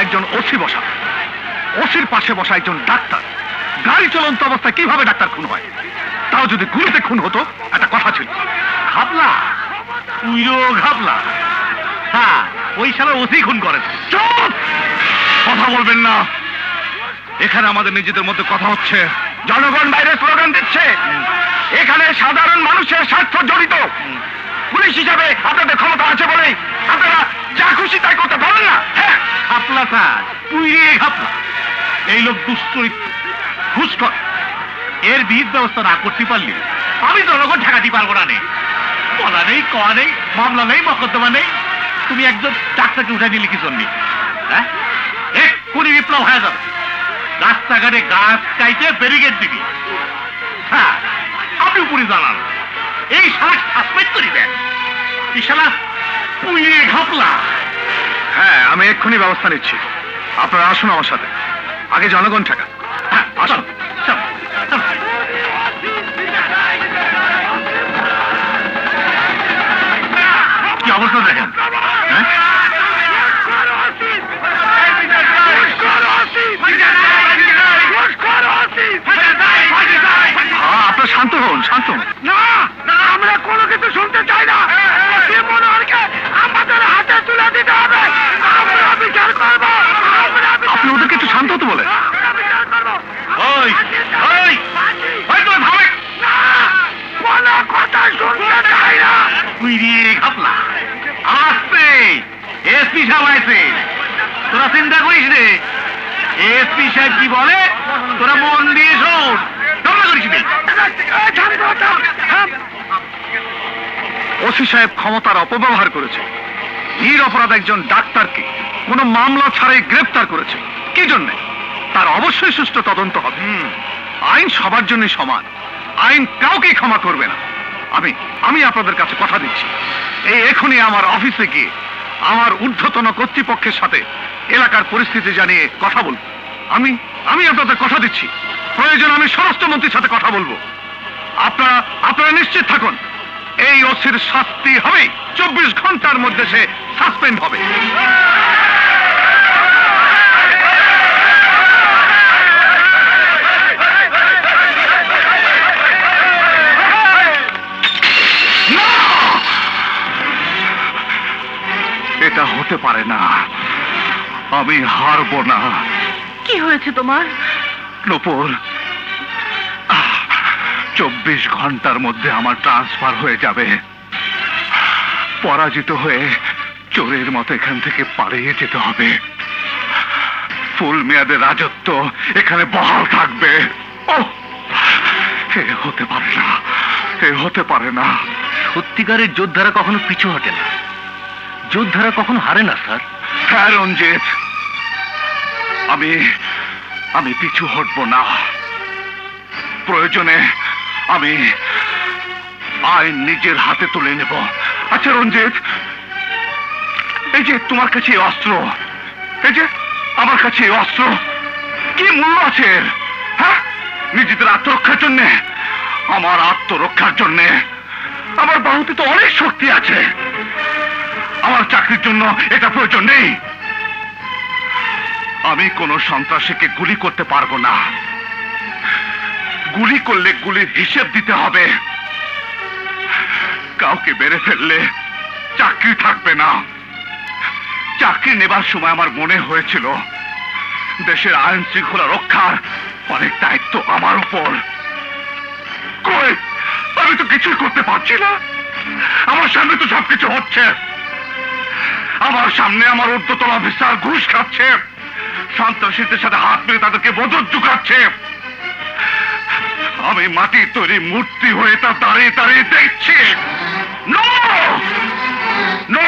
একজন ওসি বসা, ওসির পাশে বসা একজন ডাক্তার। গাড়ি চলন্ত অবস্থায় কিভাবে ডাক্তার খুন হয়? তাও যদি গুলিতে খুন হতো একটা কথা ছিল। ঘাবলা, উইরো ঘাবলা। হ্যাঁ, ওই শালা ওসি খুন করেছে। চুপ! কথা বলবেন না। এখানে আমাদের নিজেদের মধ্যে কথা হচ্ছে, জনগণ বাইরে স্লোগান দিচ্ছে, এখানে সাধারণ মানুষের স্বার্থ জড়িত। পুলিশ হিসাবে আপনাদের ক্ষমতা আছে বলেই আপনারা যা খুশি তাই করতে পারেন না। হ্যাঁ, ঘাপলা স্যার, পুইরে ঘাপলা। এই লোক দুশ্চরিত্র, ঘুষখোর। এর বিহিত ব্যবস্থা না করতে পারলে আমি জনগণ ঠেকাতে পারবো না। নেই বলা নেই, কয়া নেই, মামলা নেই, মকদ্দমা নেই। তুমি একজন ডাক্তারকে উঠে নিলে কি জন্য? হ্যাঁ, এক্ষুনি বিপ্লব হয়ে যাবে। রাস্তাঘাটে গাছ কাইতে ব্যারিকেড দিবি। হ্যাঁ, আপনি উপরে জানান এই শালা সাসপেন্ড করি দেন। এই শালা পুইরে ঘাপলা। হ্যাঁ, আমি এক্ষুনি ব্যবস্থা নিচ্ছি। আপনারা আসুন আমার সাথে। আগে জনগণ ঠেকা। হ্যাঁ, আসুন। কি অবস্থা দেখেন। হ্যাঁ, আপনার শান্ত হন, শান্ত হন। না না, আমরা কোনো কিছু শুনতে চাই না। মনোহরকে আমাদের হাতে তুলে দিতে হবে। আমরা বিচার করবো। আপনি ওদেরকে একটু শান্ত হতে বলে। ওই ওই ওই তো থামে না, কোনো কথা শুনতে চাই না। পুইরে ঘাপলা। আসতে এসপি সাহেব আইছে, তোরা চিন্তা করিস রে। এসপি সাহেব কি বলে তোরা মন দিয়ে শোন। তোমরা করিস নি। ওসি সাহেব ক্ষমতার অপব্যবহার করেছে। নির অপরাধ একজন ডাক্তারকে কোনো মামলা ছাড়াই গ্রেফতার করেছে। কি জন্য? তার অবশ্যই সুষ্ঠু তদন্ত হবে। আইন সবার জন্য সমান, আইন কাউকেই ক্ষমা করবে না। আমি আমি আপনাদের কাছে কথা দিচ্ছি, এই এখনই আমার অফিসে গিয়ে আমার ঊর্ধ্বতন কর্তৃপক্ষের সাথে এলাকার পরিস্থিতি জানিয়ে কথা বলবো। আমি আমি আপনাদের কথা দিচ্ছি, প্রয়োজন আমি স্বরাষ্ট্রমন্ত্রীর সাথে কথা বলবো। আপনারা আপনারা নিশ্চিত থাকুন, এই ওসির শাস্তি হবে। চব্বিশ ঘন্টার মধ্যে সে সাসপেন্ড হবে। এটা হতে পারে না, আমি হারবো না। কি হয়েছে তোমার? নূপুর, চব্বিশ ঘন্টার মধ্যে আমার ট্রান্সফার হয়ে যাবে। পরাজিত হয়ে চোরের মতো এখান থেকে পালিয়ে যেতে হবে। ফুল মেয়াদের রাজত্ব এখানে বহাল থাকবে। ও, এ হতে পারে না, এ হতে পারে না। সত্যিকারের যোদ্ধারা কখনো পিছু হটে না, যোদ্ধারা কখনো হারে না স্যার। হ্যাঁ রঞ্জিত, আমি আমি পিছু হটবো না। প্রয়োজনে আমি আইন নিজের হাতে তুলে নেব। আচ্ছা রঞ্জিত, এই যে তোমার কাছে এই অস্ত্র, এই যে আমার কাছে এই অস্ত্র, কি মূল্য আছে? হ্যাঁ, নিজেদের আত্মরক্ষার জন্যে, আমার আত্মরক্ষার জন্যে। আমার বাহুতে তো অনেক শক্তি আছে। আমার চাকরির জন্য এটা প্রয়োজন নেই। আমি কোন সন্ত্রাসীকে গুলি করতে পারবো না। গুলি করলে গুলির হিসেব দিতে হবে। কাউকে বেড়ে ফেললে চাকরি থাকবে না। চাকরি নেবার সময় আমার মনে হয়েছিল দেশের আইন শৃঙ্খলা রক্ষার অনেক দায়িত্ব আমার উপর। কই, আমি তো কিছুই করতে পারছি না। আমার সামনে তো সবকিছু হচ্ছে। আমার সামনে আমার ঊর্ধ্বতন অফিসার ঘুষ খাচ্ছে, সন্ত্রাসীদের সাথে হাত মেরে তাদেরকে মদত ঢুকাচ্ছে। আমি মাটির তৈরি মূর্তি হয়ে তা দাঁড়িয়ে দাঁড়িয়ে দেখছি। নো নো,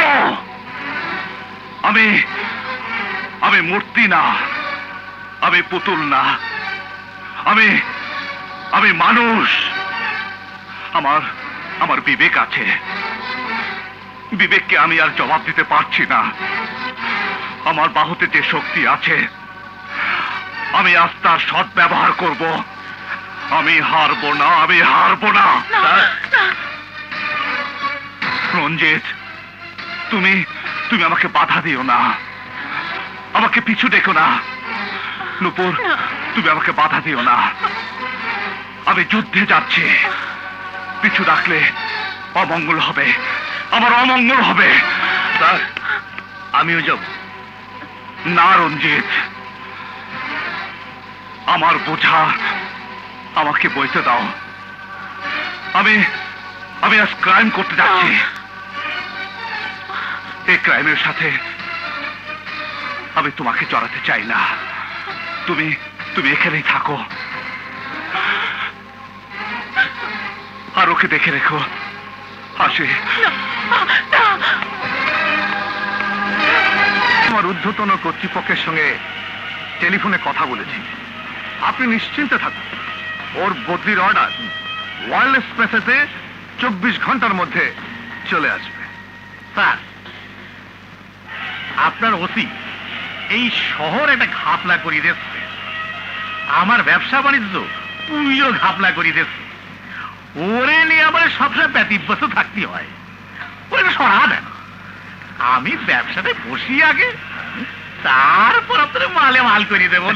আমি আমি মূর্তি না, আমি পুতুল না, আমি আমি মানুষ। আমার আমার বিবেক আছে। বিবেককে আমি আর জবাব দিতে পারছি না। আমার বাহুতে যে শক্তি আছে, আমি আজ তার সৎ ব্যবহার করব। আমি হারবো না, আমি হারবো না। রঞ্জিত, তুমি তুমি আমাকে বাধা দিও না। আমাকে পিছু ডেকো না। নূপুর, তুমি আমাকে বাধা দিও না। আমি যুদ্ধে যাচ্ছি। পিছু ডাকলে অমঙ্গল হবে, আমার অমঙ্গল হবে। স্যার, আমিও যাব। না রঞ্জিত, আমার বোঝা আমাকে বইতে দাও। আমি আমি আজ ক্রাইম করতে যাচ্ছি। এই ক্রাইমের সাথে আমি তোমাকে জড়াতে চাই না। তুমি তুমি এখানেই থাকো আর ওকে দেখে রেখো। আসি। আমার ঊর্ধ্বতন কর্তৃপক্ষের সঙ্গে টেলিফোনে কথা বলেছি। আপনি নিশ্চিন্তে থাকুন, ওর বদলির অর্ডার ওয়্যারলেস মেসেজে চব্বিশ ঘন্টার মধ্যে চলে আসবে। স্যার, আপনার ওসি এই শহর একটা ঘাপলা করিয়ে দিচ্ছে। আমার ব্যবসা বাণিজ্য পুরো ঘাপলা করিয়ে দিচ্ছে। ওরে নিয়ে আমার সবসময় ব্যতিব্যস্ত থাকতে হয়। ওরে সরা দেন, আমি ব্যবসাতে বসি আগে, তারপর আপনার মালে মাল করিয়ে দেবো।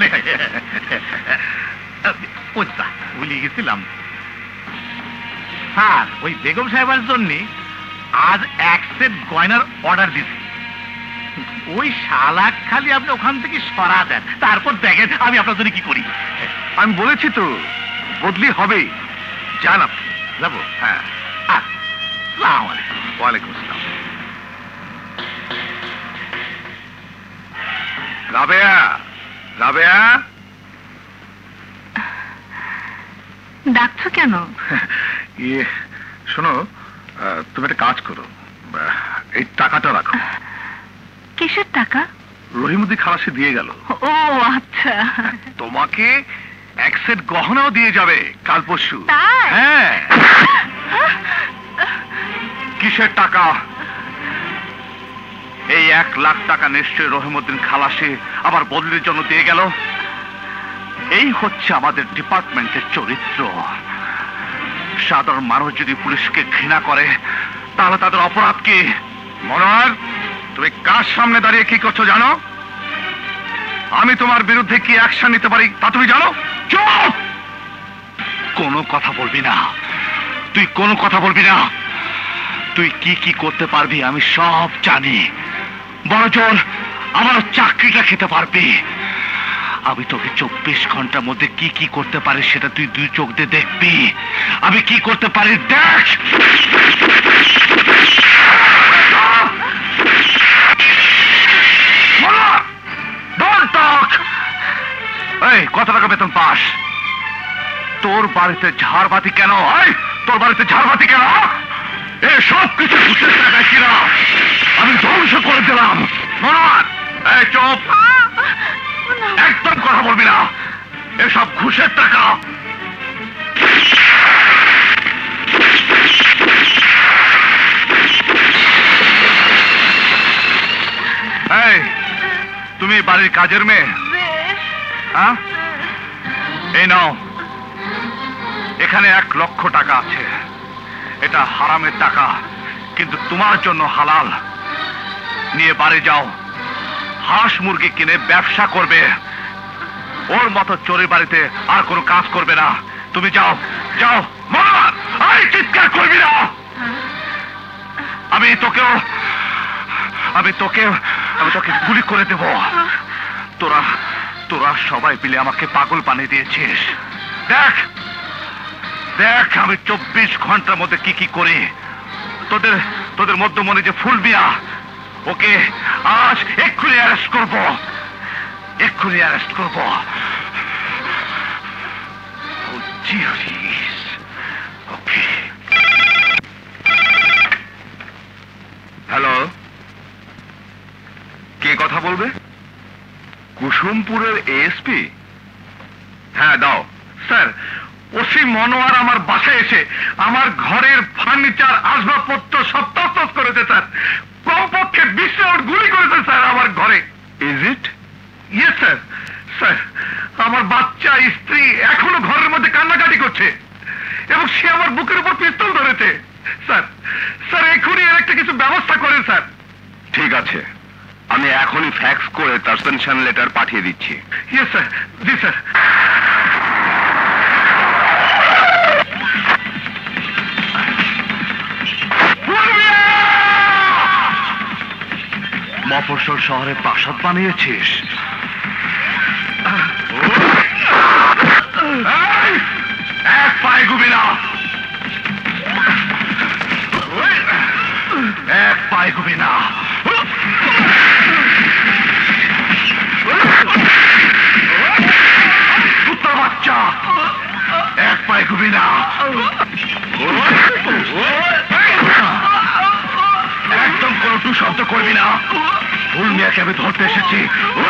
ভুলে গেছিলাম স্যার, ওই বেগম সাহেবের জন্য আজ এক সেট গয়নার অর্ডার দিচ্ছি। ওই শালাক খালি আপনি ওখান থেকে সরা দেন, তারপর দেখেন আমি আপনার জন্য কি করি। আমি বলেছি তো বদলি হবেই। যান আপনি। যাবো? হ্যাঁ। আসসালামু আলাইকুম। ওয়ালাইকুম আসসালাম। রাবেয়া, রাবেয়া, ডাকছো কেন? ইয়ে শোনো, তুমি একটা কাজ করো, এই টাকাটা রাখো। কিসের টাকা? রহিমুদ্দি খালাসি দিয়ে গেল। ও আচ্ছা। তোমাকে এক সেট গহনাও দিয়ে যাবে কাল পরশু। তাই? হ্যাঁ। কিসের টাকা? এই এক লাখ টাকা নিশ্চয় রহিমউদ্দিন খালাসি আবার বদলির জন্য দিয়ে গেল। এই হচ্ছে আমাদের ডিপার্টমেন্টের চরিত্র। সাধারণ মানুষ যদি পুলিশকে ঘৃণা করে তাহলে তাদের অপরাধ কি? মনোয়ার, তুমি কার সামনে দাঁড়িয়ে কি করছো জানো? আমি তোমার বিরুদ্ধে কি অ্যাকশন নিতে পারি তা তুমি জানো? চুপ! কোনো কথা বলবি না, তুই কোনো কথা বলবি না। তুই কি কি করতে পারবি আমি সব জানি। বড়জোর আমার চাকরিটা খেতে পারবি। আমি তোকে চব্বিশ ঘন্টার মধ্যে কি কি করতে পারি সেটা তুই দুই চোখ দিয়ে দেখবি। আমি কি করতে পারি দেখ। এই কত টাকা বেতন পাস? তোর বাড়িতে ঝাড়বাতি কেন? তোর বাড়িতে ঝাড়বাতি কেন? এ সব কিছু ঘুষের টাকায় কিনা আমি ধ্বংস করে দিলাম। মনোয়ার, এই চুপ, একদম কথা বলবি না। এসব ঘুষের টাকা। এই তুমি বাড়ির কাজের মেয়ে? হ্যাঁ, এই নাও, এখানে এক লক্ষ টাকা আছে। এটা হারামের টাকা কিন্তু তোমার জন্য হালাল। নিয়ে বাড়ি যাও, হাঁস মুরগি কিনে ব্যবসা করবে। ওর মতো চোরের বাড়িতে আর কোনো কাজ করবে না। তুমি যাও, যাও। মার! এই চিৎকার করবি না। আমি তোকেও আমি তোকে আমি তোকে গুলি করে দেব। তোরা তোরা সবাই মিলে আমাকে পাগল বানিয়ে দিয়েছিস। দেখ দেখ আমি চব্বিশ ঘন্টার মধ্যে কি কি করি। তোদের তোদের মধ্যমণি যে ফুল মিয়া, ওকে আজ এক্ষুনি অ্যারেস্ট করব, এক্ষুনি অ্যারেস্ট করব। ওকে। হ্যালো, কে কথা বলবে? কুসুমপুরের এএসপি? হ্যাঁ দাও। স্যার, ওসি মনোয়ার আমার বাসায় এসে আমার ঘরের ফার্নিচার আসবাবপত্র সব তছনছ করেছে স্যার। কমপক্ষে বিশ রাউন্ড গুলি করেছে স্যার আমার ঘরে। Is it? Yes sir. Sir, আমার বাচ্চা স্ত্রী এখনো ঘরের মধ্যে কান্নাকাটি করছে এবং সে আমার বুকের উপর পিস্তল ধরেছে। স্যার স্যার এখনই এর একটা কিছু ব্যবস্থা করেন স্যার। ঠিক আছে, আমি এখনই ফ্যাক্স করে তার সাসপেনশন লেটার পাঠিয়ে দিচ্ছি। ইয়েস স্যার, জি স্যার। মফস্বল শহরে প্রাসাদ বানিয়েছিস? এক পায়ে গুবি না, এক পায়ে গুবি না। কুত্তার বাচ্চা, এক পায়ে গুবি না। একদম কোনো টু শব্দ করবি না। ফুল মিয়াকে আমি ধরতে এসেছি।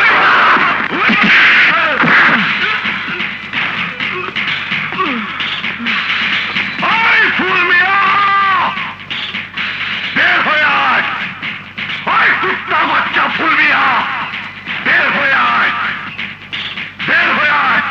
ফুল মিয়া, বের হয়ে আয়। ওই কুত্তার বাচ্চা ফুল মিয়া, বের হয়ে আয়, বের হয়ে আয়।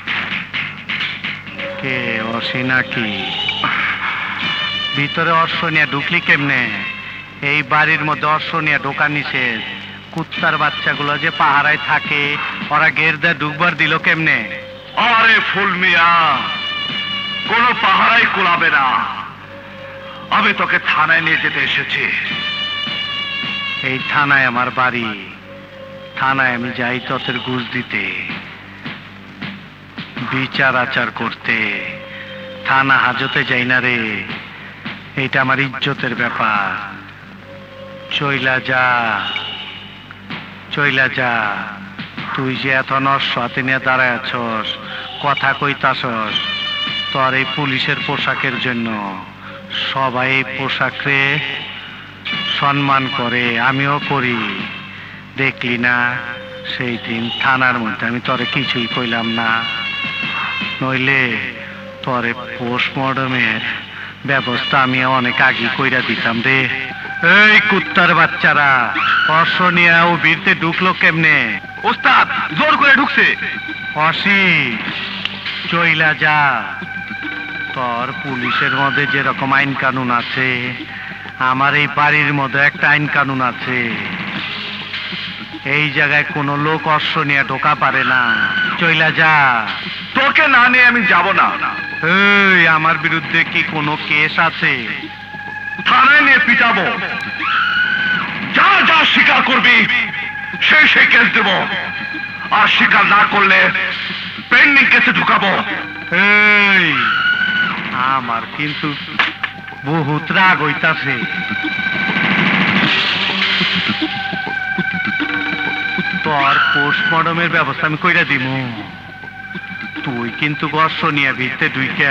কে অসি নাকি? ভিতরে অর্শ নিয়ে ঢুকলি কেমনে? এই বাড়ির মধ্যে অর্শ নিয়ে ঢোকা নিষেধ। কুত্তার বাচ্চাগুলো যে পাহারায় থাকে, ওরা গেরদা ঢুকবার দিল কেমনে? আরে ফুল মিয়া, কোনো পাহারাই কোলাবে না। আমি তোকে থানায় নিয়ে যেতে এসেছি। এই থানায় আমার বাড়ি। থানায় আমি যাই ততের ঘুষ দিতে, বিচার আচার করতে। থানা হাজতে যাই না রে, এইটা আমার ইজ্জতের ব্যাপার। চইলা যা, চইলা যা। তুই যে এত নষ্ট হাতে নিয়ে দাঁড়ায় আছস, কথা কইতাছস, তোর এই পুলিশের পোশাকের জন্য সবাই এই পোশাকরে সম্মান করে, আমিও করি। দেখলি না সেই দিন থানার মধ্যে আমি তোরে কিছুই কইলাম না, নইলে তোরে পোস্টমর্টমের ব্যবস্থা আমি অনেক আগে কইরা দিতাম রে। এই কুত্তার বাচ্চারা, অর্শ নিয়ে ও বীরতে ঢুকলো কেমনে? ওস্তাদ জোর করে ঢুকছে। অসি, চইলা যা। তোর পুলিশের মধ্যে যেরকম আইন কানুন আছে, আমার এই বাড়ির মধ্যে একটা আইন কানুন আছে। এই জায়গায় কোনো লোক অর্শ নিয়ে ঢোকা পারে না। চইলা যা। তোকে না নিয়ে আমি যাব না। এই, আমার বিরুদ্ধে কি কোনো কেস আছে? থানায় নিয়ে পিটাবো। যা যা স্বীকার করবি সেই সেই কেস দেব, আর স্বীকার না করলে পেন্ডিং কেসে ঢুকাবো। এই, আমার কিন্তু বহুত রাগ হইতাছে। তোর পোস্টমর্টমের ব্যবস্থা আমি কইরা দিমু। তুই কিন্তু অর্শ নিয়ে ভিতরে ঢুইকা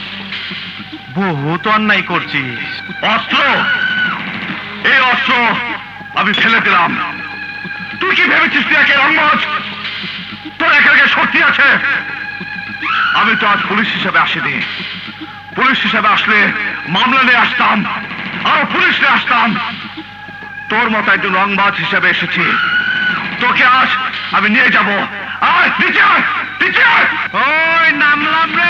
বহুত অন্যায় করছিস। অস্ত্র, এই অস্ত্র আমি ফেলে দিলাম। তুই কি ভেবেছিস তুই একে রংমজ? তোর একে একে শক্তি আছে। আমি তো আজ পুলিশ হিসেবে আসিনি। পুলিশ হিসেবে আসলে মামলা নিয়ে আসতাম, আর পুলিশ নিয়ে আসতাম। তোর মতো একজন রংবাজ হিসেবে এসেছি। তোকে আজ আমি নিয়ে যাব। আয় নিচে আয়, নিচে আয়। ওই নামলাম রে।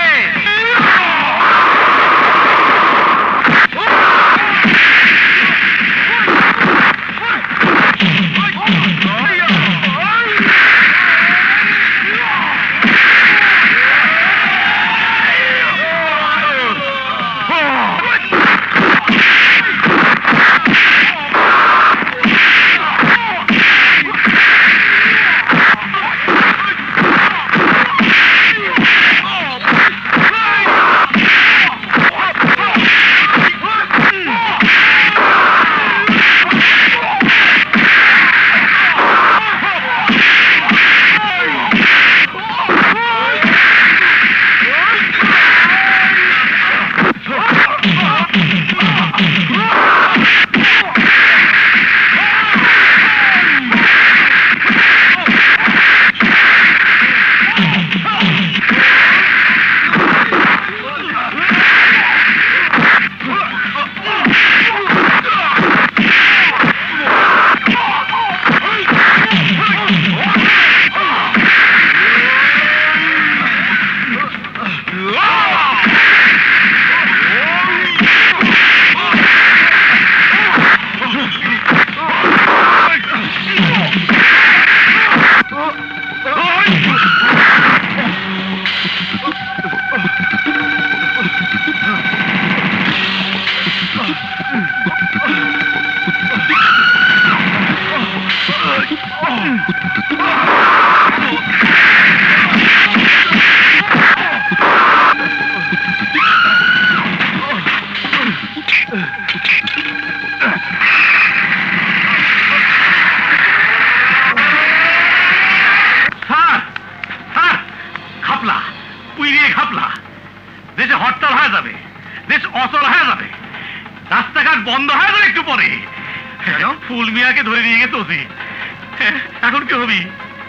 ফুল মিয়াকে ধরে নিয়ে গেছে ওসি। এখন কি হবি?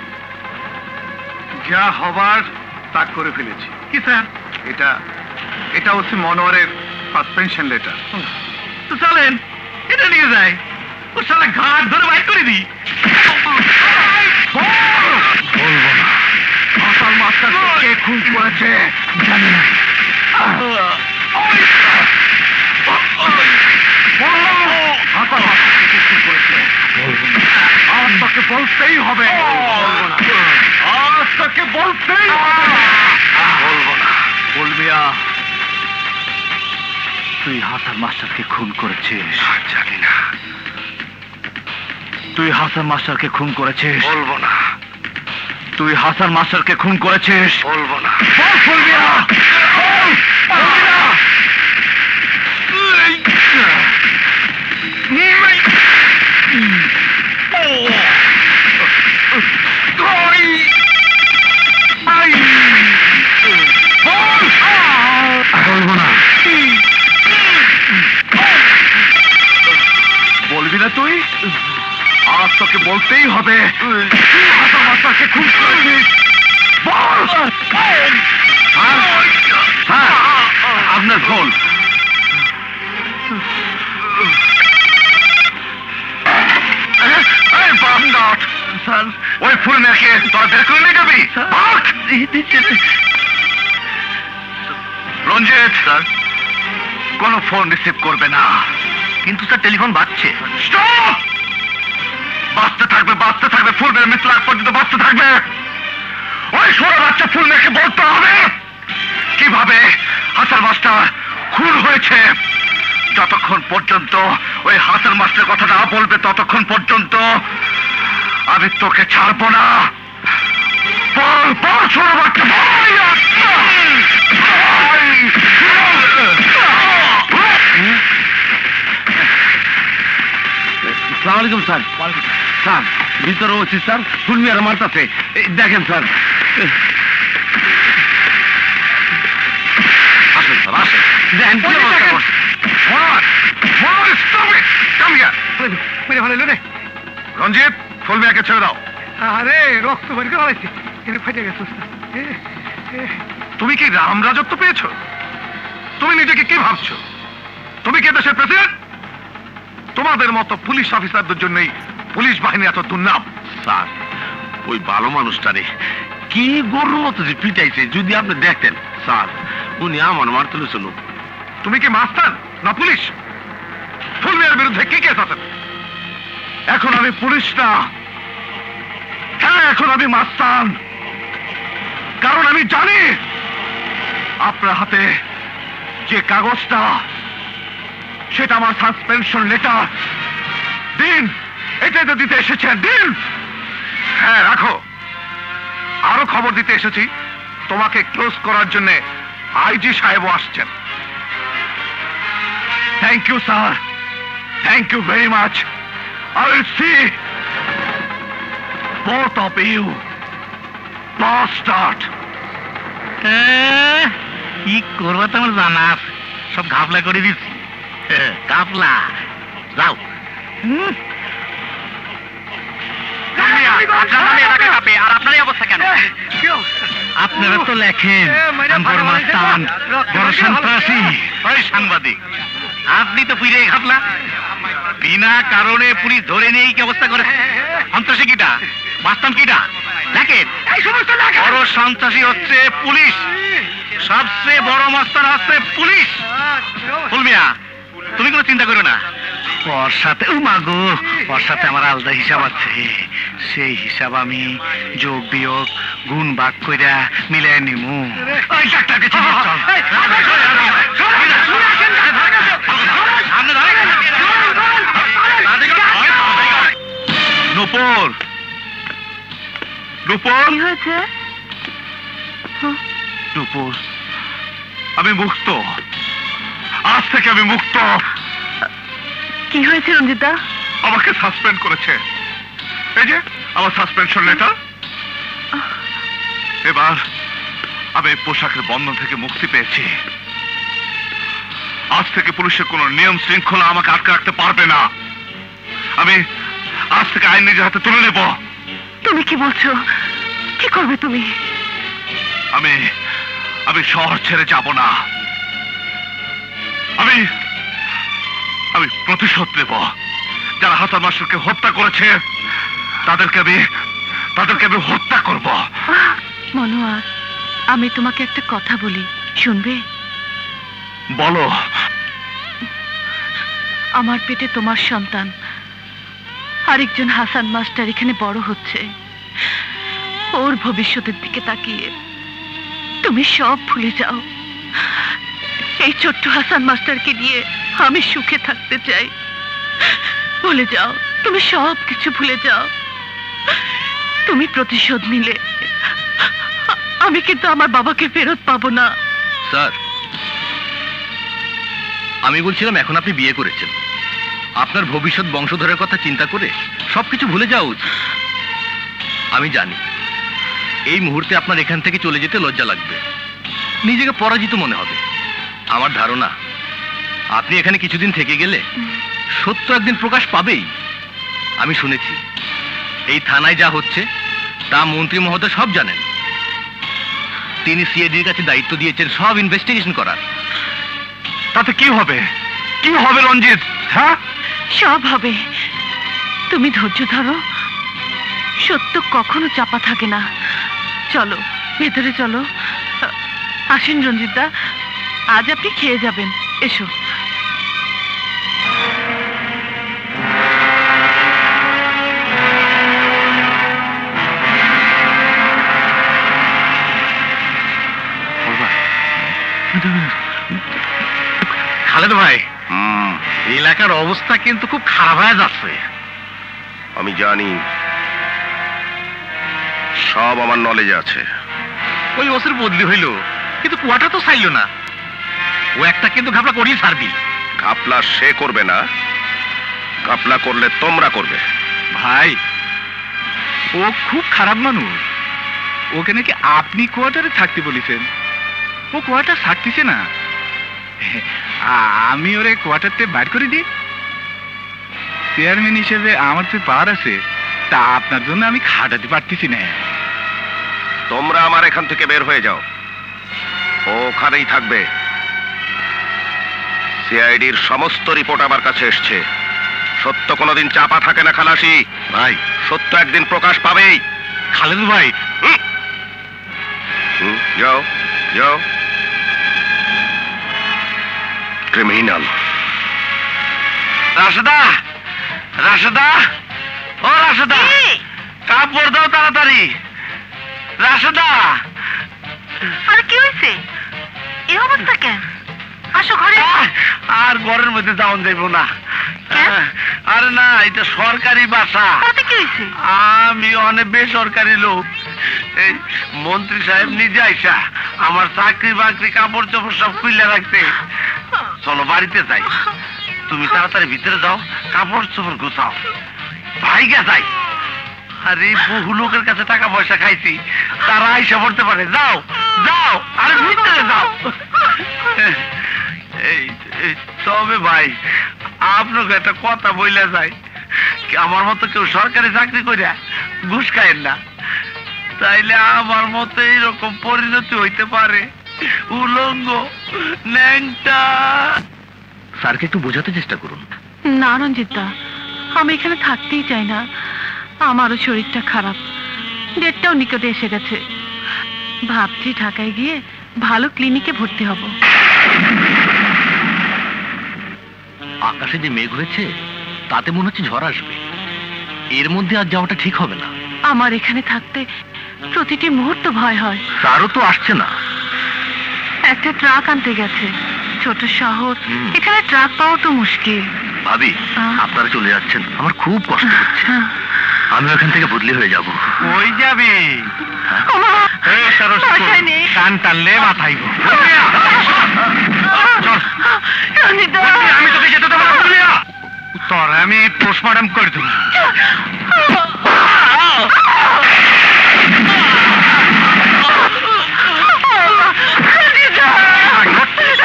যা হবার তা করে ফেলেছি। কি স্যার? এটা এটা হচ্ছে মনোয়ারের সাসপেনশন লেটার। তো চলেন এটা নিয়ে যায়, ও সালা ঘাট ধরে বাইক করে দিই। বলবো না। আসল মাস্টারকে কে খুন করেছে জানি না। আজ তোকে বলতেই হবে। বলবো না। আজ তোকে বলতেই হবে। বলবো না। বলবি না। তুই হাসান মাস্টারকে খুন করেছিস? জানি না। তুই হাসান মাস্টারকে খুন করেছিস? বলবো না। তুই হাসান মাস্টারকে খুন করেছিস? বলবো না। বল বলবি না। বল বলবি না। বলবো না। বলবি না তুই? আজ তোকে বলতেই হবে। তুই হাসান মাস্টারকে খুন করেছিস। বল। হ্যাঁ, আপনার ভুল। ওই ফুল মেয়েকে তোরা বের করে নিয়ে যাবি? রঞ্জিত স্যার কোন ফোন রিসিভ করবে না। কিন্তু স্যার টেলিফোন বাজছে। স্টপ! বাজতে থাকবে বাজতে থাকবে ফুল মেয়ের মৃত্যু আগ পর্যন্ত বাজতে থাকবে। ওই ষোলো বাচ্চা ফুল মেয়েকে বলতে হবে কিভাবে হাসান মাস্টার খুন হয়েছে। যতক্ষণ পর্যন্ত ওই হাসান মাস্টার কথা না বলবে ততক্ষণ পর্যন্ত আমি তোকে ছাড়বো না। বল বল ছোট বাচ্চা সালাম আলাইকুম স্যার। স্যার ভিতরে হচ্ছে স্যার ফুল মিয়ার মারতাছে দেখেন স্যার। আসেন স্যার আসেন। রঞ্জিত ফুল মিয়াকে ছেড়ে দাও। আরে রক্ত বের করে ফেলাইছে, এনে ফেটে গেছে। তুমি কি রাম রাজত্ব পেয়েছ? তুমি নিজেকে কি ভাবছো? তুমি কি দেশের প্রেসিডেন্ট? তোমাদের মতো পুলিশ অফিসারদের জন্যই পুলিশ বাহিনী এত দুর্নাম। স্যার ওই ভালো মানুষটারে কি গরুর মতো যে পিটাইছে যদি আপনি দেখতেন। স্যার উনি আমার মারতে ছিল। তুমি কি মাস্তান না পুলিশ? ফুল মিয়ার বিরুদ্ধে কি কেস আছে? এখন আমি পুলিশ না, হ্যাঁ এখন আমি মাস্তান। কারণ আমি জানি আপনার হাতে যে কাগজটা সেটা আমার সাসপেনশন লেটার। দিন, এটাই তো দিতে এসেছেন, দিন। হ্যাঁ রাখো। আরো খবর দিতে এসেছি তোমাকে ক্লোজ করার জন্য আইজি সাহেবও আসছেন। Thank you sir, thank you very much. I will see both of you bastard. কি করবো তোমার জানা আছে, সব ঘাপলা করে দিচ্ছি। ঘাপলা যাও। আর আপনারই অবস্থা কেন? আপনারা তো লেখেন বড় মাস্তান, বড় সন্ত্রাসী। ওই সাংবাদিক আপনি তো ফিরে ঘাপলা। বিনা কারণে পুলিশ ধরে নিয়ে কি অবস্থা করে? সন্ত্রাসী কিটা, মাস্তান কিটা দেখেন। বড় সন্ত্রাসী হচ্ছে পুলিশ, সবচেয়ে বড় মাস্তান হচ্ছে পুলিশ। ফুলমিয়া তুমি কোনো চিন্তা করো না। ওর সাথে ও মাগো ওর সাথে আমার আলাদা হিসাব আছে। সেই হিসাব আমি যোগ বিয়োগ গুণ ভাগ কইরা মিলাই নিমু। নূপুর, নূপুর কি হয়েছে? নূপুর আমি মুক্ত, আজ থেকে আমি মুক্ত। কি হয়েছে রঞ্জিতা? আমাকে সাসপেন্ড করেছে। এই যে আমার সাসপেনশন লেটার। এবার আমি পোশাকের বন্ধন থেকে মুক্তি পেয়েছি। আজ থেকে পুলিশের কোন নিয়ম শৃঙ্খলা আমাকে আটকে রাখতে পারবে না। আমি আজ থেকে আইন নিজের হাতে তুলে নেব। তুমি কি বলছো? কি করবে তুমি? আমি আমি শহর ছেড়ে যাব না। আমি আমি প্রতিশোধ নেব। যারা হাসান মাস্টারকে হত্যা করেছে তাদেরকে আমি তাদেরকে আমি হত্যা করব। মনোয়ার, আমি তোমাকে একটা কথা বলি, শুনবে? বলো। আমার পেটে তোমার সন্তান, আরেকজন হাসান মাস্টার এখানে বড় হচ্ছে। ওর ভবিষ্যতের দিকে তাকিয়ে তুমি সব ভুলে যাও। এই ছোট্ট হাসান মাস্টারকে নিয়ে আমি সুখে থাকতে চাই। ভুলে যাও, তুমি সব কিছু ভুলে যাও। তুমি প্রতিশোধ নিলে আমি কিন্তু আমার বাবাকে ফেরত পাবো না। স্যার, আমি বলছিলাম এখন আপনি বিয়ে করেছেন, আপনার ভবিষ্যৎ বংশধরের কথা চিন্তা করে সবকিছু ভুলে যাওয়া উচিত। আমি জানি এই মুহূর্তে আপনার এখান থেকে চলে যেতে লজ্জা লাগবে, নিজেকে পরাজিত মনে হবে। আমার ধারণা আপনি এখানে কিছুদিন থেকে গেলে সত্য একদিন প্রকাশ পাবেই। আমি শুনেছি এই থানায় যা হচ্ছে তা মন্ত্রী মহোদয় সব জানেন। তিনি সিআইডির কাছে দায়িত্ব দিয়েছেন সব ইনভেস্টিগেশন করার। তাতে কি হবে? কি হবে রঞ্জিত? হ্যাঁ, সব হবে। তুমি ধৈর্য ধরো, সত্য কখনো চাপা থাকে না। চলো ভেতরে চলো। আসেন রঞ্জিতদা, আজ আপনি খেয়ে যাবেন, এসো। খালেদ ভাই, এলাকার অবস্থা কিন্তু খুব খারাপ হয়ে যাচ্ছে। আমি জানি, সব আমার নলেজে আছে। ওই ওসির বদলি হইল, কিন্তু কুয়াটা তো চাইল না। ও একটা কিন্তু ঘাপলা করিয়ে ছাড়বি। ঘাপলা সে করবে না, ঘাপলা করলে তোমরা করবে। ভাই, ও খুব খারাপ মানুষ। ওকে নাকি আপনি কোয়ার্টারে থাকতে বলেছেন। ও কোয়ার্টার ছাড়তেছে না। আমি ওরে কোয়ার্টারতে বাইর করে দিই। চেয়ারম্যান হিসেবে আমার যে পাওয়ার আছে তা আপনার জন্য আমি খাটাতে পারতেছি না। তোমরা আমার এখান থেকে বের হয়ে যাও, ও ওখানেই থাকবে। সিআইডির সমস্ত রিপোর্ট আমার কাছে এসছে। সত্য কোনোদিন চাপা থাকে না খালাসি ভাই, সত্য একদিন প্রকাশ পাবেই। খালেদ ভাই, যাও যাও। ক্রিমিনাল। রাশেদা, রাশেদা, ও রাশেদা, কাপড় দাও তাড়াতাড়ি। রাশেদা, আরে কি হয়েছে? এই অবস্থা কেন? আসো ঘরে। আর ঘরের মধ্যে যাওয়া যাইব না। আরে না, এটা সরকারি বাসা। তাতে কি হয়েছে? আমি অনেক বেসরকারি লোক। এই মন্ত্রী সাহেব নিজে আইসা আমার চাকরি বাকরি কাপড় চোপড় সব খুলে রাখতে। চলো বাড়িতে যাই। তুমি তাড়াতাড়ি ভিতরে যাও, কাপড় চোপড় গুছাও, ভাইগা যাই। আরে বহু লোকের কাছে টাকা পয়সা খাইছি, তারা আইসা পড়তে পারে। যাও যাও, আরে ভিতরে যাও। এই এই, তবে ভাই আপনাকে একটা কথা বইলা যায়, আমার মতো কেউ সরকারি চাকরি করিয়া ঘুষ খায়েন না, তাইলে আমার মতো এইরকম পরিণতি হইতে পারে। উলঙ্গ, ন্যাংটা। স্যারকে একটু বোঝাতে চেষ্টা করুন। না রঞ্জিতদা, আমি এখানে থাকতেই চাই না। আমারও শরীরটা খারাপ, ডেটটাও নিকটে এসে গেছে। ভাবছি ঢাকায় গিয়ে ভালো ক্লিনিকে ভর্তি হব। আকাশে যে মেঘ হয়েছে তাতে মনে হচ্ছে ঝড় আসবে। এর মধ্যে আর যাওয়াটা ঠিক হবে না। আমার এখানে থাকতে প্রতিটি মুহূর্ত ভয় হয়। তারও তো আসছে না। একটা ট্রাক আনতে গেছে, ছোট শহর, এখানে ট্রাক পাওয়া তো মুশকিল। ভাবি, আপনারা চলে যাচ্ছেন, আমার খুব কষ্ট হচ্ছে। আমি ওখান থেকে বদলি হয়ে যাব। ওই যাবে কান টানলে মাথাইব। আমি তোকে যেতে দেবো না। তোর আমি পোস্টমর্টম করে দেবো।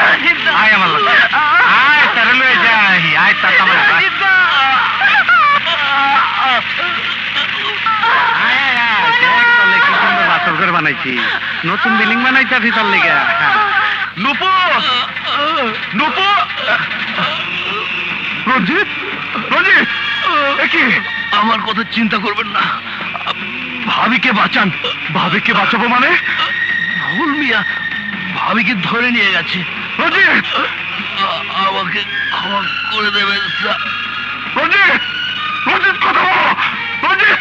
আয় আমার আয় তার লয়ে যাই। আয় তার বানাইছি, নতুন বিল্ডিং বানাইতে ভিতর লেগে। নুপু নুপু রঞ্জিত রঞ্জিত কি আমার কথা চিন্তা করবেন না, ভাবিকে বাঁচান। ভাবিকে বাঁচাবো মানে? ভুল মিয়া ভাবিকে ধরে নিয়ে গেছে। রঞ্জিত আমাকে ক্ষমা করে দেবেন স্যার। রঞ্জিত রঞ্জিত কথা বলো। রঞ্জিত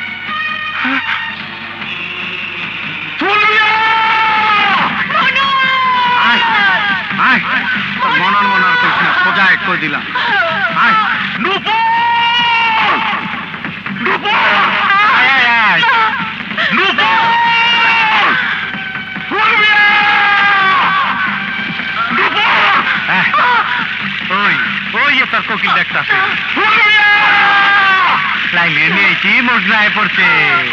মনার মনার কইস না, সোজা কই দিলাম। নুপুর নুপুর নুপুর ওই ওই তার কোকিল দেখতাছে, লাইলে নিয়েছি মজলায় পড়ছে।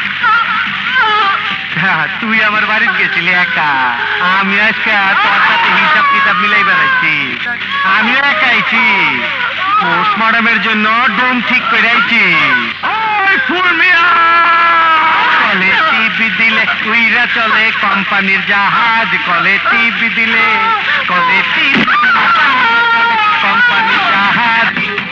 তুই আমার বাড়িতে গেছিলি একা, আমি আজকে তোর সাথে হিসাব কিতাব মিলাই বেড়াইছি। আমিও একা আইছি, পোস্টমর্টমের জন্য ডোম ঠিক করে আইছি। কলে টিভি দিলে উইরা চলে কোম্পানির জাহাজ, কলে টিভি দিলে কলে টিভি কোম্পানির জাহাজ।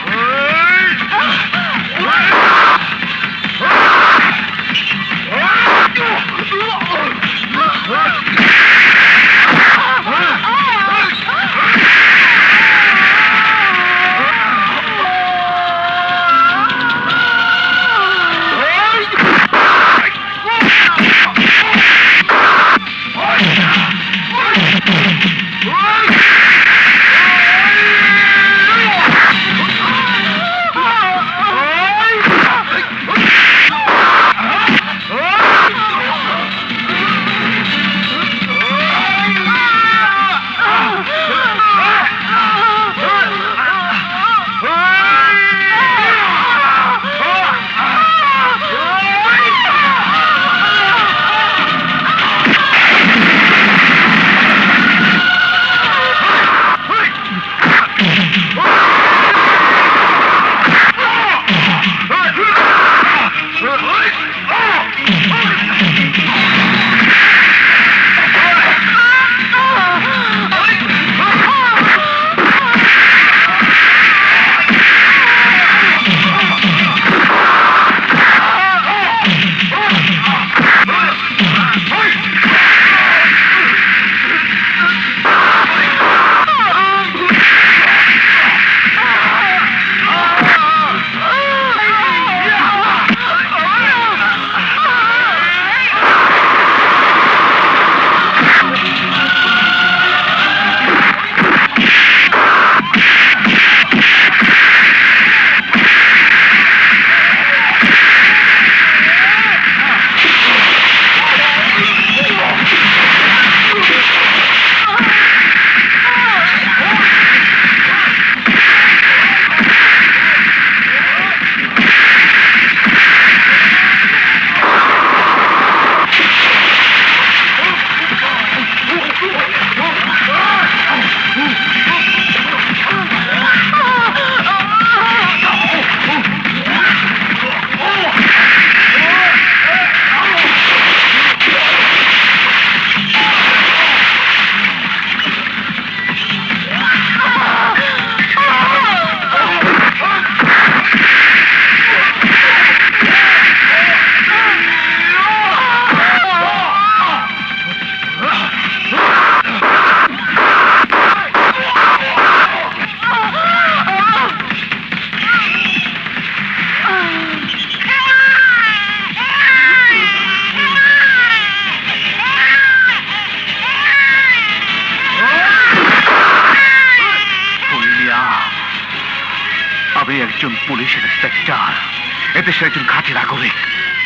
আমি একজন পুলিশ ইন্সপেক্টর, এদেশের একজন ঘাঁটি নাগরিক।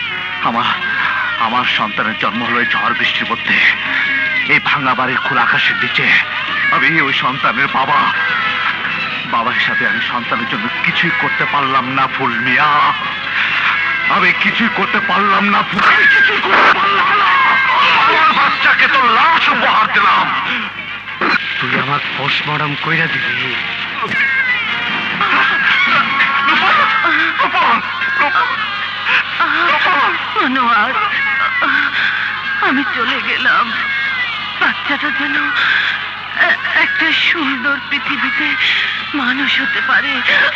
আমার আমার সন্তানের জন্ম হলো এই ঝড় বৃষ্টির মধ্যে, এই ভাঙা বাড়ির খোলা আকাশের নিচে। আমি ওই সন্তানের বাবা। বাবা হিসাবে আমি সন্তানের জন্য কিছুই করতে পারলাম না ফুল মিয়া, আমি কিছুই করতে পারলাম না। আমি কিছুই করতে পারলাম না। আমার বাচ্চাকে তো লাশ উপহার দিলাম, তুই আমার পোস্টমর্টম কইরা দিবি। আমি চলে গেলাম বাচ্চাটা যেন এ- একটা সুন্দর পৃথিবীতে মানুষ হতে পারে।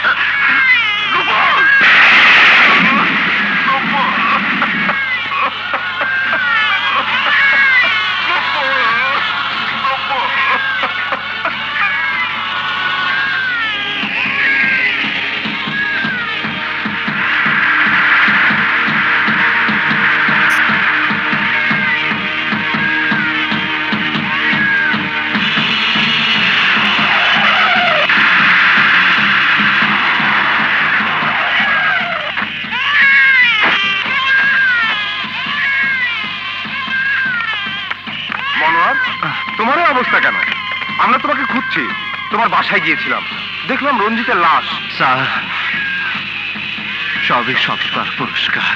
মনোয়ার, তোমারও অবস্থা কেন? আমরা তোমাকে খুঁজছি। তোমার বাসায় গিয়েছিলাম, দেখলাম রঞ্জিতের লাশ। স্যার, সবই সৎকার পুরস্কার।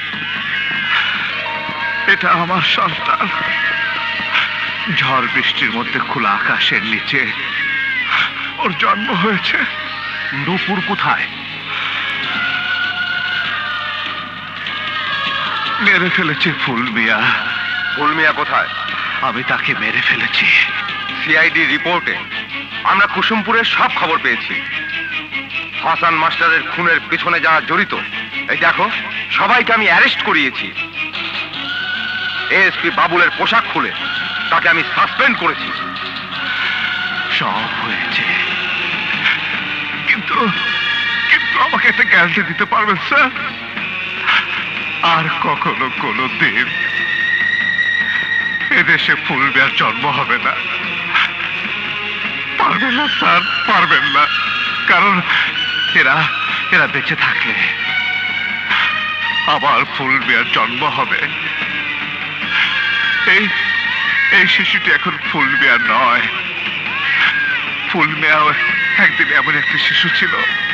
এটা আমার সন্তান। ঝড় বৃষ্টির মধ্যে খোলা আকাশের নিচে ওর জন্ম হয়েছে। নূপুর কোথায়? মেরে ফেলেছে ফুল মিয়া। ফুল মিয়া কোথায়? আমি তাকে মেরে ফেলেছি। সিআইডি রিপোর্টে আমরা কুসুমপুরের সব খবর পেয়েছি। হাসান মাস্টারের খুনের পিছনে যারা জড়িত, এই দেখো, সবাইকে আমি অ্যারেস্ট করিয়েছি। এএসপি বাবুলের পোশাক খুলে তাকে আমি সাসপেন্ড করেছি। সব হয়েছে, কিন্তু কিন্তু আমাকে একটা গ্যারান্টি দিতে পারবেন স্যার? আর কখনো কোনো দিন এদেশে ফুল মিয়ার জন্ম হবে না। পারবেন না স্যার, পারবেন না। কারণ এরা এরা বেঁচে থাকলে আবার ফুল মিয়ার জন্ম হবে। এই এই শিশুটি এখন ফুল মিয়া নয়। ফুল মিয়াও একদিন এমন একটি শিশু ছিল।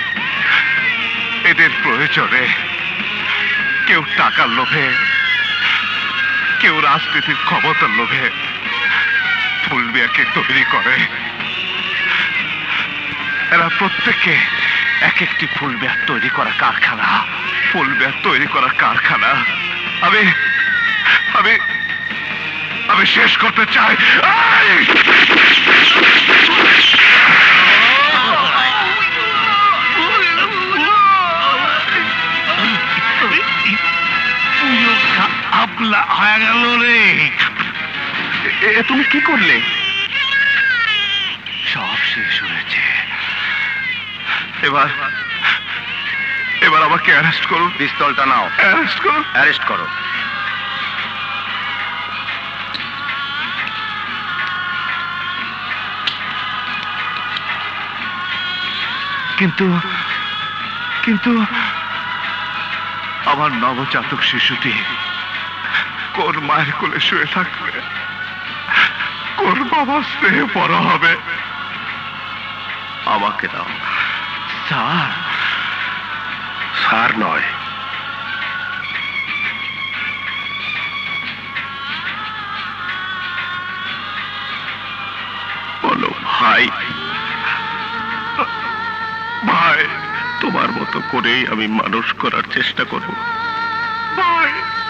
এদের প্রয়োজনে কেউ টাকার লোভে, কেউ রাজনীতির ক্ষমতার লোভে ফুল মিয়াকে তৈরি করে। এরা প্রত্যেকে এক একটি ফুল মিয়া তৈরি করা কারখানা। ফুল মিয়া তৈরি করা কারখানা আমি আমি আমি শেষ করতে চাই। আপলা হয়ে গেল রে। তুমি কি করলে? সব শেষ হয়েছে। এবার এবার আমাকে অ্যারেস্ট করুন। পিস্তলটা নাও। অ্যারেস্ট করুন। অ্যারেস্ট করো। কিন্তু কিন্তু আমার নবজাতক শিশুটি কোন মায়ের কোলে শুয়ে থাকবে, কোন বাবা স্নেহে বড় হবে? আমাকে দাও। স্যার, স্যার নয়, বলো ভাই। ভাই, তোমার মতো করেই আমি মানুষ করার চেষ্টা করব। ভাই।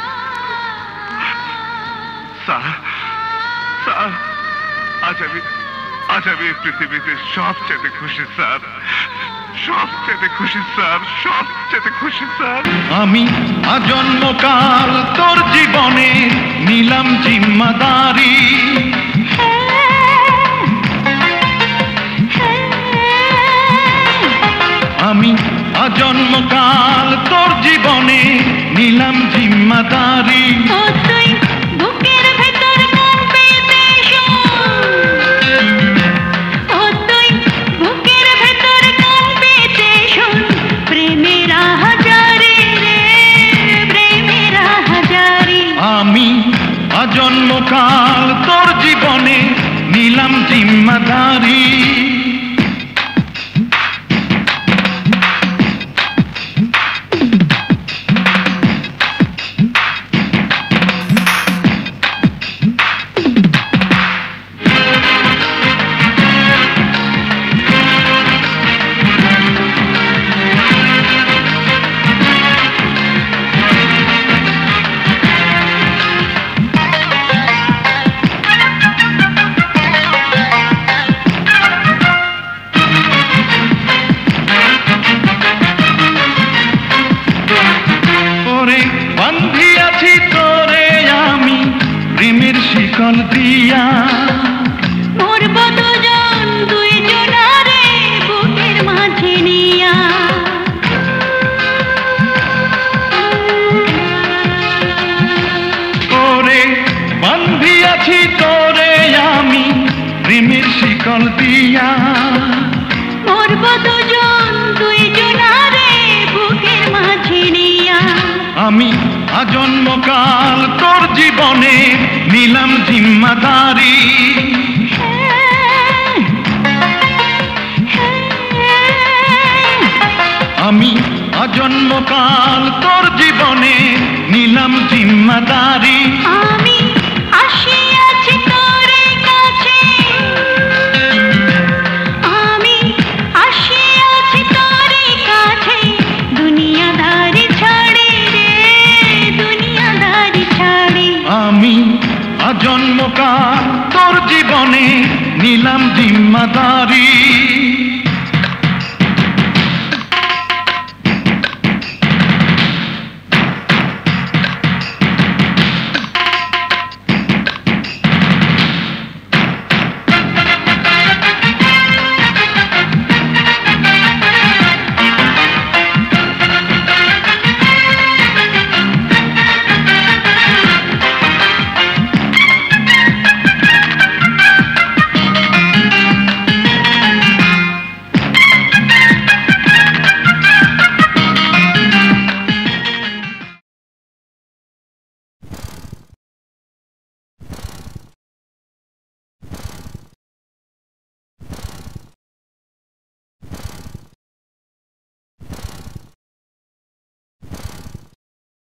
স্যার, স্যার, আজ আমি আজ আমি এই পৃথিবীতে সবচেয়ে খুশি স্যার। সবচেয়ে খুশি স্যার, সবচেয়ে খুশি স্যার। আমি আজন্মকাল তোর জীবনে নিলাম জিম্মাদারি। আমি আজন্মকাল তোর জীবনে নিলাম জিম্মাদারি। বুকের ভেতর কম্পিতে ও তুই বুকের ভেতর কম্পিতে শোন প্রেমের হাজারে রে, প্রেমের হাজারে। আমি আজন্মকাল তোর জীবনে নিলাম জিম্মাদারি। আজন্মকাল তোর জীবনে নিলাম জিম্মাদারি আমি আজন্মকাল তোর জীবনে নিলাম জিম্মাদারি আমি আসিয়াছি তোর কাছে আমি আসিয়াছি তোর কাছে দুনিয়াদারি ছাড়ি রে দুনিয়াদারি ছাড়ি আমি আজন্মকাল তোর জীবনে নিলাম জিম্মাদারি